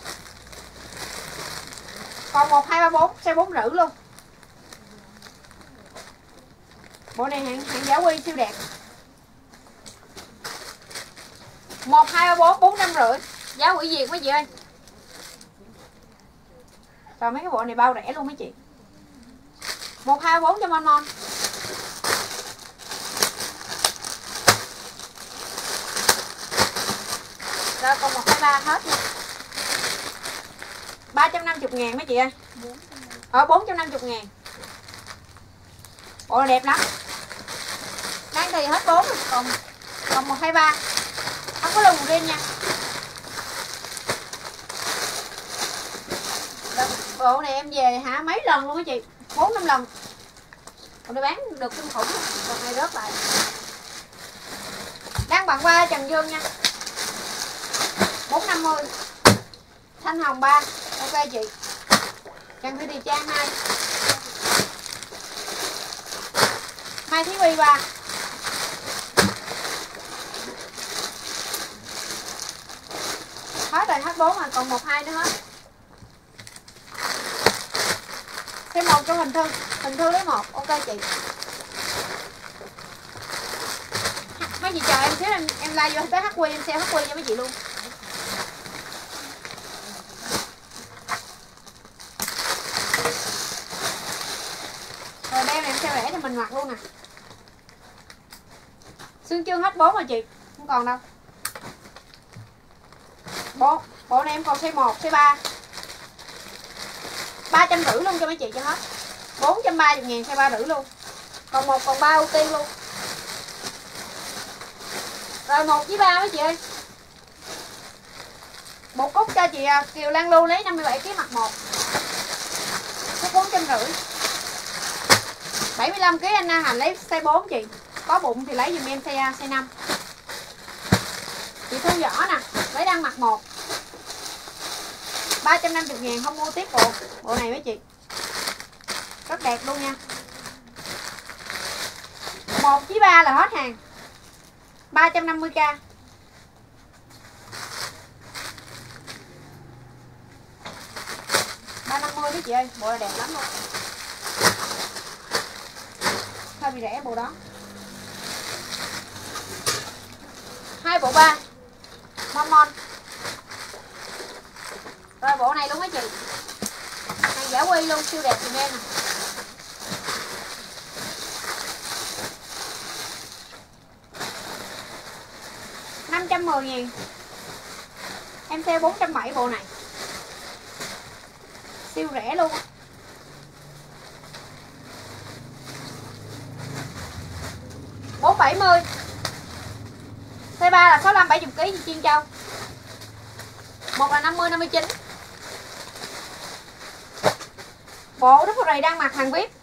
Còn 1, 2, 3, 4 size 450 luôn. Bộ này hàng Giả Quy siêu đẹp. 1, 2, 3, 4 450. Giá Quỷ Việt mấy chị ơi. Rồi mấy cái bộ này bao rẻ luôn mấy chị. 1, 2, 3, 4 cho Mon Mon. Rồi còn 1, 2, 3 hết nha. 350.000 mấy chị ơi. 450.000. Bộ này đẹp lắm. Đang thì hết 4 rồi. Còn 1, 2, 3. Không có lùng riêng nha. Rồi, bộ này em về hả mấy lần luôn á chị. 4-5 lần. Còn đây bán được kinh khủng. Còn này rớt lại. Đang bằng qua Trần Dương nha. 450. Thanh hồng 3. Ok chị. Trần Thị Trì Trang 2. Mai Thí Huy 3. Hết rồi, hết 4 rồi, còn 1, 2 nữa hết. Thêm 1 trong Hình Thư. Hình Thư lấy 1. Ok chị. Mấy chị chờ em xíu, em like vô tới HQ, em sale HQ cho mấy chị luôn. Rồi đeo này em sale rẻ cho mình mặc luôn nè. Xuân Chương hết 4 rồi chị. Không còn đâu. Bộ này em còn size 1, size 3. 350 luôn cho mấy chị cho hết. 430.000 size 3 rưỡi luôn. Còn 1 còn 3 ưu tiên luôn. Rồi 1 với 3 mấy chị ơi. Một cúc cho chị Kiều Lan Lưu lấy 57kg mặt 1. Có 450. 75kg anh Na Hành lấy size 4 chị. có bụng thì lấy giùm em size A, size 5. Chị Thu Võ nè, lấy đang mặc 1 350.000, không mua tiếp bộ này mấy chị. Rất đẹp luôn nha. 1 với 3 là hết hàng. 350k. Mấy chị ơi, bộ này đẹp lắm luôn. Hơi bị rẻ bộ đó. 2 bộ 3 mon. Rồi bộ này luôn mấy chị. Hàng giả quy luôn, siêu đẹp dùm em nè. $510.000. Em sale 470 bộ này. Siêu rẻ luôn. $470. Size 3 là 65-70kg như Chiên Châu. Một là 50-59. Bộ rất là đang mặc hàng VIP.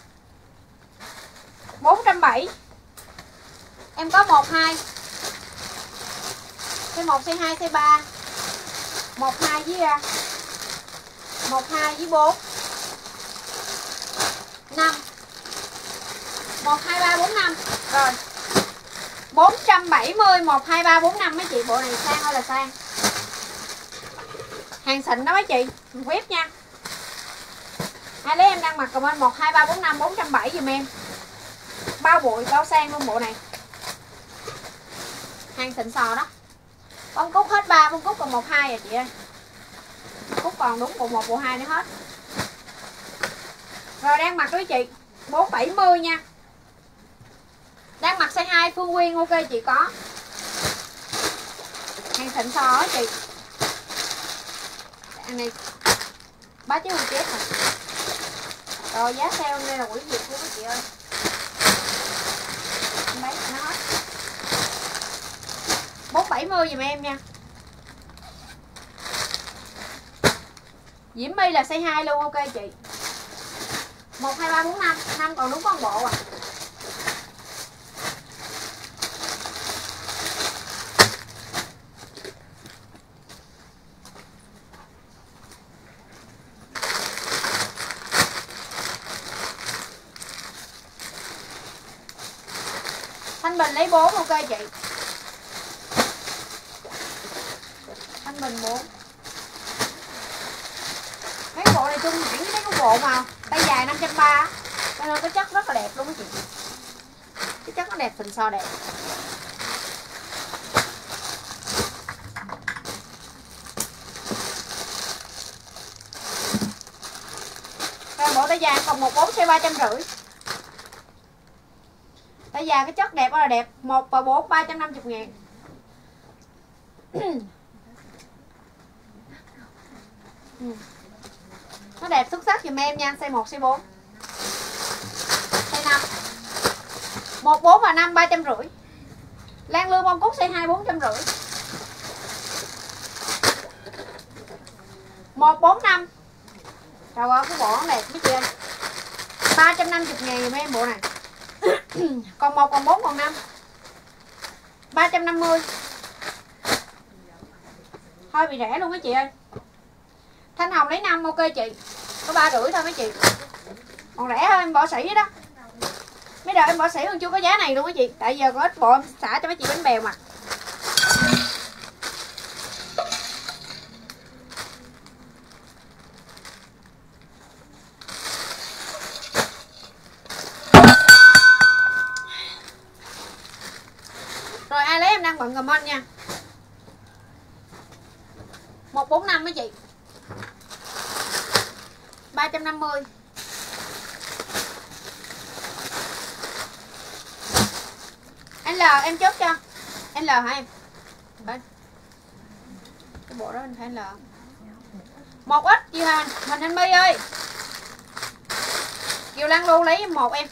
470. Em có 1 2. Size 1, size 2, size 3. 1 2 với 1 2 với 4. 5. 1 2 3 4 5. Rồi. 470 1 2 3 4 5 mấy chị, bộ này sang ơi là sang. Hàng xịn đó mấy chị, web nha. Ai lấy em đang mặc comment 1 2 3 4 5 470 giùm em. Bao bụi, bao sang luôn bộ này. Hàng xịn sò đó. Bông cúc hết 3, bông cúc còn 1 2 à chị ơi. Cúc còn đúng bộ 1 bộ 2 nữa hết. Rồi đang mặc đó chị, 470 nha. Đang mặc size 2 Phương Nguyên ok chị có. Hàng xịn sò á chị. Anh này bá chứ không chết rồi. Rồi giá sale đây là quỷ diệt luôn các chị ơi. Em bán nó hết. 470 giùm em nha. Diễm My là size 2 luôn ok chị. 1 2 3 4 5, 5 còn đúng con bộ à. Thanh Bình lấy 4 ok chị. Thanh Bình 4. Mấy cái bộ này chung hẳn với mấy cái bộ mà tay dài 530, cho nên cái chất rất là đẹp luôn á chị. Cái chất nó đẹp, phình so đẹp. Rồi bộ tay dài còn 14 size 350. Tay dài cái chất đẹp đó là đẹp. 1 và 4 350.000. Nó đẹp xuất sắc giùm em nha. Size 1, size 4, size 5. 1, 4 và 5 350. Lan Lương bông cúc size 2 450. 1 4 5. Trời ơi cái bộ nó đẹp mấy chị ơi. 350.000 giùm em bộ này. Còn 1, còn 4, còn 5 350. Thôi bị rẻ luôn mấy chị ơi. Thanh Hồng lấy 5 ok chị. Có 350 thôi mấy chị. Còn rẻ hơn em bỏ sỉ đó. Mấy đợt em bỏ sỉ còn chưa có giá này luôn mấy chị. Tại giờ có ít bộ em xả cho mấy chị bánh bèo mà. Rồi ai lấy em đang bận comment nha. 145 mấy chị. 350. L em chốt cho. L hả em? Bên. Cái bộ đó anh phải L. 1 ít chị Hình Thanh My ơi. Kiều Lan Lưu lấy 1 em.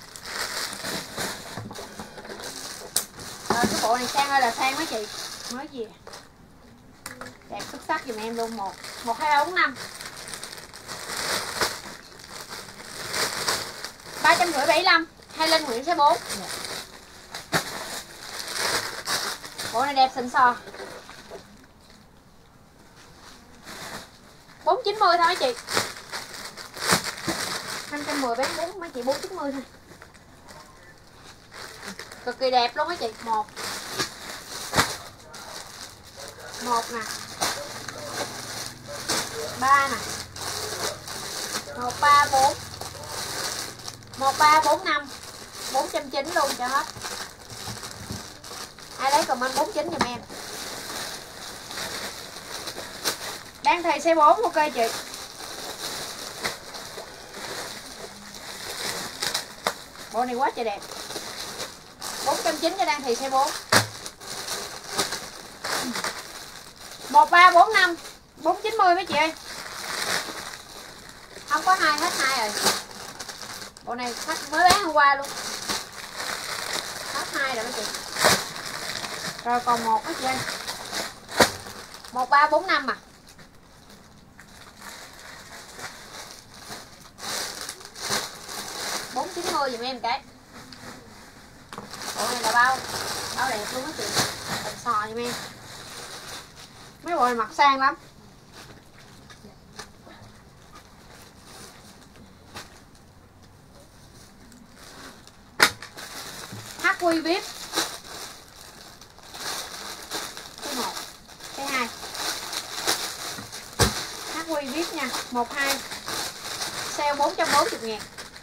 Rồi cái bộ này sang ơi là sang mấy chị. Nói gì? Đẹp xuất sắc giùm em luôn. 1 2 3 4 5. 350 75. Hai Linh Nguyễn size 4. Bộ này đẹp xịn sò. 490 thôi mấy chị. 510 bán 4 mấy chị 490 thôi. Cực kỳ đẹp luôn mấy chị. Một nè, 3 nè, 1 3 4 1 3 4 5 490 luôn cho hết. Ai lấy comment 49 giùm em. Đang thầy size 4 ok chị. Bộ này quá trời đẹp. 490 cho đang thầy size 4. 1345 490 mấy chị ơi. Không có hai, hết hai rồi. Bộ này khách mới bán hôm qua luôn. Hết hai rồi mấy chị. Rồi còn một mấy chị ơi. 1345 à. $490 giùm em cái. Bộ này là bao đẹp luôn á chị. Xịn sò giùm em. Mấy bộ này mặc sang lắm. HQ VIP. Cái 1, cái 2. HQ VIP nha, 12. Sale 440.000.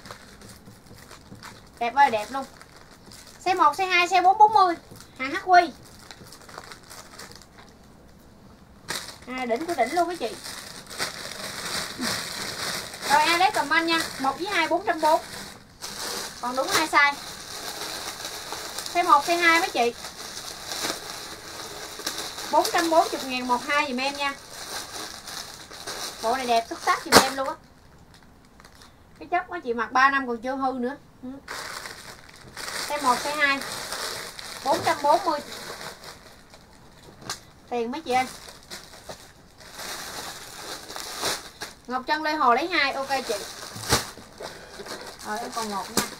Đẹp ơi đẹp luôn. Size 1, size 2, size 440. Hàng HQ. Đỉnh của đỉnh luôn mấy chị. Rồi ai lấy comment nha. 1 với 2 440. Còn đúng 2 size. Size 1, size 2 mấy chị. 440.000 1 2 giùm em nha. Bộ này đẹp xuất sắc giùm em luôn á. Cái chất mấy chị mặc 3 năm còn chưa hư nữa. Size 1, size 2 440. Tiền mấy chị ơi. Ngọc Trân Lê Hồ lấy 2 ok chị. Rồi em còn 1 nha.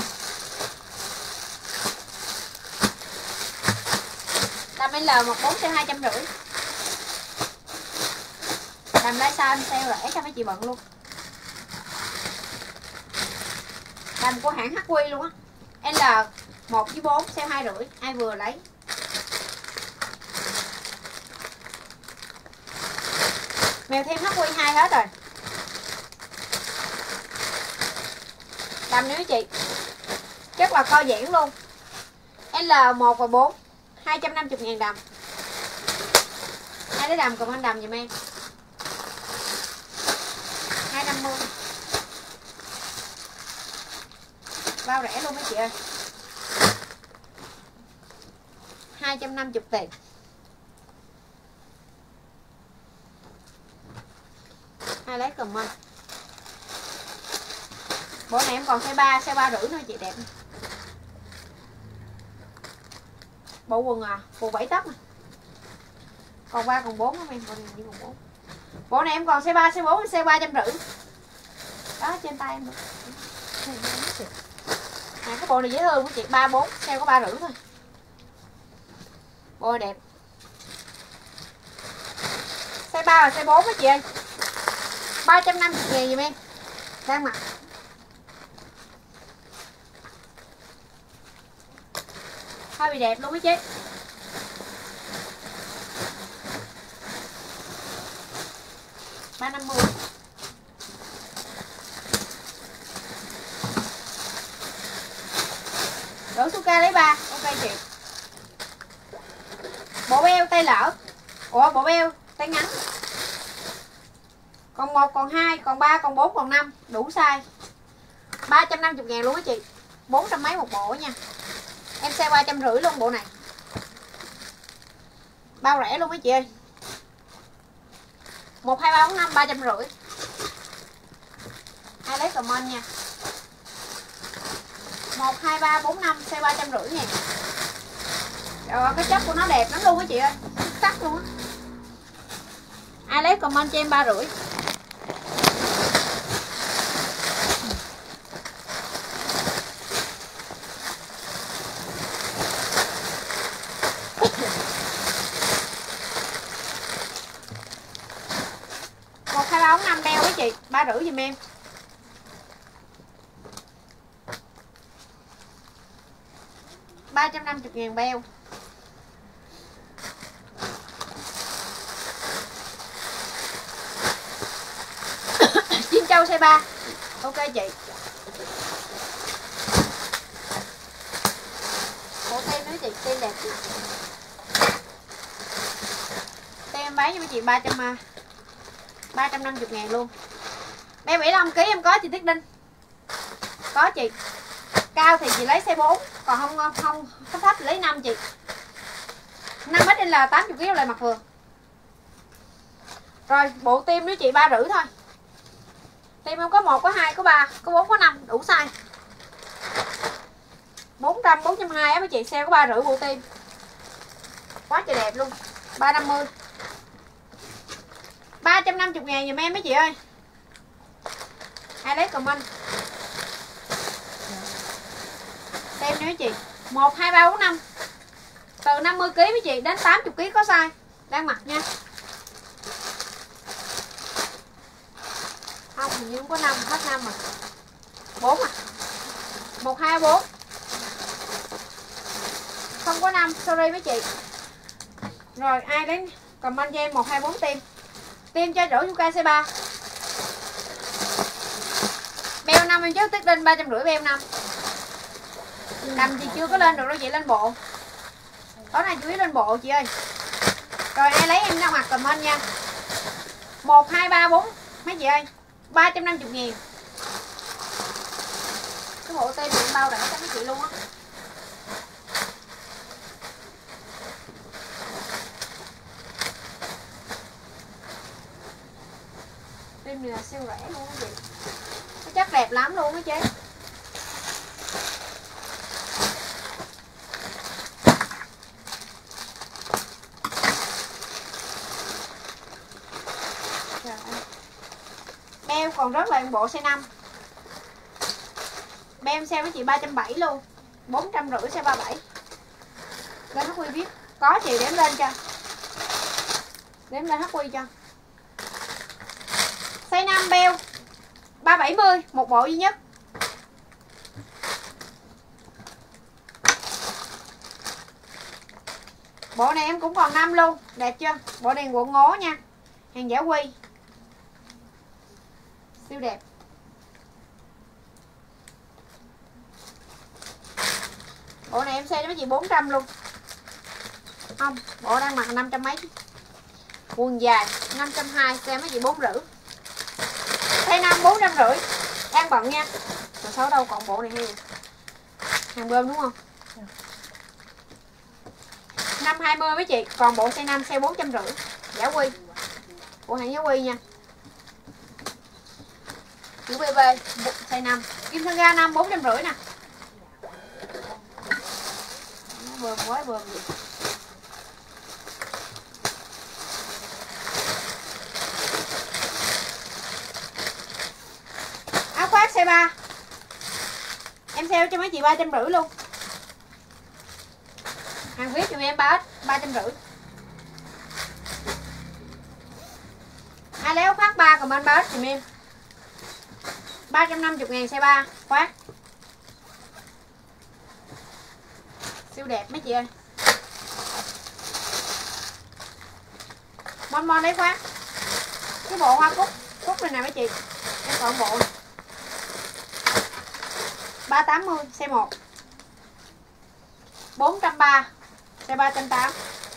Đầm L14 cho 250. Đầm lai sao em sale rẻ cho mấy chị bận luôn. Đầm của hãng HQ luôn á. L1 với 4 sale 250. Ai vừa lấy. Mèo thêm HQ 2 hết rồi. Đầm nữa chị. Rất là co giãn luôn. L1 và 4 250.000 đầm. Ai lấy đầm comment đầm giùm em. 250. Bao rẻ luôn mấy chị ơi. 250 tiền. Ai lấy comment. Bộ này em còn size 3, size 3,5 nữa chị đẹp. Bộ quần quần 7 tấc. Còn 3 còn 4 không em, bộ này đi còn 4. Bộ này em còn size 3, size 4, size 350. Đó trên tay em nữa. Cái bộ này dễ thương của chị, 3 4, size có 3,5 thôi. Bộ này đẹp. Size 3 và size 4 đó chị ơi. 350.000 giùm em. Đang mặc. Hơi bị đẹp luôn á chứ. $350. Đổ Suka lấy 3. Ok chị. Bộ beo tay lỡ. Ủa bộ beo tay ngắn. Còn 1, còn 2, còn 3, còn 4, còn 5. Đủ size. 350.000 luôn á chị. 400 mấy một bộ nha. Em size 350 luôn bộ này. Bao rẻ luôn mấy chị ơi. 1, 2, 3, 4, 5, 350. Ai lấy comment nha. 1, 2, 3, 4, 5 size 350 nha. Rồi cái chất của nó đẹp lắm luôn mấy chị ơi. Sắc luôn á. Ai lấy comment cho em 350. 5 beo với chị, 3,5 giùm em. $350.000 beo. Chim Châu size 3. Ok chị. Bộ tem nữa chị, tem đẹp chị. Tem bán cho mấy chị 350.000 luôn. Beo 75kg em có chị Tuyết Đinh. Có chị. Cao thì chị lấy size 4, còn không thấp thì lấy 5 chị. 5 là 80kg lại mặt vừa. Rồi, bộ tim nữa chị 3,5 thôi. Tim em có 1, có 2, có 3, có 4, có 5, đủ size. 400, 420 á mấy chị, sale có 3,5 bộ tim. Quá trời đẹp luôn. 350. 350.000 giùm em mấy chị ơi. Ai lấy comment. Tem nữa chị. 1, 2, 3, 4, 5. Từ 50kg mấy chị đến 80kg có size. Đang mặc nha. Không, hình như không có 5, hết 5 rồi. 4 à. 1, 2, 4. Không có 5, sorry mấy chị. Rồi, ai lấy comment cho em 1, 2, 4 tim. Tim cho rổ Yuka size 3. Beo 5 em trước Tuyết Đinh 350 beo 5. Đầm thì chưa có lên được đâu chị, lên bộ. Tối nay chú ý lên bộ chị ơi. Rồi ai lấy em ra mặt comment nha. 1, 2, 3, 4 mấy chị ơi. 350.000. Cái bộ tem này bao rẻ cho mấy chị luôn á. Tem này là siêu rẻ luôn á chị. Cái chất đẹp lắm luôn á chị. Beo còn rất là bộ size 5. Beo em sale với chị 370 luôn. 450 size 37. Lên HQ biết. Có chị đếm lên cho. Đếm lên HQ cho. Size 5 beo 370, một bộ duy nhất. Bộ này em cũng còn 5 luôn, đẹp chưa? Bộ này quận ngố nha. Hàng giả quy. Siêu đẹp. Bộ này em sale cho mấy chị 400 luôn. Không, bộ đang mặc 500 mấy. Quần dài 520, sale mấy chị 450. Size 5 450. Đang bận nha. Rồi số đâu còn bộ này hay. Hàng bơm đúng không? 520 mấy chị, còn bộ size 5 sale 450. Giả quy. Bộ hàng giả quy nha. Chữ BB size 5. Kim thân ga 5 450 nè. Bơm quá bơm gì. Áo khoác size 3. Em sale cho mấy chị 350 luôn. Hàng VIP cho em 350. Ai lấy áo khoác 3 comment 3 giùm em. 350.000 size 3 khoác. Siêu đẹp mấy chị ơi. Mon lấy khoác. Cái bộ hoa cúc này nè mấy chị. Em còn bộ này. 380 size 1. 430 size 380.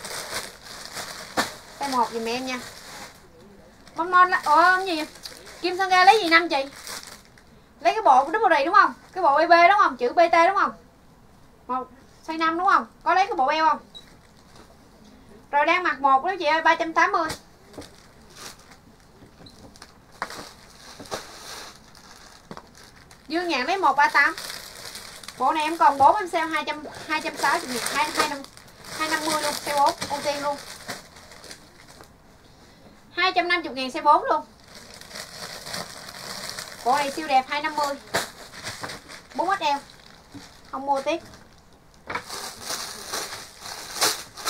Size 1 dùm em nha. Mon là gì? Kim Sơn Ga lấy gì 5 chị? Lấy cái bộ double đầy đúng không? Cái bộ BB đúng không? Chữ BT đúng không? Một size 5 đúng không? Có lấy cái bộ eo không? Rồi đang mặc 1 đó chị ơi, 380. Dương Nhạn lấy 138. Bộ này em còn 4 em sale 260 250 luôn, size 4 ưu tiên luôn. 250.000 size 4 luôn. Bộ này siêu đẹp 250. 4XL. Không mua tiếp.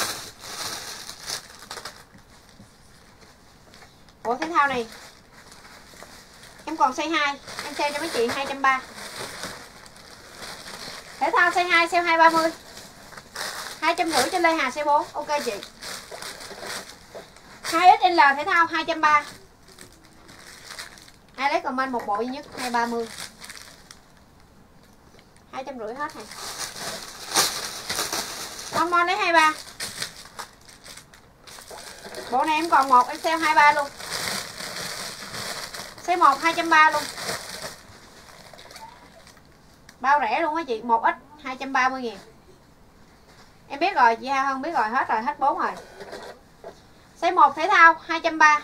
Bộ thể thao này Em còn size 2, em sale cho mấy chị 230. Thể thao size 2 sale 230. 250 trên Lê Hà size 4. Ok chị. 2XL thể thao 230. Ai lấy comment một bộ duy nhất 230. 250 hết này. Mon lấy 23. Bộ này em còn một, em sale 23 luôn. Size 1 230 luôn. Bao rẻ luôn á chị, 1X 230.000. Em biết rồi, chị Hà Hân biết rồi, hết 4 rồi. Size 1 thể thao 230.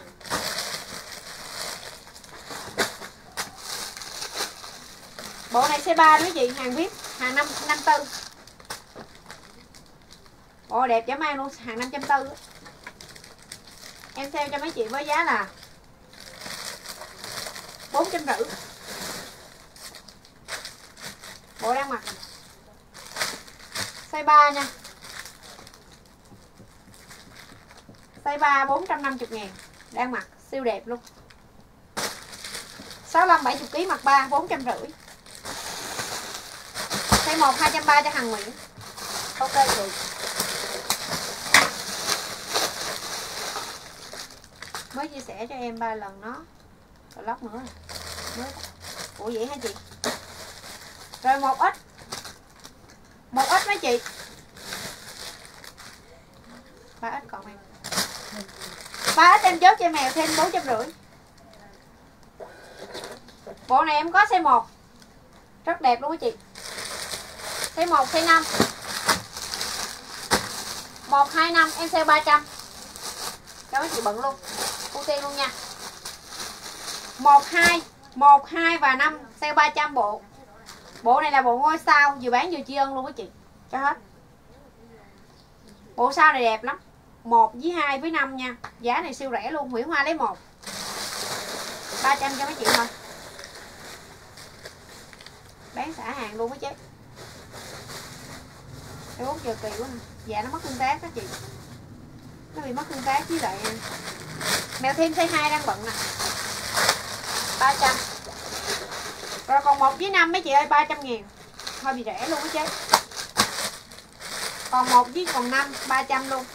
Bộ này size 3 nữa chị, hàng VIP, hàng 554. Bộ đẹp dã man luôn, hàng 540. Em sale cho mấy chị với giá là 450. Bộ đang mặc size 3 nha. Size 3 450.000. Đang mặc siêu đẹp luôn. 65-70kg mặc 3 450. Size 1 230 cho Hằng Nguyễn. Ok chị. Mới chia sẻ cho em 3 lần nó lóc nữa mới. Ủa vậy hả chị? Rồi 1X. 1X mấy chị. 3X còn em. 3X em chốt cho mèo thêm 450. Bộ này em có size 1. Rất đẹp luôn á chị. Size 1, size 5. 1, 2, 5 em sale 300. Cho mấy chị bận luôn. Ưu tiên luôn nha. 1, 2 và 5 sale 300 bộ. Bộ này là bộ ngôi sao, vừa bán vừa tri ân luôn á chị. Cho hết. Bộ sao này đẹp lắm. 1 với 2 với 5 nha. Giá này siêu rẻ luôn. Nguyễn Hoa lấy 1. 300 cho mấy chị thôi. Bán xả hàng luôn á chứ. 4 giờ kỳ quá. Dạ nó mất tương tác đó chị. Nó bị mất tương tác với lại mèo thêm size 2 đang bận nè. 300. Rồi còn 1 với 5 mấy chị ơi, 300.000. Hơi bị rẻ luôn á chứ. Còn 1 với còn 5 300 luôn.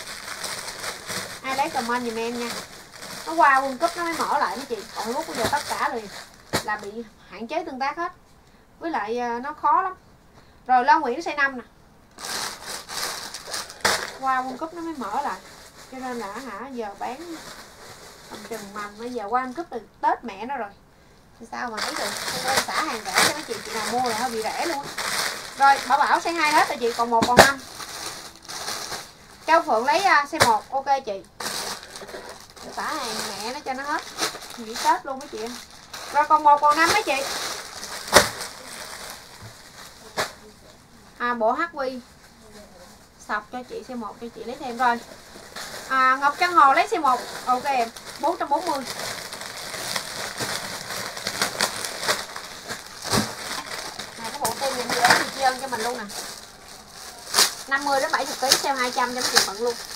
Ai lấy comment giùm em nha. Nó qua World Cup nó mới mở lại mấy chị. Còn lúc bây giờ tất cả rồi là bị hạn chế tương tác hết. Với lại nó khó lắm. Rồi Loan Nguyễn size 5 nè. Qua World Cup nó mới mở lại. Cho nên là giờ bán tầm chừng mầm. Bây giờ qua World Cup từ Tết mẹ nó rồi. Thì sao mà thấy được. Nên xả hàng rẻ cho mấy chị nào mua là hơi bị rẻ luôn. Rồi Bảo size 2 hết rồi chị. Còn 1 còn 5. Châu Phượng lấy size 1. Ok chị. Xả hàng mẹ nó cho nó hết. Nghỉ Tết luôn mấy chị. Rồi còn 1 còn 5 mấy chị. Bộ HQ sọc cho chị size 1 cho chị lấy thêm rồi. Ngọc Trân Hồ lấy size 1. Ok em. 440. Này cái bộ tim này dễ thì trơn cho mình luôn nè. 50 đến 70kg sale 200 cho mấy chị bận luôn.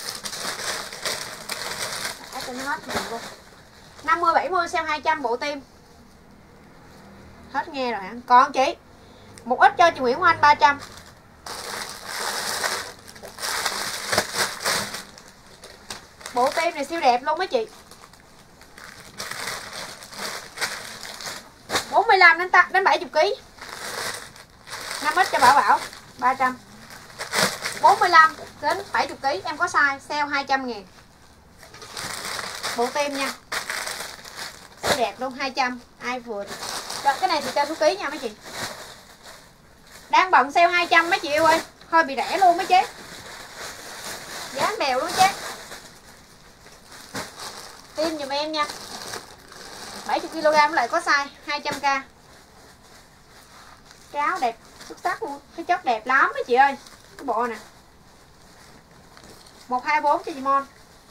Để cho nó hết mình luôn. 50 70 sale 200 bộ tim. Hết nghe rồi hả? Còn chị. Một ít cho chị Nguyễn Hoa Anh 300. Bộ tim này siêu đẹp luôn mấy chị. 45 đến 70kg. 5x cho Bảo 300. 45 đến 70kg em có size sale 200.000. Bộ tim nha. Siêu đẹp luôn 200. Ai vừa. Rồi, cái này thì cho số ký nha mấy chị. Đang bận sale 200 mấy chị yêu ơi. Hơi bị rẻ luôn mấy chế. Giá bèo luôn chứ. Tim giùm em nha. 70kg lại có size 200k. Cái áo đẹp xuất sắc luôn. Cái chất đẹp lắm mấy chị ơi. Cái bộ nè. 124 cho chị Mon.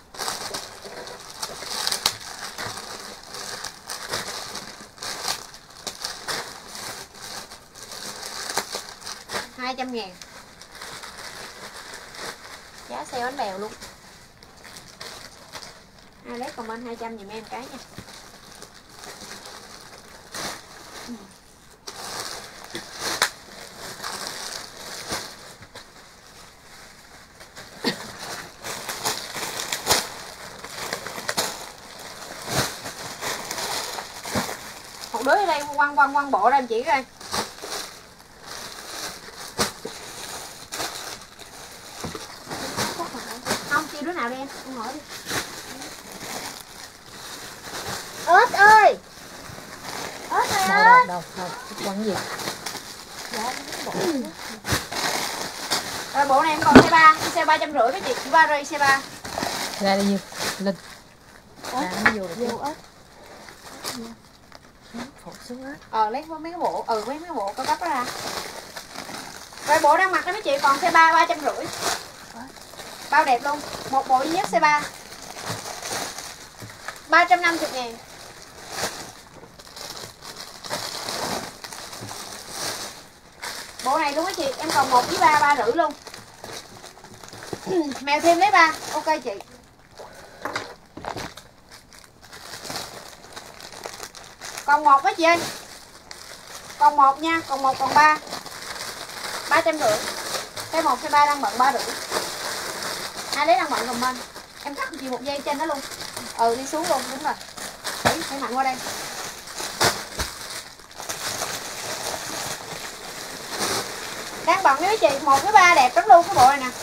$200.000. Giá sale bánh bèo luôn. Ai lấy comment 200 giùm em cái nha. đứa ở đây quăng bộ ra em chỉ coi. Không kêu đứa nào đi em hỏi đi. Ớt ơi. Ớt ơi ớt. Đâu quăng gì? Rồi bộ này em còn xe 3, xe 350 mấy chị, ba rơi xe 3. Ra đây nhiêu? Linh. Nó vô được Vô ớt. phụ xuống ớt. Lấy mấy cái bộ, mấy cái bộ cao cấp đó ra. Rồi bộ đang mặc đó mấy chị, còn xe 3 350. Bao đẹp luôn, một bộ duy nhất xe 3 350.000. Bộ này luôn á chị, em còn 1 với 3, 3,5 luôn. Mèo thêm lấy 3, ok chị. Còn 1 á chị ơi. Còn 1 nha, còn 1 còn 3. 350. Cái 1 cái 3 đang bận 3,5. Ai lấy đang bận comment. Em cắt chị một dây trên đó luôn. Đi xuống luôn, đúng rồi. Để mạnh qua đây. Đang bận với chị, 1 với 3 đẹp lắm luôn cái bộ này nè.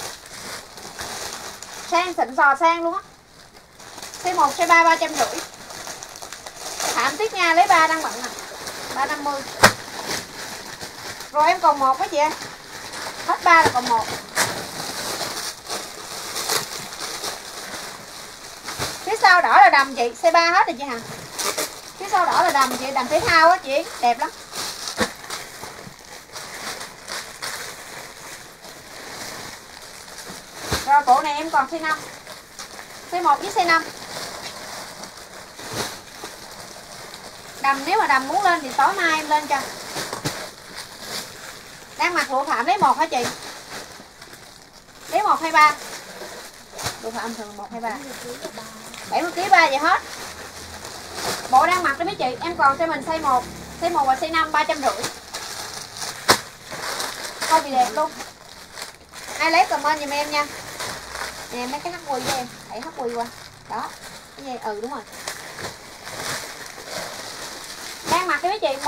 Sang xịn sò sang luôn á. Size 1, size 3 350. Thảm tiếc nha, lấy 3 đang bận nè. 350. Rồi em còn 1 đó chị ơi. Hết 3 là còn 1. Phía sau đỏ là đầm chị, size 3 hết rồi chị Hằng. Phía sau đỏ là đầm chị, đầm thể thao á chị, đẹp lắm. Rồi bộ này em còn size 5. Size 1 với size 5. Đầm nếu mà đầm muốn lên thì tối mai em lên cho. Đang mặc lụa phạm lấy 1 hả chị? Lấy 1 hay 3? Lụa phạm thường 1 hay 3? 70kg 3 vậy hết. Bộ đang mặc đó mấy chị, em còn cho mình size 1. Size 1 và size 5 350. Coi bị đẹp luôn. Ai lấy comment giùm em nha. Nè mấy cái hắc quỳ đây em, đẩy hắc quỳ qua. Đó. Cái gì? Đúng rồi. Đang mặc đi mấy chị,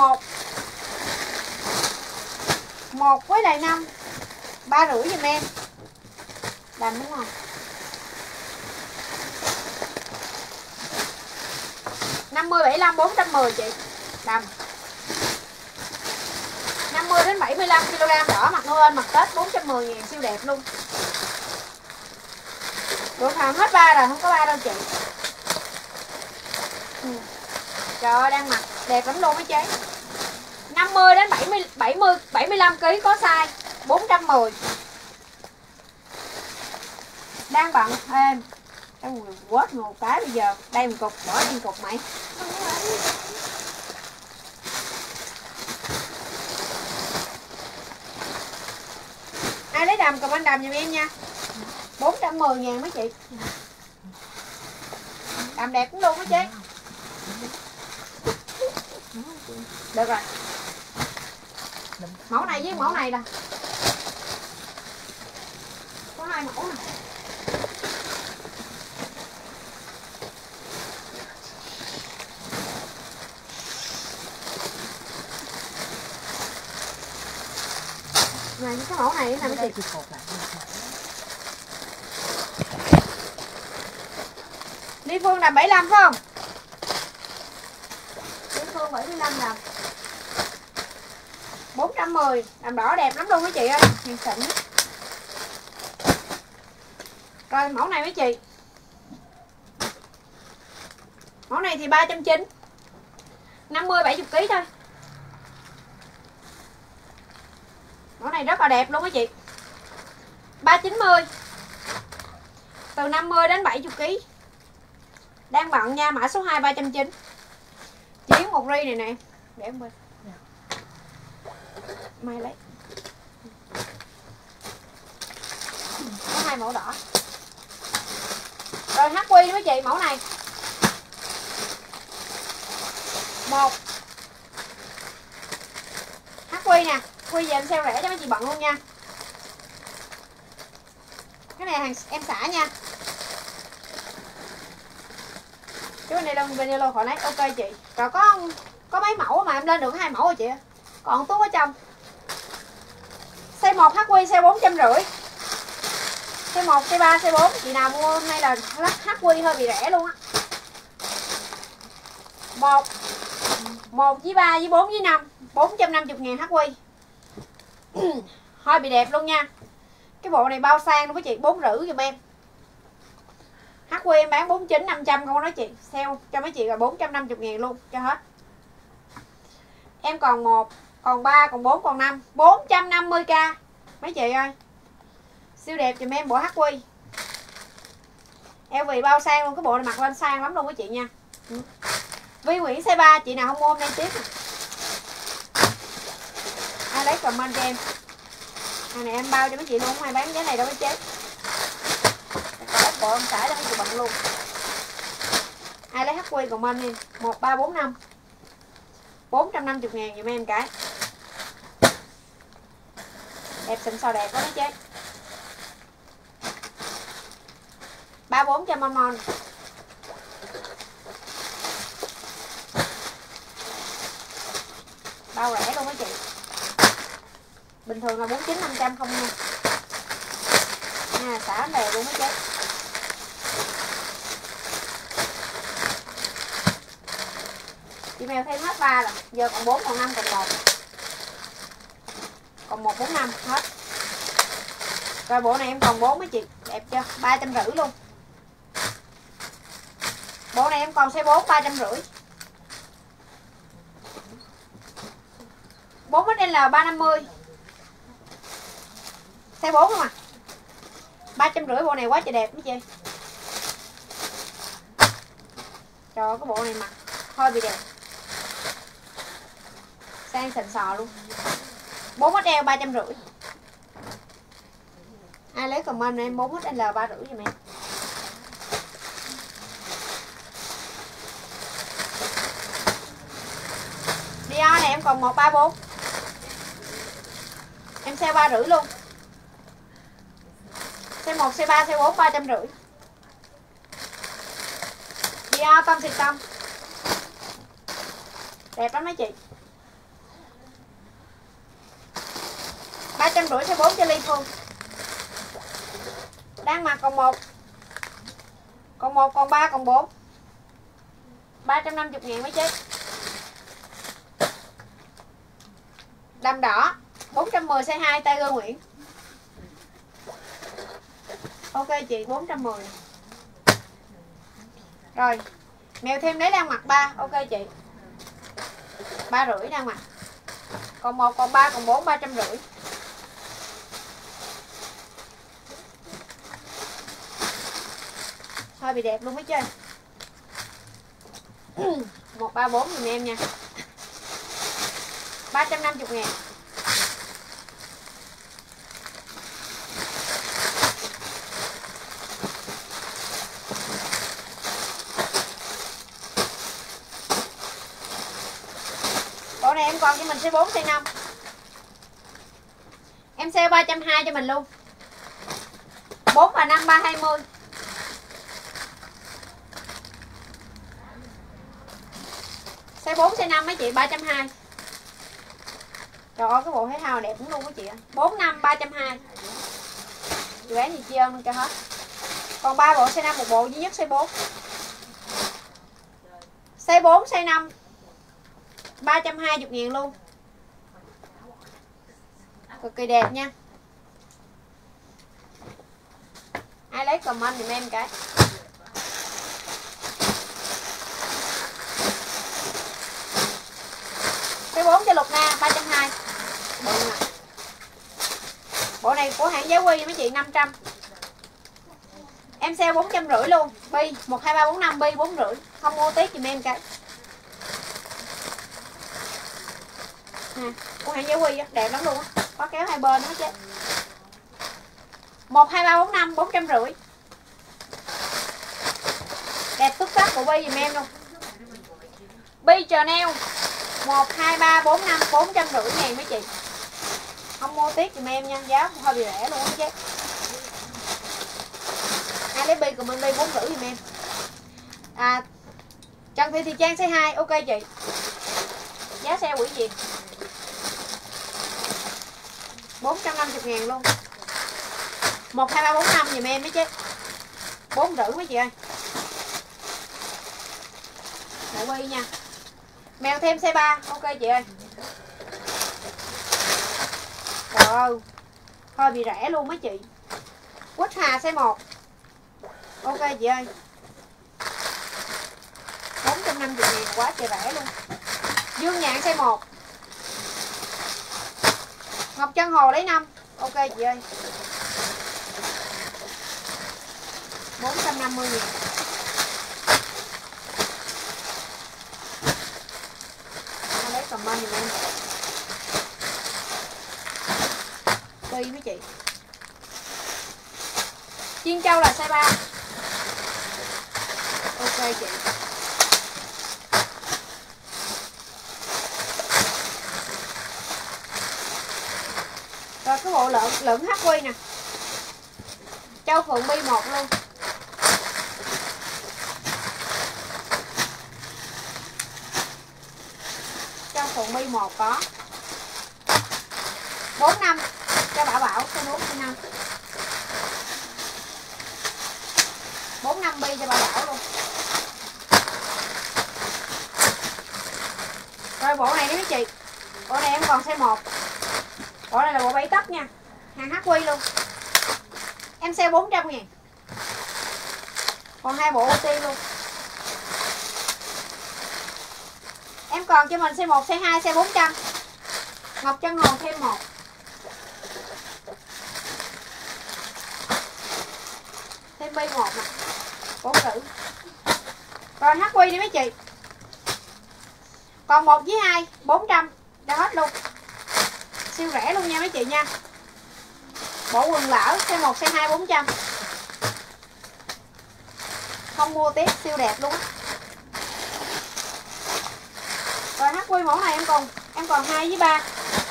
1 với lại 5. 3,5 giùm em. Đầm đúng không? 50 75 410 chị. Đầm. 50 đến 75 kg đỏ mặc Noel mặc Tết 410.000 siêu đẹp luôn. Độ phạm hết 3 rồi, không có 3 đâu chị. Trời ơi đang mặc đẹp lắm luôn mấy chế. 50 đến 75 kg có size 410. Đang bận em. Em quết một cái bây giờ. Đây một cục, bỏ trên cục mày. Ai lấy đầm comment đầm giùm em nha. 410.000 mấy chị. Đầm đẹp cũng luôn mấy chế. Được rồi. Mẫu này với mẫu này nè. Có 2 mẫu nè. Này cái mẫu này nè mấy chị. Lý Phương đầm 75 phải không? Lý Phương 75 đầm 410. Đầm đỏ đẹp lắm luôn mấy chị ơi. Hàng xịn. Rồi mẫu này mấy chị. Mẫu này thì 390. 50 70kg thôi. Mẫu này rất là đẹp luôn mấy chị. 390. Từ 50 đến 70kg. Đang bận nha, mã số 2 390. Chiến một ri này nè. Để em bên. Mai lấy. Có 2 mẫu đỏ. Rồi HQ mấy chị, mẫu này. 1. HQ nè, quy về em sale rẻ cho mấy chị bận luôn nha. Cái này hàng em xả nha. Cái bên này đâu khỏi lấy, ok chị. Rồi có Có mấy mẫu mà em lên được 2 mẫu rồi chị. Còn tuốt ở trong. Size 1 HQ size 450. Size 1, size 3, size 4. Chị nào mua hôm nay là HQ hơi bị rẻ luôn á. 1 với 3 với 4 với 5 450.000 HQ. Hơi bị đẹp luôn nha. Cái bộ này bao sang luôn với chị, 4,5 giùm em. HQ em bán 49 500 không nói chị. Sale cho mấy chị là 450.000 luôn cho hết. Em còn 1, còn 3, còn 4, còn 5 450k. Mấy chị ơi. Siêu đẹp giùm em bộ HQ. LV bao sang luôn, cái bộ này mặc lên sang lắm luôn với chị nha. Vi Nguyễn size 3, chị nào không mua hôm nay tiếp. Ai lấy comment cho em. Này, này em bao cho mấy chị luôn, không ai bán giá này đâu mới chết. Có bộ em xả cho mấy chị bận luôn. Ai lấy HQ comment em. 1345 450.000 giùm em cái. Đẹp xịn sò đẹp quá mấy chế. 34 cho mon. Bao rẻ luôn mấy chị. Bình thường là 49 500 không nha. Nha, xả đều luôn mấy chế. Chị mèo thêm hết 3 rồi. Giờ còn 4, còn 5, còn 1. Còn 1, 4, 5 hết. Rồi bộ này em còn 4 mấy chị. Đẹp chưa? 350 luôn. Bộ này em còn size 4 350. 4XL 350. Size 4 không à. 350 bộ này quá trời đẹp mấy chị. Trời ơi, cái bộ này mặc hơi bị đẹp. Sang xịn sò luôn. 4XL 350. Ai lấy comment em 4XL 350 giùm em. Dior này em còn 134. Em sale 350 luôn. Size 1, size 3, size 4 350. Dior tông xịt tông. Đẹp lắm mấy chị. 350 size 4 cho Ly Phương. Đang mặc còn 1. Còn 1, còn 3, còn 4. 350.000 mấy chị. Đầm đỏ 410 size 2 Tiger Nguyễn. Ok chị 410. Rồi. Mèo thêm đấy đang mặc 3. Ok chị. 350 đang mặc. Còn 1, còn 3, còn 4 350. Hơi bị đẹp luôn mấy chơi. 134 giùm em nha. 350.000. Bộ này em còn cho mình size 4, size 5. Em sale 320 cho mình luôn. 4 và 5 320. Size 4, size 5 mấy chị 320. Trời ơi cái bộ thể thao đẹp luôn mấy chị ạ. 4, 5 320. Chị bán gì chia ơn cho hết. Còn 3 bộ size 5, một bộ duy nhất size 4. Size 4, size 5 320.000 luôn. Cực kỳ đẹp nha. Ai lấy comment giùm em cái. Size 4 cho Lục Nga 320. Bộ này của hãng Giá Quy mấy chị 500. Em sale 450 luôn. Bi 1 2 3 4 5 bi 450. Không mua tiếc giùm em cái. Nè, của hãng Giá Quy đẹp lắm luôn á. Có kéo hai bên đó chứ. 1 2 3 4 5 450. Đẹp xuất sắc của bi giùm em luôn. Bi Chanel 1 2 3 4 5 450.000 mấy chị. Không mua tiếc giùm em nha, giá hơi bị rẻ luôn á chứ. Ai lấy bi của mình bi 450 giùm em. Trần Thị Trang size 2 ok chị. Giá sale quỷ Việt 450.000 luôn. 1, 2, 3, 4, 5 dùm em mấy chứ. 4 rưỡi mấy chị ơi. Bộ bi nha. Mèo thêm size 3. Ok chị ơi. Trời ơi, hơi bị rẻ luôn mấy chị. Quýt Hà size 1. Ok chị ơi. 450.000 quá trời rẻ luôn. Dương Nhạn size 1. Ngọc Chân Hồ lấy 5. Ok chị ơi. 450.000. Lấy comment giùm em. Tùy mấy chị. Chiên Châu là size 3. Ok chị. Rồi cái bộ lợn HQ nè. Châu Phượng Bi 1 luôn. Châu Phượng Bi 1 có 45 cho Bảo số 4 số 5. 45 bi cho Bảo luôn. Rồi bộ này đi mấy chị. Bộ này em còn size 1. Bộ này là bộ 7 tấc nha. Hàng HQ luôn. Em sale 400.000. Còn 2 bộ OT luôn. Em còn cho mình size 1, size 2, size 400. Ngọc Chân Hồn thêm 1. Thêm bi 1 nè. 4 rưỡi. Rồi HQ đi mấy chị. Còn 1 với 2 400 đã hết luôn. Siêu rẻ luôn nha mấy chị nha. Bộ quần lỡ size 1, size 2 400. Không mua tiếp, siêu đẹp luôn á. Rồi HQ mẫu này em còn 2 với 3.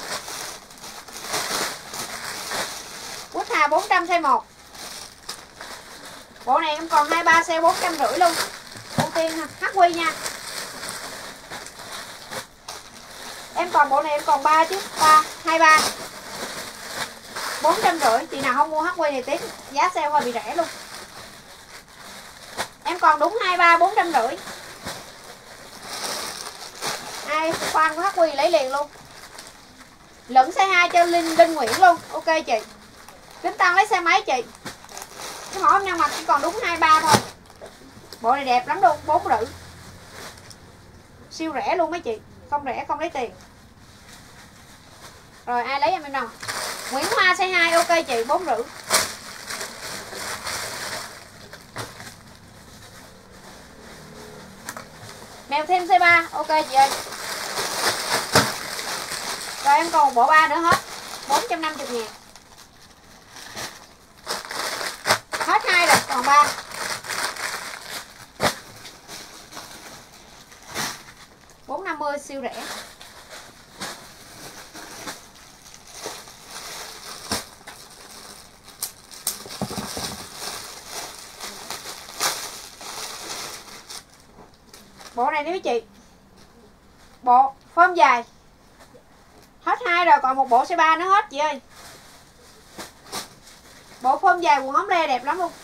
Quýt Hà 400 size 1. Bộ này em còn 23 size 450 luôn. Ưu tiên HQ nha. Em còn bộ này em còn 3 chứ, 23 450. Chị nào không mua HQ này tiếp, giá sale hơi bị rẻ luôn. Em còn đúng 23 450. Ai fan của HQ lấy liền luôn. Lẫn size 2 cho Linh Nguyễn luôn. Ok chị. Kính Tăng lấy xe máy chị. Cái mẫu em đang mặc chỉ còn đúng 23 thôi. Bộ này đẹp lắm luôn, 4 rưỡi. Siêu rẻ luôn mấy chị. Không rẻ không lấy tiền. Rồi ai lấy em nào. Nguyễn Hoa size 2 ok chị, 4 rưỡi. Mèo thêm size 3 ok chị ơi. Rồi em còn một bộ 3 nữa hết 450.000. Hết 2 rồi còn 3. $450 siêu rẻ. Bộ này đi mấy chị. Bộ phơm dài. Hết 2 rồi còn một bộ size 3 nữa hết chị ơi. Bộ phơm dài quần ống lê đẹp lắm luôn.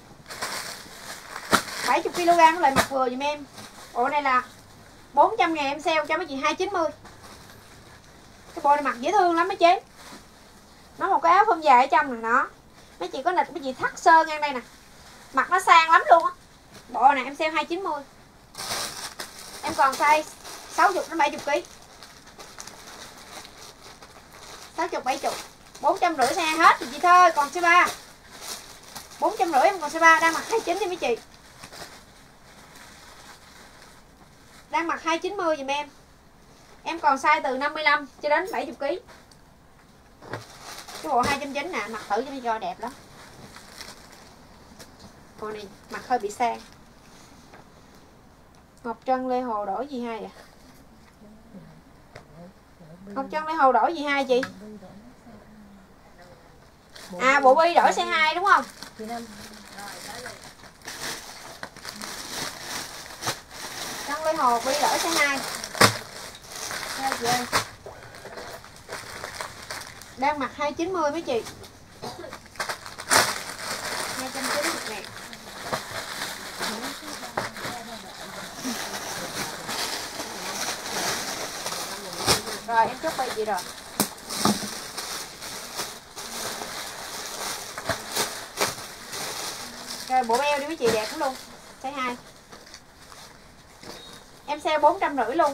70kg nó lại mặc vừa giùm em. Bộ này là 400.000 em sale cho mấy chị 290. Cái bộ này mặc dễ thương lắm mấy chế. Nó một cái áo phơm dài ở trong này đó. Mấy chị có nịch mấy chị thắt sơ ngang đây nè. Mặc nó sang lắm luôn á. Bộ này em sale 290. Em còn size 60 đến 70 kg. 60 70. 450 size hết thì chị thôi, còn size 3. 450 em còn size 3 đang mặc 29 đi mấy chị. Đang mặc 290 giùm em. Em còn size từ 55 cho đến 70 kg. Cái bộ 290 nè, mặc thử cho mấy coi đẹp lắm. Bộ này mặc hơi bị sang. Ngọc Trân Lê Hồ đổi gì hai vậy? Ngọc Trân Lê Hồ đổi gì hai chị? À bộ bi đổi size 2 đúng không? Trân Lê Hồ bi đổi size 2. Đây chị ơi. Đang mặc 290 mấy chị. 290 ngàn. Rồi em chốt bay chị rồi. Rồi bộ eo đi mấy chị, đẹp lắm luôn. Size 2. Em sale 450 luôn.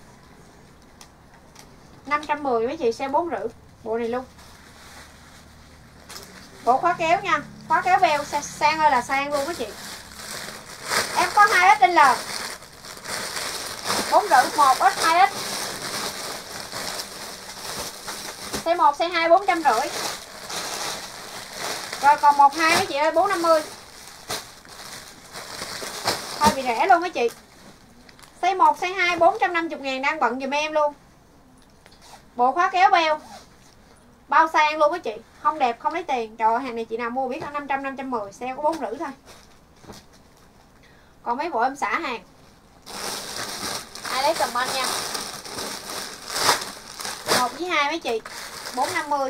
510 mấy chị, sale 450. Bộ này luôn. Bộ khóa kéo nha. Khóa kéo beo sang ơi là sang luôn mấy chị. Em có 2XL 450, 1X 2X. Size 1, size 2 450. Rồi còn 12 mấy chị ơi, 450. Thôi bị rẻ luôn mấy chị. Size 1, size 2 450 ngàn đang bận dùm em luôn. Bộ khóa kéo beo bao sang luôn mấy chị. Không đẹp không lấy tiền. Trời ơi, hàng này chị nào mua biết là 500 510, sale có 450 thôi. Còn mấy bộ em xả hàng. Ai lấy comment nha. 1 với 2 mấy chị 450.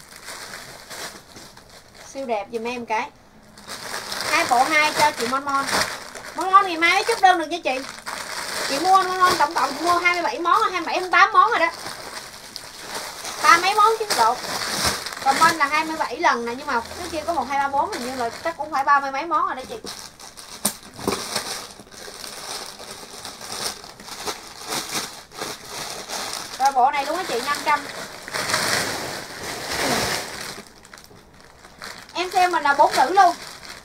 Siêu đẹp dùm em cái. 2 bộ 2 cho chị Mon Mon. Mon Mon ngày mai mới chốt đơn được nha chị. Chị mua Mon Mon tổng cộng chị mua 27 món, 27 28 món rồi đó. 3 mấy món chứ độ. Comment là 27 lần nè, nhưng mà trước kia có 1 2 3 4 hình như là chắc cũng phải 30 mấy món rồi đó chị. Rồi bộ này luôn á chị, 500. Em xem mình là 4 nữ luôn.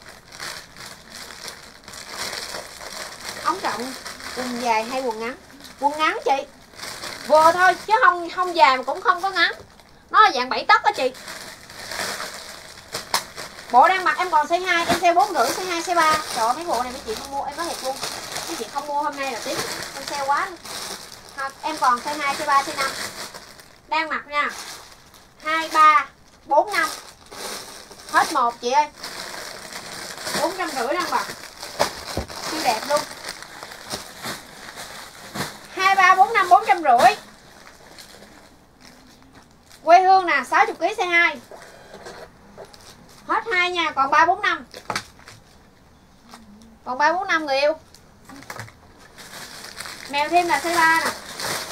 Ống trọng quần dài hay quần ngắn? Quần ngắn chị. Vừa thôi chứ không dài mà cũng không có ngắn. Nó là dạng 7 tấc đó chị. Bộ đang mặc em còn size 2, em size 450, size 2, size 3. Trời ơi, mấy bộ này mấy chị không mua em nói thiệt luôn. Mấy chị không mua hôm nay là tiếc. Em sale quá luôn. Em còn size 2, size 3, size 5. Đang mặc nha. 2 3 4 5. Hết một chị ơi. 450 đang mặc. Siêu đẹp luôn. 2 3 4 5 450. Quê hương nè, 60 kg size 2. Hết 2 nha, còn 3 4 5. Còn 3 4 5 người yêu. Mèo thêm là size 3 nè.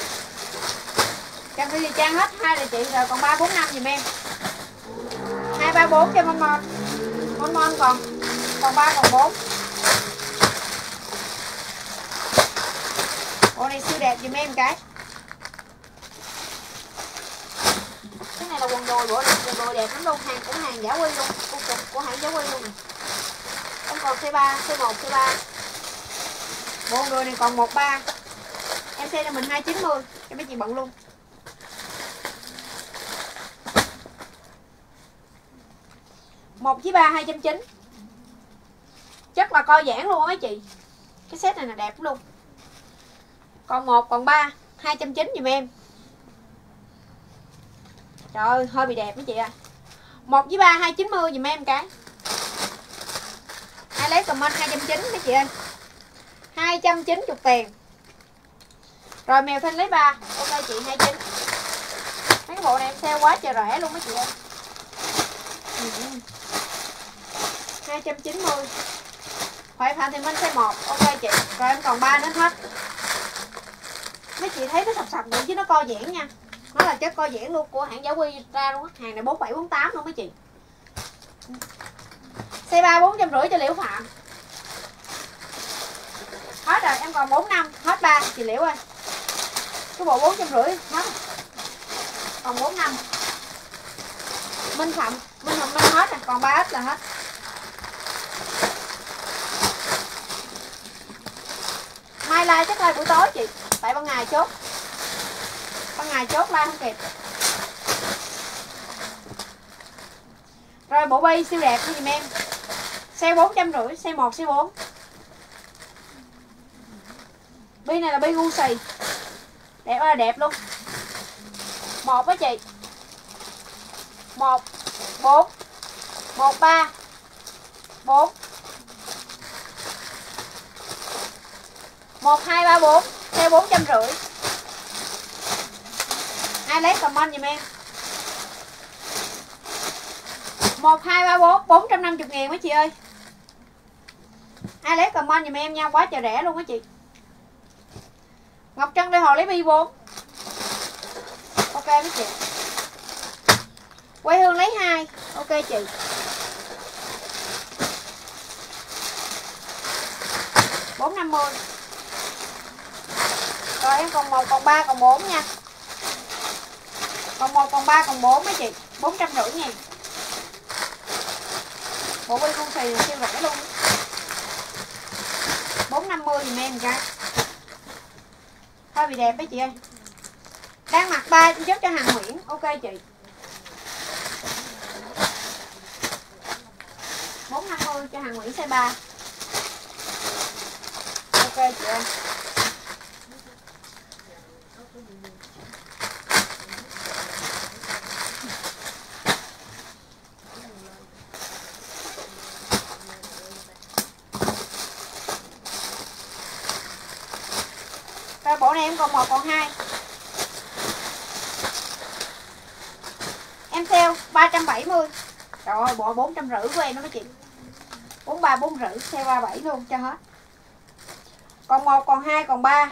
Cam Phi Trang hết 2 rồi chị, rồi còn 3 4 5 giùm em. 2 3 4 cho Mon Mon. Mon Mon còn 3 còn 4. Bộ này siêu đẹp giùm em cái. Cái này là quần đùi, bộ này quần đùi đẹp lắm luôn, hàng cũng hàng giả quy luôn, của hãng giả quy luôn nè. Em còn size 3, size 1, size 3. Bộ quần đùi này còn 13. Em size cho mình 290 cho mấy chị bận luôn. Một với 3 290. Chất là co giãn luôn á mấy chị. Cái set này là đẹp luôn. Còn 1 còn 3 290 giùm em. Trời ơi, hơi bị đẹp mấy chị ạ. 1 với 3 290 giùm em cái. Ai lấy comment 290 mấy chị ơi. 290 tiền. Rồi mèo Thanh lấy 3. Ok chị 29. Mấy cái bộ này em sale quá trời rẻ luôn mấy chị ơi. 290. Phải Phạm Thị Minh size 1. Ok chị. Rồi em còn 3 nữa hết. Mấy chị thấy nó sọc sọc vậy chứ nó co giãn nha. Nó là chất co giãn luôn của hãng Giả Quy ra luôn á. Hàng này 47 48 luôn mấy chị. Size 3 450 cho Liễu Phạm. Hết rồi, em còn 45, hết 3 chị Liễu ơi. Cái bộ 450 hết. Còn 45. Minh Phạm Minh hết rồi, còn 3 ít là hết. Mai like chắc like buổi tối chị. Tại ban ngày chốt. Ban ngày chốt like không kịp. Rồi bộ bi siêu đẹp giùm em. Size 450, size 1, size 4. Bi này là bi Gucci. Đẹp ơi là đẹp luôn. 1 á chị. 1 4 1 3 4 1 2 3 4 size 450. Ai lấy comment giùm em. 1, 2, 3, 4 450.000 mấy chị ơi. Ai lấy comment giùm em nha, quá trời rẻ luôn á chị. Ngọc Trân Lê Hồ lấy bi 4. Ok mấy chị. Quê Hương lấy 2. Ok chị. $450. Rồi em còn 1, còn 3, còn 4 nha. Còn 1, còn 3, còn 4 mấy chị. 450.000. Bộ bi con xì siêu rẻ luôn. 450 dùm em cái. Thôi bị đẹp mấy chị ơi. Đang mặc 3 chất cho Hằng Nguyễn. Ok chị. 450 cho Hằng Nguyễn size 3. Ok chị ơi. Rồi bộ này em còn 1 còn 2. Em sale 370. Trời ơi bộ 450 của em đó mấy chị. 43 450 sale 37 luôn cho hết. Còn 1 còn 2 còn 3.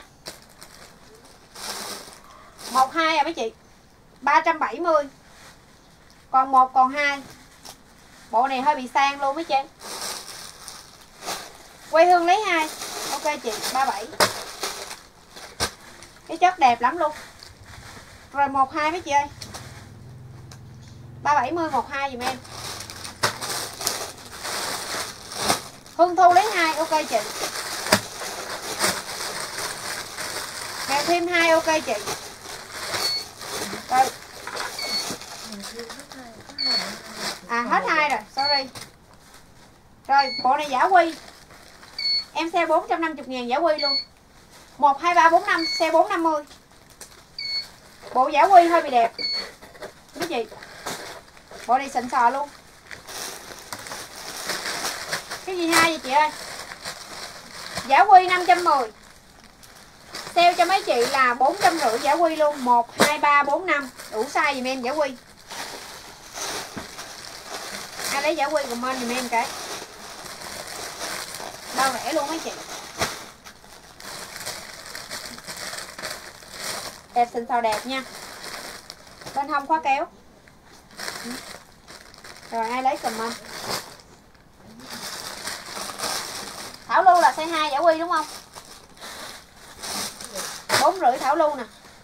1 2 à mấy chị. 370. Còn 1 còn 2. Bộ này hơi bị sang luôn mấy chị. Quê Hương lấy 2. Ok chị 37. Cái chất đẹp lắm luôn. Rồi 1 2 mấy chị ơi. 370 1 2 dùm em. Hương Thu lấy 2. Ok chị. Kèo thêm 2. Ok chị. Rồi. À hết 2 rồi, sorry. Rồi bộ này giả quy. Em sale 450.000 giả quy luôn. 1 2 3 4 5 sale 450. Bộ giả quy hơi bị đẹp mấy chị. Bộ này xịn sò luôn. Cái gì 2 vậy chị ơi? Giả quy 510. Sale cho mấy chị là 450 giả quy luôn. 1 2 3 4 5 đủ size dùm em giả quy. Ai lấy giả quy comment dùm em cái. Bao rẻ luôn mấy chị. Đẹp xịn sò đẹp nha. Bên hông khóa kéo. Rồi ai lấy comment. Thảo Lưu là size 2 giả quy đúng không? 450 Thảo Lưu nè.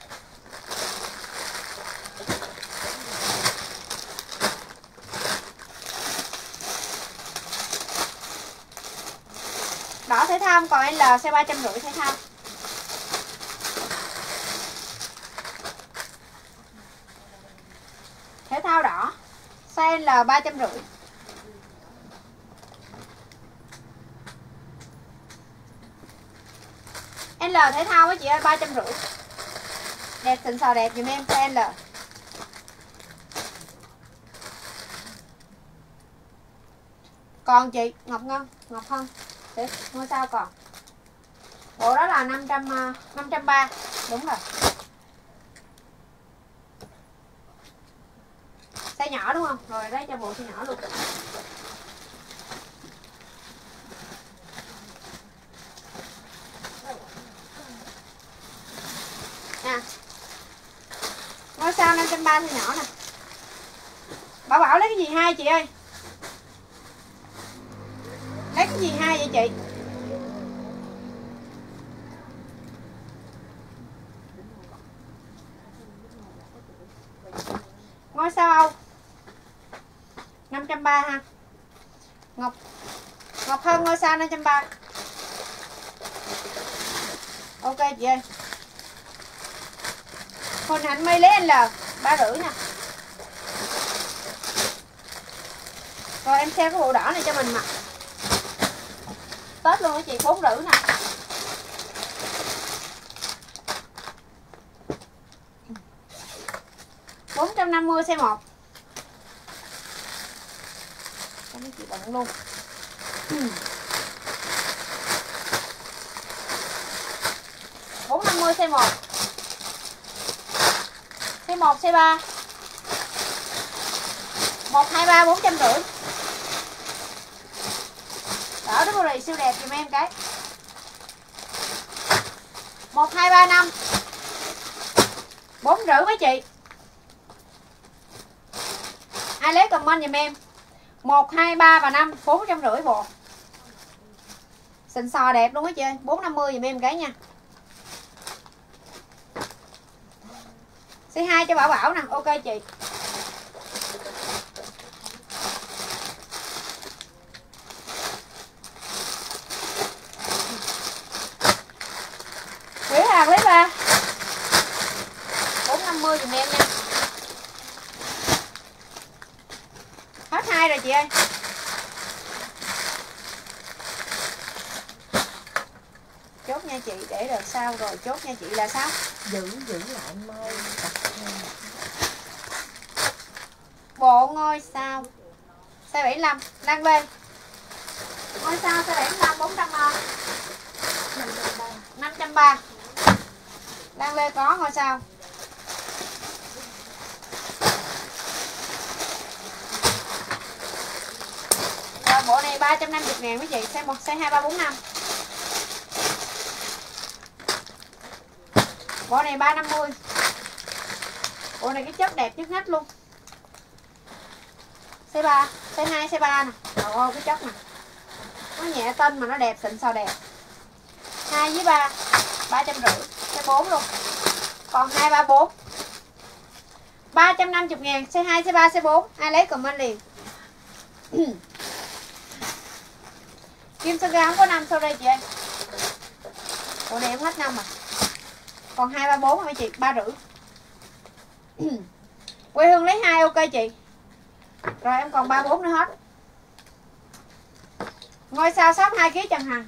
Đỏ thể thao còn L size 350 thể thao. Thể thao đỏ size L 350. L thể thao với chị ơi 350. Đẹp xịn sò đẹp dùm em size L. Còn chị Ngọc Ngân, Ngọc Hân. Để ngôi sao còn. Bộ đó là 530. Đúng rồi. Size nhỏ đúng không? Rồi lấy cho bộ size nhỏ luôn. Nè. Ngôi sao 530 size nhỏ nè. Bảo lấy cái gì 2 chị ơi? Lấy cái gì 2 vậy chị? Ngôi sao Âu 530 ha. Ngọc Hân ngôi sao 530. Ok chị ơi. Huỳnh Hạnh Mây lấy L 350 nè. Rồi em xem cái bộ đỏ này cho mình mặc Tết luôn đó chị. 450 nè. $450 size 1. Cho mấy chị bận luôn. $450 size 1. Size 1, size 3 1, 2, 3, 450. Đỡ cái body siêu đẹp giùm em cái 1, 2, 3, 5 450 mấy chị. Ai lấy comment giùm em 1, 2, 3 và 5 450 bộ. Xịn sò đẹp luôn á chị ơi. 450 giùm em cái nha. Size 2 cho Bảo Bảo nè. Ok chị. Thủy hàng lấy 3 450 giùm em nha. Hết 2 rồi chị ơi. Chốt nha chị, để đợt sau rồi chốt nha chị là sao? Giữ lại môi đặt thêm. Bộ ngôi sao size 75 Lan Lê. Ngôi sao size 75 430 530. Lan Lê có ngôi sao. Rồi bộ này 350.000 mấy chị, size 1, size 2, 3, 4, 5. Bộ này 350. Bộ này cái chất đẹp nhất hết luôn. Size 3, size 2, size 3 nè. Trời ơi cái chất nè. Nó nhẹ tinh mà nó đẹp, xịn sò đẹp. 2 với 3 350. Size 4 luôn. Còn 2, 3, 4 350.000. Size 2, size 3, size 4. Ai lấy comment liền. Kim Saga không có 5 sau đây chị ơi. Bộ này em hết 5 mà. Còn 2, 3, 4 hả mấy chị? 350. Quê Hương lấy 2 ok chị. Rồi em còn 3, 4 nữa hết. Ngôi sao 62 kg Trần Hằng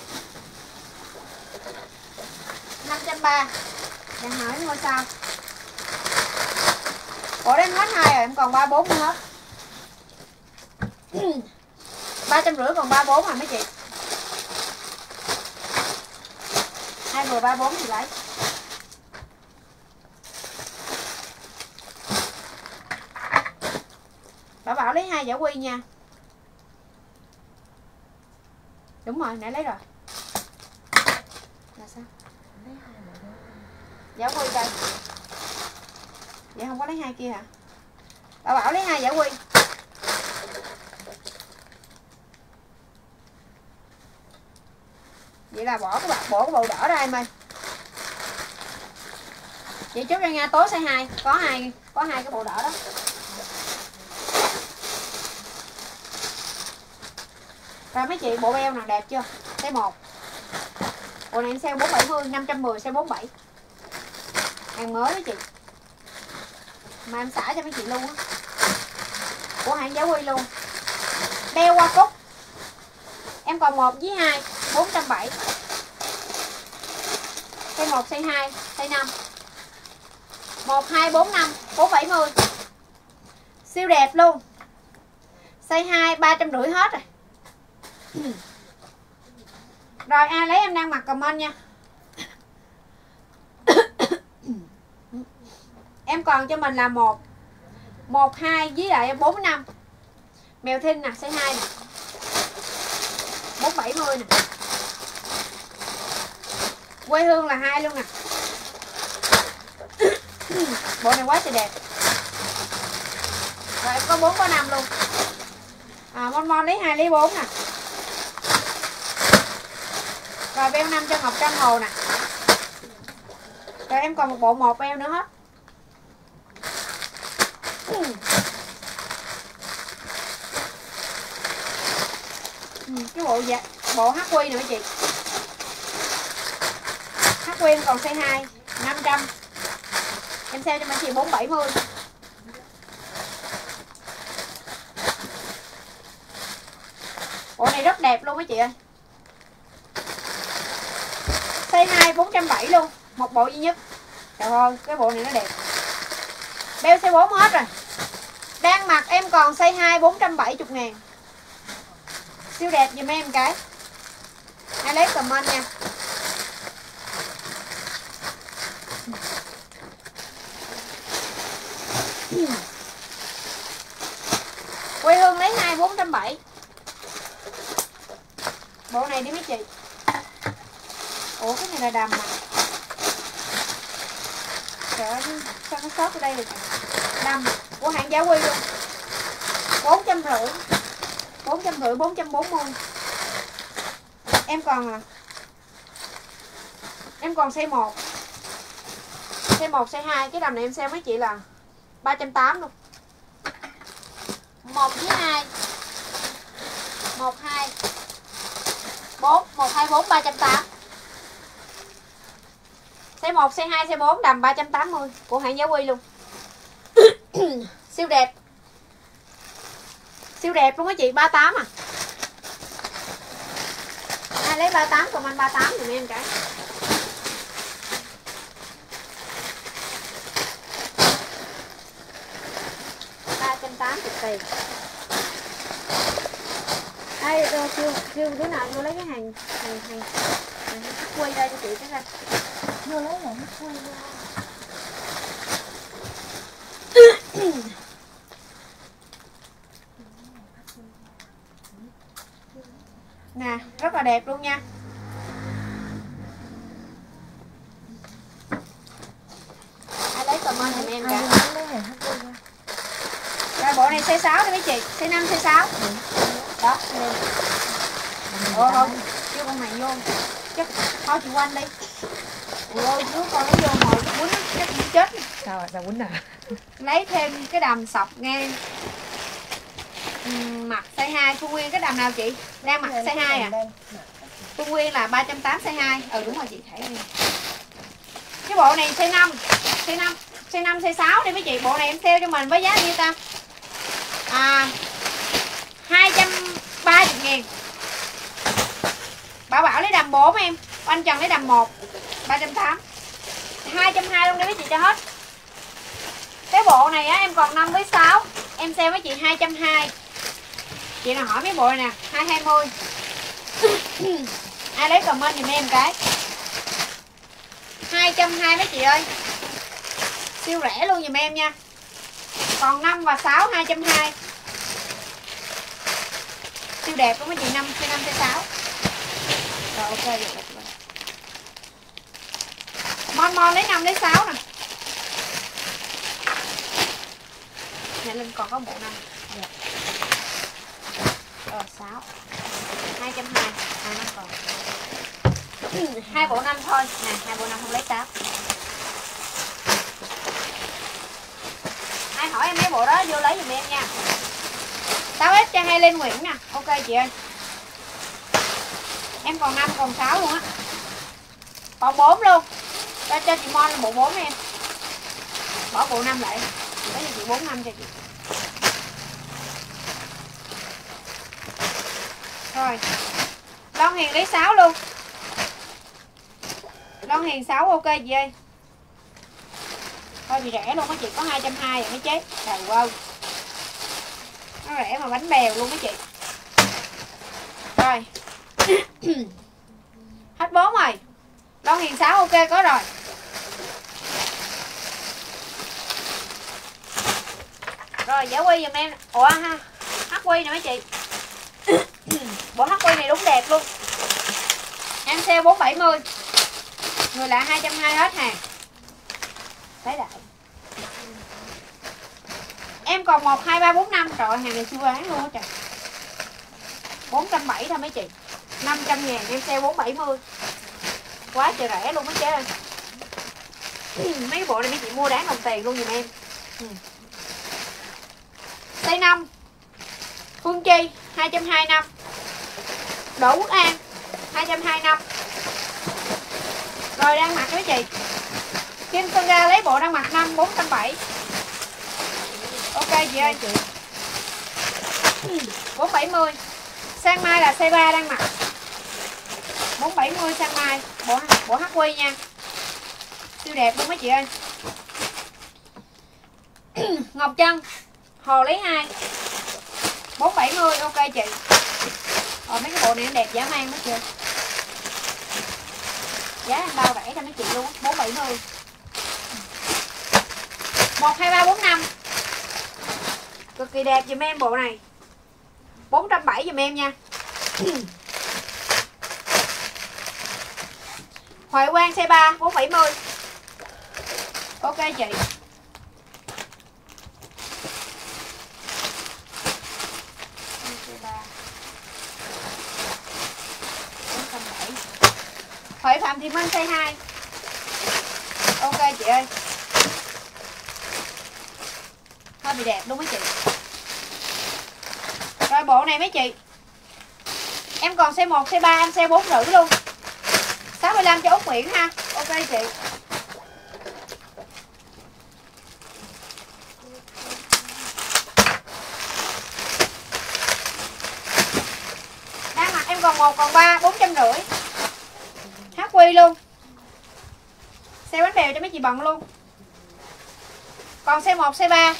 530. Trần Hằng lấy ngôi sao. Bộ đem hết 2 rồi, em còn 3, 4 nữa hết. 350 còn 3, 4 rồi mấy chị. Ai vừa 3, 4 thì lấy. Bảo Bảo lấy 2 giả quy nha. Đúng rồi, nãy lấy rồi. Là sao? Lấy 2 rồi đó. Giả quy đây. Vậy không có lấy 2 kia hả? Bảo Bảo lấy 2 giả quy. Vậy là bỏ cái bộ đỏ ra em ơi. Chị chốt cho Nga tối size 2, có hai cái bộ đỏ đó. Rồi mấy chị bộ beo nào đẹp chưa? Size 1. Bộ này em sale 470, 510 size 47. Hàng mới đó chị. Mà em xả cho mấy chị luôn á. Của hãng Giá Huy luôn. Beo qua cúc. Em còn 1 với 2, 470. Size 1, size 2, size 5. 1, 2, 4, 5, 470. Siêu đẹp luôn. Size 2, 350 hết rồi. Rồi ai lấy em đang mặc comment nha. Em còn cho mình là 1, 2 với lại 4, 5. Mèo Thinh nè, size 2 nè. 470 nè. Quê Hương là 2 luôn nè. Bộ này quá trời đẹp. Rồi em có 4 có 5 luôn. Mon Mon lấy 2 lấy 4 nè. Rồi beo 5 cho Ngọc Trâm Hồ nè. Rồi em còn một bộ 1 beo nữa hết. Cái bộ hắc quy nữa chị. Hắc quy còn size 2 500. Em sale cho mấy chị 470. Bộ này rất đẹp luôn mấy chị ơi. Size 2 470 luôn. Một bộ duy nhất. Trời ơi cái bộ này nó đẹp. Beo size 4 hết rồi. Đang mặc em còn size 2 470.000. Siêu đẹp giùm em cái. Ai lấy comment nha. Quê Hương lấy 2 470. Bộ này đi mấy chị. Ủa cái này là đầm mà. Trời ơi, sao nó sót ở đây được. Đầm của hãng Giá Quy luôn. 450. 450, 440. Em còn size 1. Size 1, size 2. Cái đầm này em sale mấy chị là 380 luôn. 1 với 2. 1 2 4, 1 2 4 380. Size 1, size 2, size 4 đầm 380 của hãng Giá Quy luôn. Siêu đẹp. Siêu đẹp luôn á chị, 38 à. Ai lấy 38 comment 38 giùm em cái. tiền. Ai kêu đứa nào vô lấy cái hàng quay ra cho chị cái ra. Vô lấy lại nó quay ra. Nè, rất là đẹp luôn nha. Ai lấy comment giùm em cả. Rồi bộ này size 6 đi mấy chị, size 5 size 6. Đó, lên. Thôi, kêu con này vô. Chắc thôi chị quanh đi. Ôi chú con nó vô ngồi quýnh chắc cũng chết. Sao à, sao quýnh à? Lấy thêm cái đầm sọc ngang. Mặt size 2, Phương Nguyên cái đầm nào chị? Đang mặc size 2 à? Phương Nguyên là 380 size 2. Ừ đúng rồi chị thấy đi. Cái bộ này size 5, size 5, size 5 size 6 đi mấy chị. Bộ này em sale cho mình với giá nhiêu ta? 230.000. Bảo lấy đầm 4 em. Anh Trần lấy đầm 1 380. 220 luôn đi mấy chị cho hết. Cái bộ này á em còn 5 với 6. Em sale với chị 220. Chị nào hỏi mấy bộ này nè, 220. Ai lấy comment giùm em cái. 220 mấy chị ơi. Siêu rẻ luôn giùm em nha. Còn 5 và 6 220. Siêu đẹp của mấy chị 5 size 6. Rồi ok rồi. Mon lấy 5 lấy 6 nè. Nhà Linh còn có bộ 5. Dạ. Rồi 6. 220. Hai nó còn. 2 bộ 5 thôi. Nè, 2 bộ 5 không lấy 6. Ai hỏi em mấy bộ đó vô lấy giùm em nha. 6S cho hay lên Nguyễn nè. Ok chị ơi. Em còn 5 còn 6 luôn á. Còn 4 luôn. Cho chị Mon là bộ 4 em. Bỏ bộ 5 lại. Lấy cho chị 4 5 cho chị. Rồi. Lon Hiền lấy 6 luôn. Lon Hiền 6 ok chị ơi. Thôi bị rẻ luôn á chị, có 220 rồi mới chết. Trời ơi. Nó rẻ mà bánh bèo luôn á chị. Rồi. Hết 4 rồi. Lon Hiền 6 ok có rồi. Rồi Giá Quy giùm em. Ủa ha, Hắc Quy nè mấy chị. Bộ Hắc Quy này đúng đẹp luôn. Em sale 470. Người lạ 220 hết hàng. Thấy đại. Em còn 1 2 3 4 5. Trời ơi, hàng này siêu bán luôn á trời. 470 thôi mấy chị. 500.000 em sale 470. Quá trời rẻ luôn mấy chị ơi. Mấy cái bộ này mấy chị mua đáng đồng tiền luôn giùm em. Size 5 Phương Chi 225. Đỗ Quốc An 225. Rồi đang mặc mấy chị. Kim Sơn Ra lấy bộ đang mặc 5 470. Ok chị ơi. 470. Sang mai là size 3 đang mặc. 470 sang mai. Bộ Hắc Quy nha. Siêu đẹp luôn mấy chị ơi. Ngọc Trân Hồ lấy 2 470 ok chị. Rồi mấy cái bộ này đẹp dã man đó chưa. Giá em bao rẻ cho mấy chị luôn 470. 1 2 3 4 5. Cực kỳ đẹp dùm em bộ này. 470 dùm em nha. Hoài Quang size 3 470. Ok chị. Huệ Phạm Thị Minh size 2. Ok chị ơi. Hơi bị đẹp đúng mấy chị. Rồi bộ này mấy chị, em còn size 1, size 3, em size 4 rưỡi luôn. 65 cho Út Nguyễn ha. Ok chị. Đang mặc em còn 1, còn 3, 450. HQ luôn. Xe bánh bèo cho mấy chị bận luôn. Còn size 1, size 3,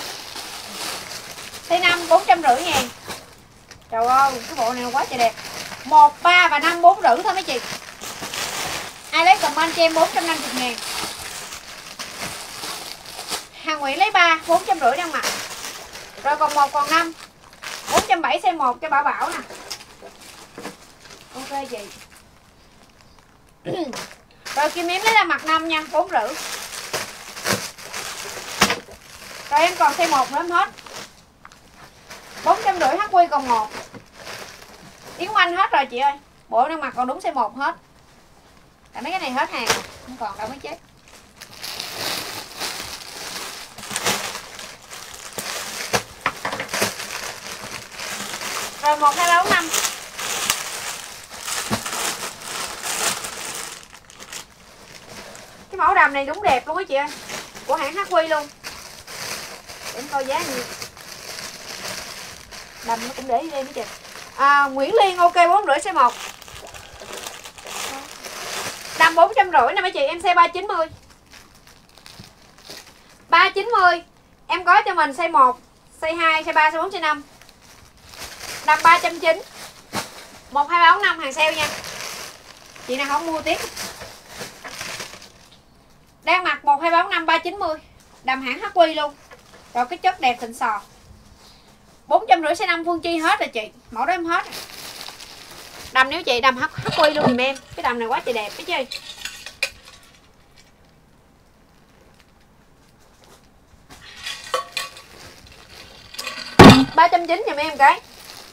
size 5 450 ngàn. Trời ơi, cái bộ này quá trời đẹp. 1, 3 và 5 450 thôi mấy chị. Ai lấy comment cho em 450 ngàn. Hàng Nguyễn lấy 3 450 đang mặc. Rồi còn 1 còn 5 470 size 1 cho Bảo Bảo nè. Ok chị. Rồi Kim Yếm lấy ra mặt 5 nha, 450. Rồi em còn size 1 nữa em hết. 450 HQ còn 1. Yến Oanh hết rồi chị ơi. Bộ đang mặc còn đúng size 1 hết. Tại mấy cái này hết hàng, không còn đâu mới chết. Rồi 1, 2, 3, 4, 5. Cái mẫu đầm này đúng đẹp luôn á chị ơi. Của hãng HQ luôn. Để em coi giá nhiêu. Đầm nó cũng để đây mấy chị. Nguyễn Liên ok 450 size 1. Đầm 450 nè mấy chị, em size 390. 390. Em có cho mình size 1, size 2, size 3, size 4, size 5. Đầm 390. 1, 2, 3, 4, 5 hàng sale nha. Chị nào không mua tiếp. Đang mặc 1, 2, 3, 4, 5 390. Đầm hãng HQ luôn. Rồi cái chất đẹp xịn sò. 450 size 5 Phương Chi hết rồi chị. Mẫu đó em hết. Đầm nếu chị đầm HQ luôn dùm em. Cái đầm này quá trời đẹp cái chứ. $390 dùm em cái.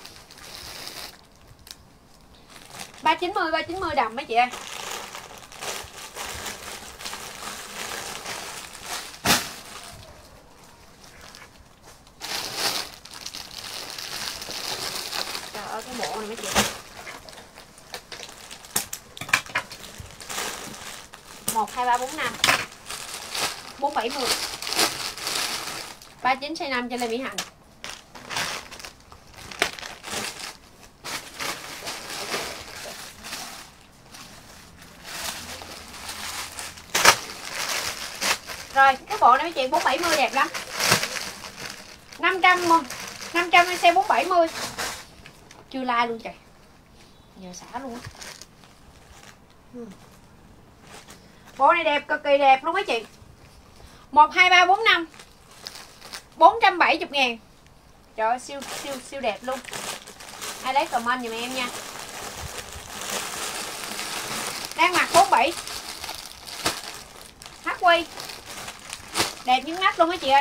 390 đầm mấy chị ơi. Trời ơi cái bộ này mấy chị. 1, 2, 3, 4, 5 470. 39 size 5 cho Lê Mỹ Hạnh. Rồi cái bộ này mấy chị 470 đẹp lắm. 500 xe 470. Chưa like luôn trời. Nhờ xả luôn á. Bộ này đẹp, cực kỳ đẹp luôn mấy chị. 1, 2, 3, 4, 5 470 ngàn. Trời ơi siêu đẹp luôn. Ai lấy comment giùm em nha. Đang mặc 47 HQ. Đẹp những mắt luôn mấy chị ơi.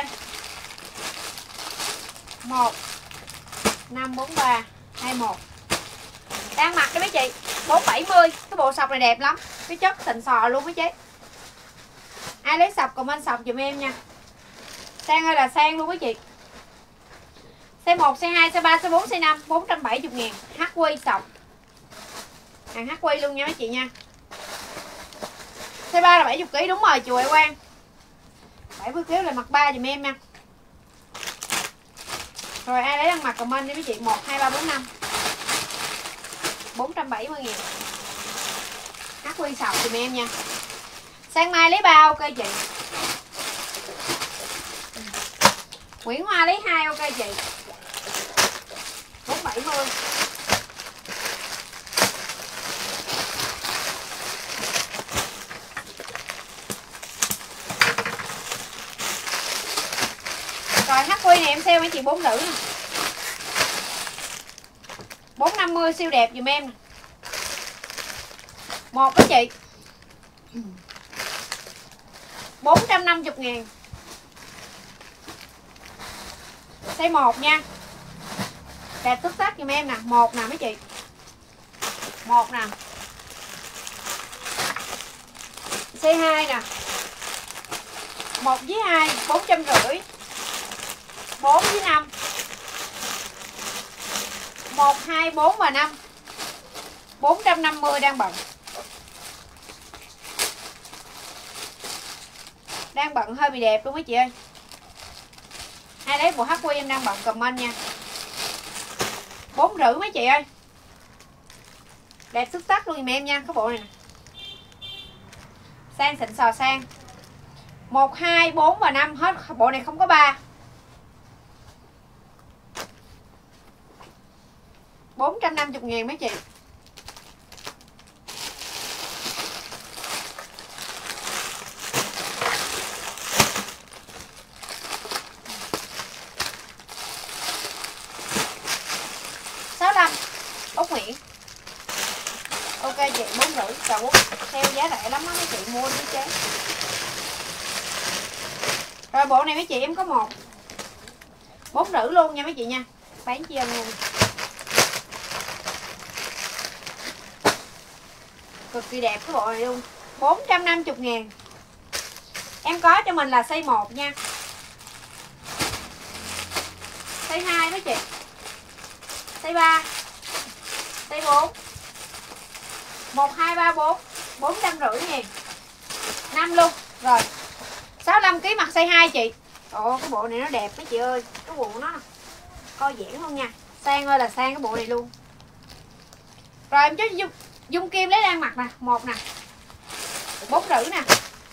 1 5 4 3 2 1. Đang mặc đó mấy chị, 470. Cái bộ sọc này đẹp lắm. Cái chất xịn sò luôn mấy chị. Ai lấy sọc comment sọc giùm em nha. Sang ơi là sang luôn mấy chị. Size 1, size 2, size 3, size 4, size 5 470 ngàn. HQ sọc. Hàng HQ luôn nha mấy chị nha. Size 3 là 70kg đúng rồi chị Huệ Quang. 70kg là mặc 3 giùm em nha. Rồi ai lấy đang mặc comment đi mấy chị. 1, 2, 3, 4, 5 470 ngàn. HQ sọc giùm em nha. Sang mai lấy 3 ok chị. Nguyễn Hoa lấy 2 ok chị. 470. Rồi HQ này em sale mấy chị 4 nữ nè. 450 siêu đẹp dùm em nè. Một đó chị 450.000. Size 1 nha. Đẹp xuất sắc dùm em nè. Một nè mấy chị. Một nè. Size 2 nè. 1 với 2 450. 4 với 5 1, 2, 4 và 5 450 đang bận. Đang bận hơi bị đẹp luôn mấy chị ơi. Ai lấy bộ HQ em đang bận comment nha. 4,5 mấy chị ơi. Đẹp xuất sắc luôn dùm em nha. Cái bộ này nè. Sang xịn sò sang. 1, 2, 4 và 5 hết. Bộ này không có 3. 450.000 mấy chị. Úc Nguyễn. Ok chị 4,5. Trời ơi, theo giá rẻ lắm á mấy chị mua đi chứ. Rồi bộ này mấy chị em có 1 4,5 luôn nha mấy chị nha. Bán chia luôn. Cực kỳ đẹp cái bộ này luôn. 450.000. Em có cho mình là size 1 nha. Size 2 mấy chị. Size 3. Size 4. 1, 2, 3, 4. 450.000. 5 luôn. Rồi 65kg mặt size 2 chị. Ồ cái bộ này nó đẹp mấy chị ơi. Cái bộ nó coi giãn luôn nha. Sang ơi là sang cái bộ này luôn. Rồi em cho Dung Kim lấy đang mặc nè. 1 nè. 4,5 nè.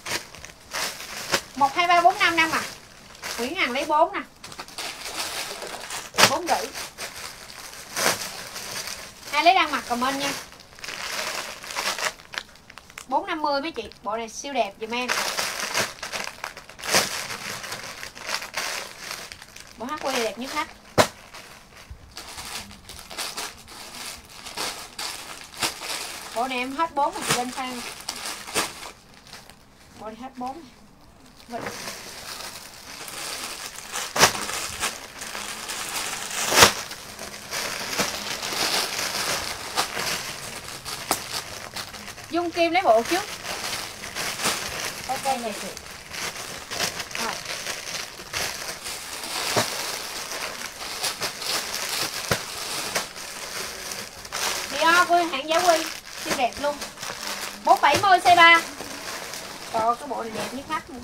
1, 2, 3, 4, 5 đang mặc. Nguyễn Hằng lấy 4 nè. 4,5. Ai lấy đang mặc comment nha. 450 mấy chị. Bộ này siêu đẹp dùm em. Bộ HQ đẹp nhất khách. Bộ này em hết 4 rồi chị lên sang. Bộ này hết 4 rồi. Dung Kim lấy bộ trước. Ok nha chị. Rồi. Dior của hãng Giá Huy siêu đẹp luôn. 470 size 3. Trời cái bộ này đẹp nhất mắt luôn.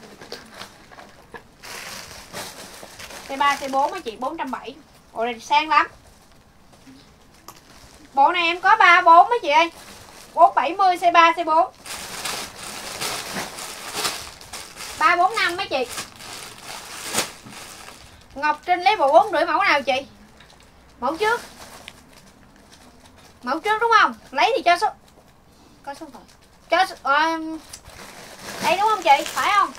Size 3 size 4 mấy chị 470. Bộ này sang lắm. Bộ này em có 3 4 mấy chị ơi. 470 size 3 size 4. 345 mấy chị. Ngọc Trinh lấy bộ 4,5 mẫu nào chị? Mẫu trước. Mẫu trước đúng không? Lấy thì cho số. Có số rồi. Cho đây đúng không chị? Phải không?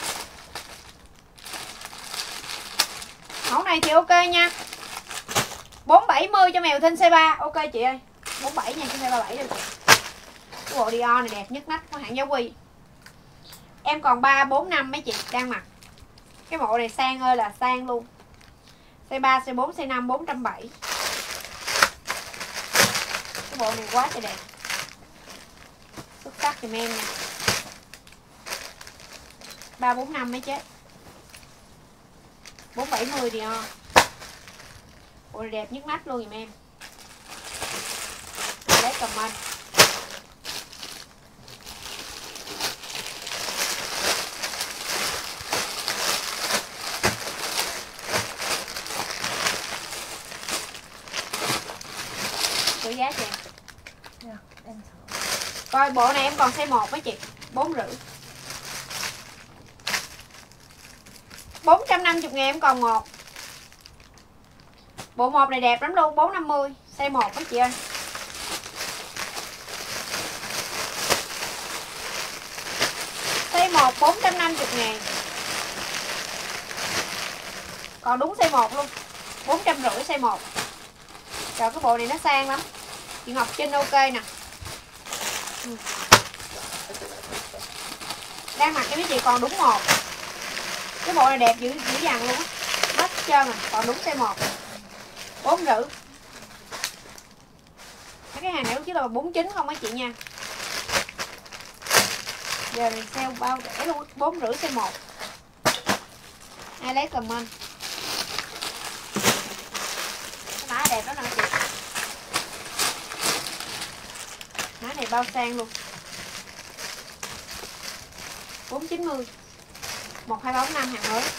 Mẫu này thì ok nha. 470 cho mèo Thinh size 3. Ok chị ơi. 47 nha, cho size 37 được. Cái bộ Dior này đẹp nhất nách của hãng Giá Huy. Em còn 3, 4, 5 mấy chị đang mặc. Cái bộ này sang ơi là sang luôn. Size 3, size 4, size 5, 470. Cái bộ này quá trời đẹp. Xuất sắc giùm em nha. 3, 4, 5 mấy chết. 470 Dior. Bộ này đẹp nhất nách luôn giùm em. Lấy comment. Số giá cho em. Coi bộ này em còn size 1 mấy chị. 4,5. 450.000 em còn 1. Bộ 1 này đẹp lắm luôn. 450 size 1 mấy chị ơi. Size 1 450.000. Còn đúng size 1 luôn, 450 size 1. Trời cái bộ này nó sang lắm. Chị Ngọc Trinh ok nè. Đang mặc cho mấy chị còn đúng 1. Cái bộ này đẹp dữ dằn luôn á. Hết trơn rồi, còn đúng size 1. 450. Cái hàng này lúc trước là 49 không á chị nha. Giờ này sale bao rẻ luôn, 450 size 1. Ai lấy comment. Cái mã đẹp đó nè chị. Mã này bao sang luôn. 490. 1235 hàng mới.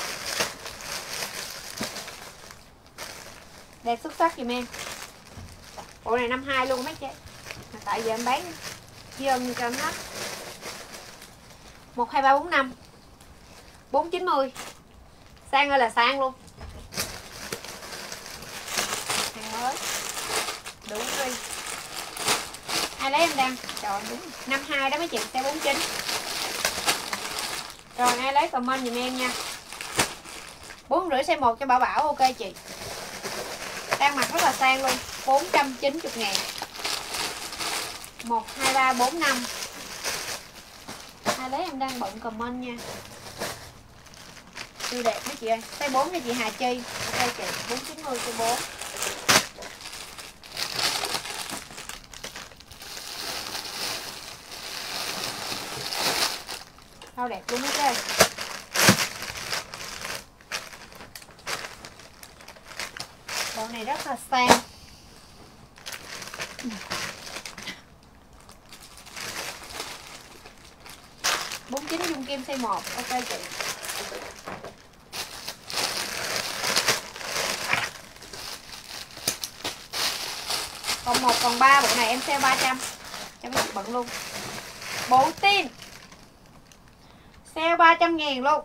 Đẹp xuất sắc giùm em. Bộ này 52 luôn mấy chị. Tại giờ em bán dần cho em hết. 12345 490. Sang ơi là sang luôn. Hàng mới. Đủ đi. Ai lấy em đang? Trời đúng 52 đó mấy chị, size 49. Rồi ai lấy comment giùm em nha. 450 size 1 cho Bảo Bảo ok chị. Đang mặc rất là sang luôn, 490 ngàn. 1 2 3 4 5. Ai lấy em đang bận comment nha. Siêu đẹp mấy chị ơi. Size 4 cho chị Hà Chi. Ok chị, 490 size 4. Sao đẹp luôn mấy chị. Bộ này rất là sang. Bốn chín dung kim size 1. Ok chị. Còn 1 còn 3 bộ này em sale 300 cho mấy chị bận luôn. Bộ tin sale 300 ngàn luôn.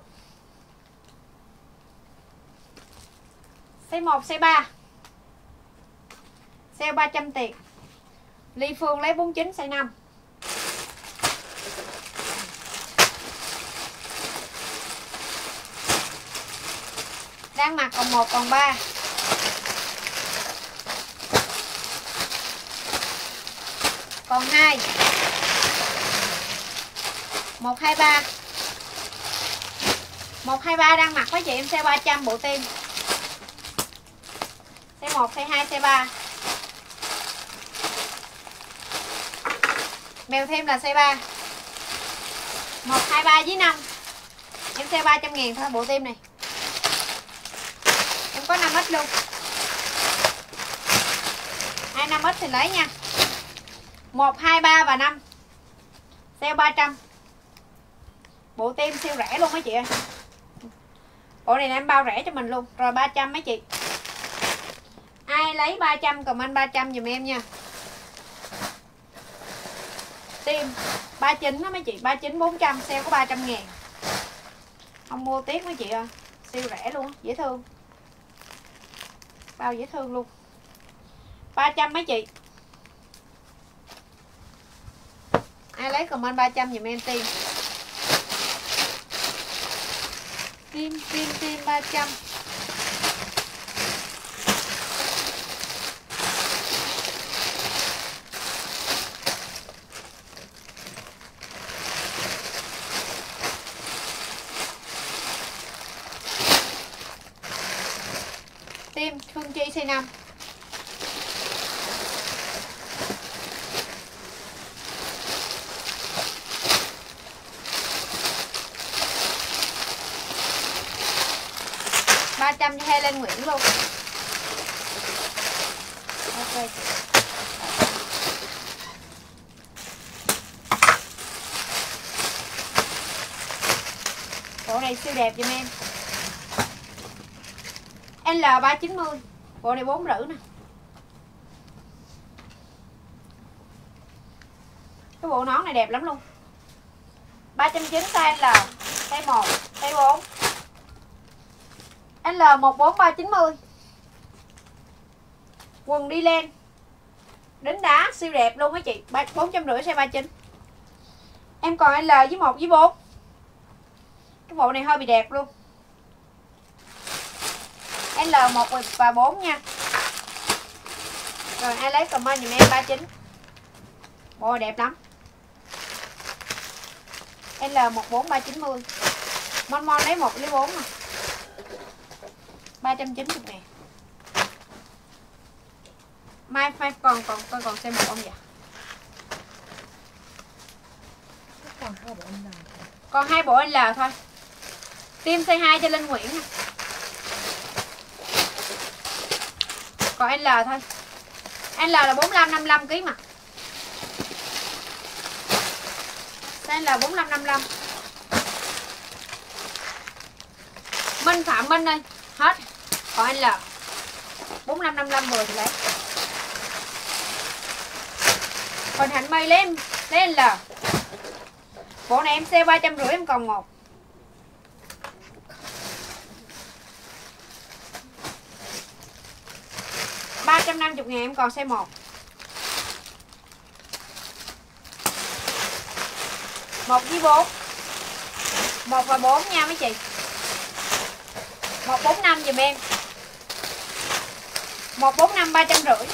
Size 1 size 3 sale 300 tiền. Ly Phương lấy 49 size 5. Đang mặc còn 1 còn 3. Còn 2. 123. 123 đang mặc với chị em size 300 bộ tim. Size 1, size 2, size 3. Mèo thêm là size 3. 123 với 5. Em size 300 ngàn thôi bộ tim này. Em có 5x luôn. Ai 5x thì lấy nha. 1, 2, 3 và 5. Sale 300. Bộ tim siêu rẻ luôn mấy chị ơi. Bộ này em bao rẻ cho mình luôn. Rồi 300 mấy chị. Ai lấy 300 comment 300 dùm em nha. Tim 39 đó mấy chị. 39 400. Sale có 300 ngàn. Không mua tiếc mấy chị ơi. Siêu rẻ luôn. Dễ thương. Bao dễ thương luôn. 300 mấy chị. Ai lấy comment 300 dùm em tim. Tim 300. Tim Phương Chi size 5. Trăm cho Helen Nguyễn luôn. Ok. Bộ này siêu đẹp giùm em. L390. Bộ này 450 nè. Cái bộ nón này đẹp lắm luôn. 390 size L, size 1, size 4. L14390. Quần đi len đính đá siêu đẹp luôn mấy chị. 450 size 39. Em còn L với 1 với 4. Cái bộ này hơi bị đẹp luôn. L1 và 4 nha. Rồi ai lấy comment dùm em 39. Bộ đẹp lắm. L14 390. Mon Mon lấy 1 lấy 4 nè. 390 nè. Mai còn xem một không vậy? Còn 2 bộ L. Còn 2 bộ L thôi. Tim size 2 cho Linh Nguyễn nè. Còn L thôi. L là 45 55 kg mà. Size L 45 55. Minh Phạm Minh ơi, hết. Còn L 45 55 vừa thì lấy. Còn Hạnh Mây lấy L. Bộ này em sale 350 em còn 1. $350.000 em còn size 1. 1 với 4. 1 và 4 nha mấy chị. 145 dùm em. 145 350.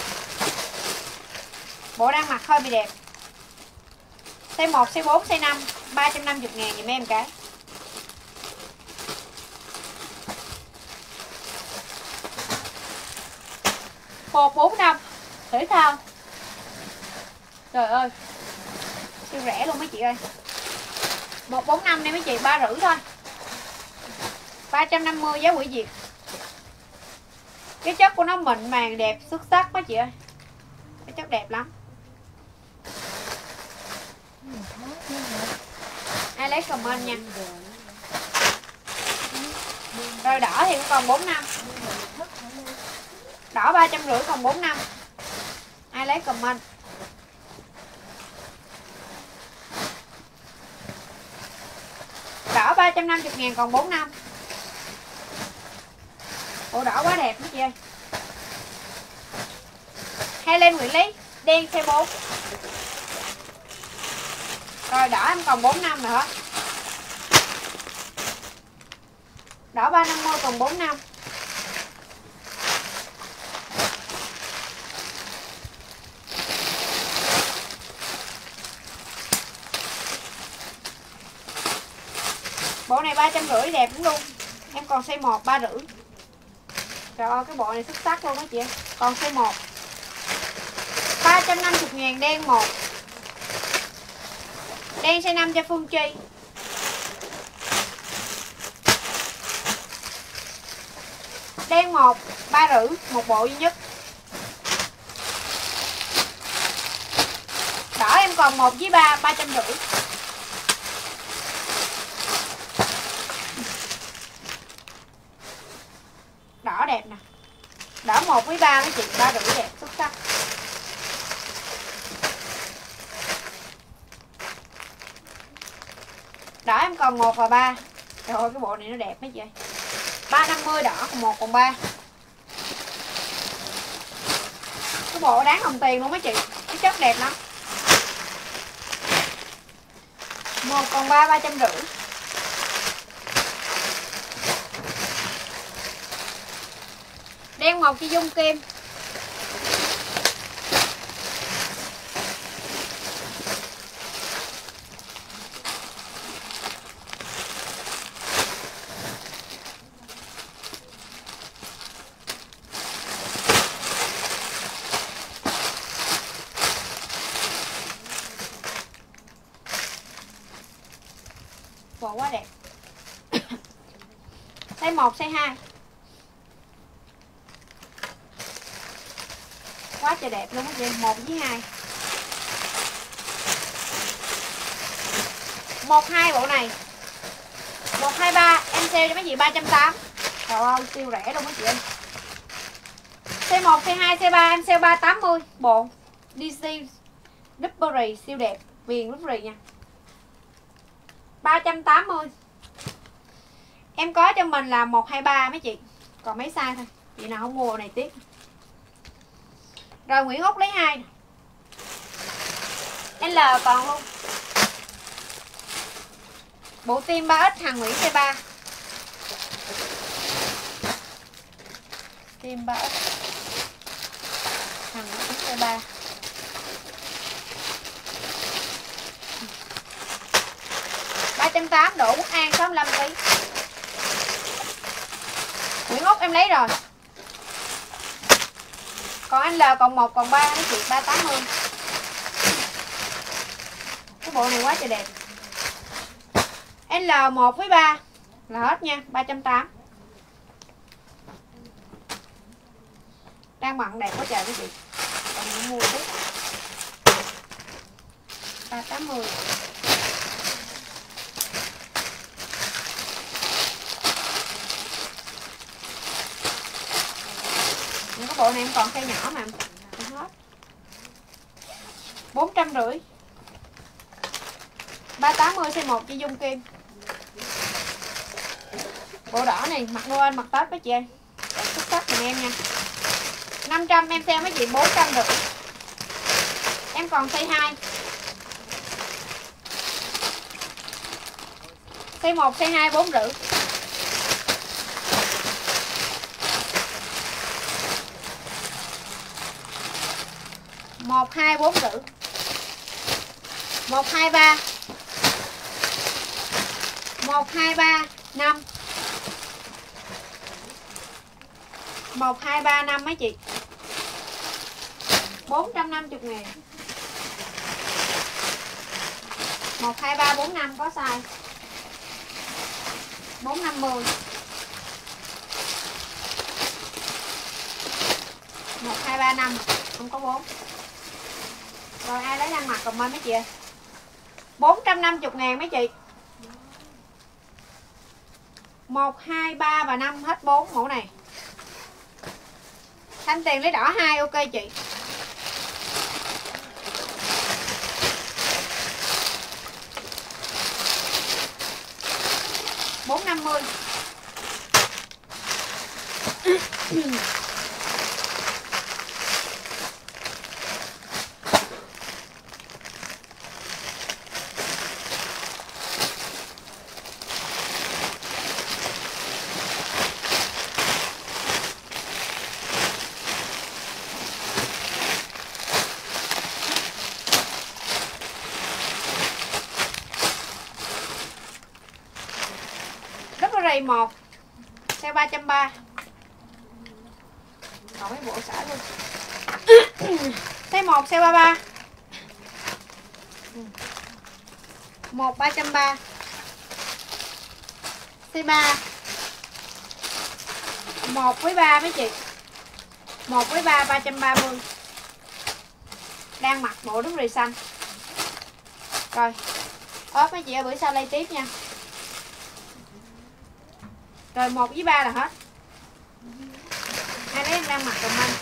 Bộ đang mặc hơi bị đẹp. Size 1, size 4, size 5 $350.000 dùm em cái. Hộp 45 thể thao. Trời ơi, siêu rẻ luôn mấy chị ơi. 145 này mấy chị 350 thôi. 350 giá Quỷ Việt. Cái chất của nó mịn màng đẹp xuất sắc mấy chị ơi. Cái chất đẹp lắm. Ai lấy comment nha. Rồi đỏ thì cũng còn 45. Đỏ 350 còn 45. Ai lấy comment. Đỏ 350.000 còn 45. Bộ đỏ quá đẹp mấy chị ơi. Hay lên Nguyễn Lý. Đen size 4. Rồi đỏ em còn 45 nữa. Đỏ 350 còn 45. Bộ này 350 đẹp lắm luôn. Em còn size 1 350. Trời ơi cái bộ này xuất sắc luôn đó chị. Còn size 1 350.000 đen 1. Đen size 5 cho Phương Chi. Đen 1 350 một bộ duy nhất. Đỏ em còn 1 với 3 350. Đỏ đẹp nè. Đỏ 1 với 3 mấy chị 350 đẹp xuất sắc. Đỏ em còn 1 và 3. Trời ơi cái bộ này nó đẹp mấy chị ơi. 350 đỏ còn 1 còn 3. Cái bộ đáng đồng tiền luôn mấy chị. Cái chất đẹp lắm. 1 còn 3 350. Đen 1 cho Dung Kim. Bộ quá đẹp. Size 1, size 2. Quá trời đẹp luôn á chị. 1 với 2. 1 2 bộ này. 1 2 3 em sale cho mấy chị 380. Trời ơi siêu rẻ luôn mấy chị ơi. Size 1, size 2, size 3 em sale 380 bộ. DC Duppery siêu đẹp, viền Duppery nha. 380. Em có cho mình là 1 2 3 mấy chị. Còn mấy size thôi. Chị nào không mua này tiếc. Rồi Nguyễn Úc lấy 2. L còn luôn. Bộ tim 3X Hằng Nguyễn size 3. Tim bão. Thằng nó cũng size 3. $380 độ Quốc An 65 kg. Nguyễn Úc em lấy rồi. Còn anh L còn 1 còn 3 nó chị 380. Cái bộ này quá trời đẹp. L1 với 3 là hết nha, 380. Đang bận đẹp quá trời quý chị. Còn nó mua tiếp. 380. Những cái bộ này em còn size nhỏ mà. Hết. 450. 380 size 1 chị Dung Kim. Bộ đỏ này mặc Noel mặc Tết với chị ơi. Xuất sắc giùm em nha. 500 em xem mấy chị 450. Em còn size 2. Size 1, size 2 450. Một hai bốn rưỡi. 1 2 3. 1 2 3 5. 1 2 3 5 mấy chị. 450.000. 1 2 3 4 5 có size. 450. 1 2 3 5 không có 4. Rồi ai lấy đang mặc comment mấy chị ơi. 450.000 mấy chị. 1 2 3 và 5 hết 4 mẫu này. Thanh tiền lấy đỏ 2 ok chị. $450. Đây 1 theo 330. Còn mấy bộ xả luôn. Size 1 size 33. 1 330. Size 3. 1 với 3 mấy chị. 1 với 3 330. Đang mặc bộ đúng rì xanh. Rồi. Ốp mấy chị ơi, bữa sau lấy tiếp nha. Rồi 1 với 3 là hết. Ai lấy em đang mặc comment.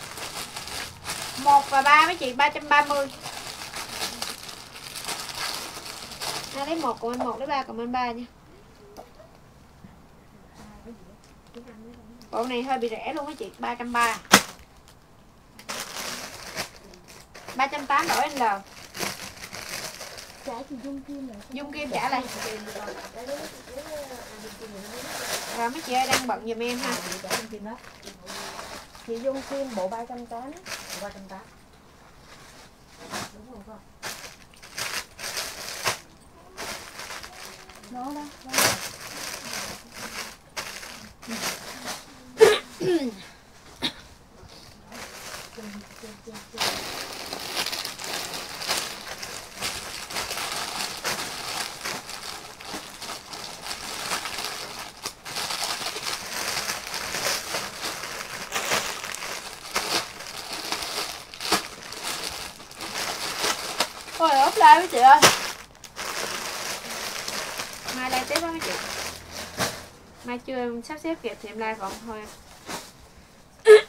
1 và 3 mấy chị 330. Ai lấy 1 comment 1 lấy 3 comment 3 nha. Bộ này hơi bị rẻ luôn mấy chị, 330. 380 đổi anh L. Trả chị Dung Kim rồi. Dung Kim trả lại. Rồi mấy chị ơi đang bận giùm em ha. Chị Dung Kim bộ 380. 380. Đúng không con? Nó đó. Thôi ốp like mấy chị ơi. Mai like tiếp đó mấy chị. Mai chưa em sắp xếp kịp thì em like còn thôi.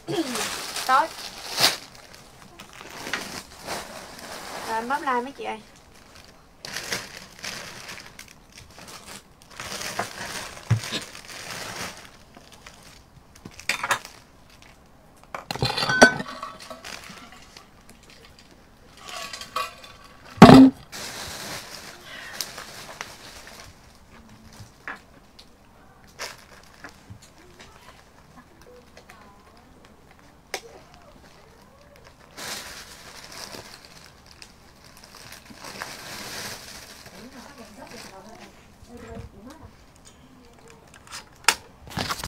Tối. Rồi em bấm like mấy chị ơi.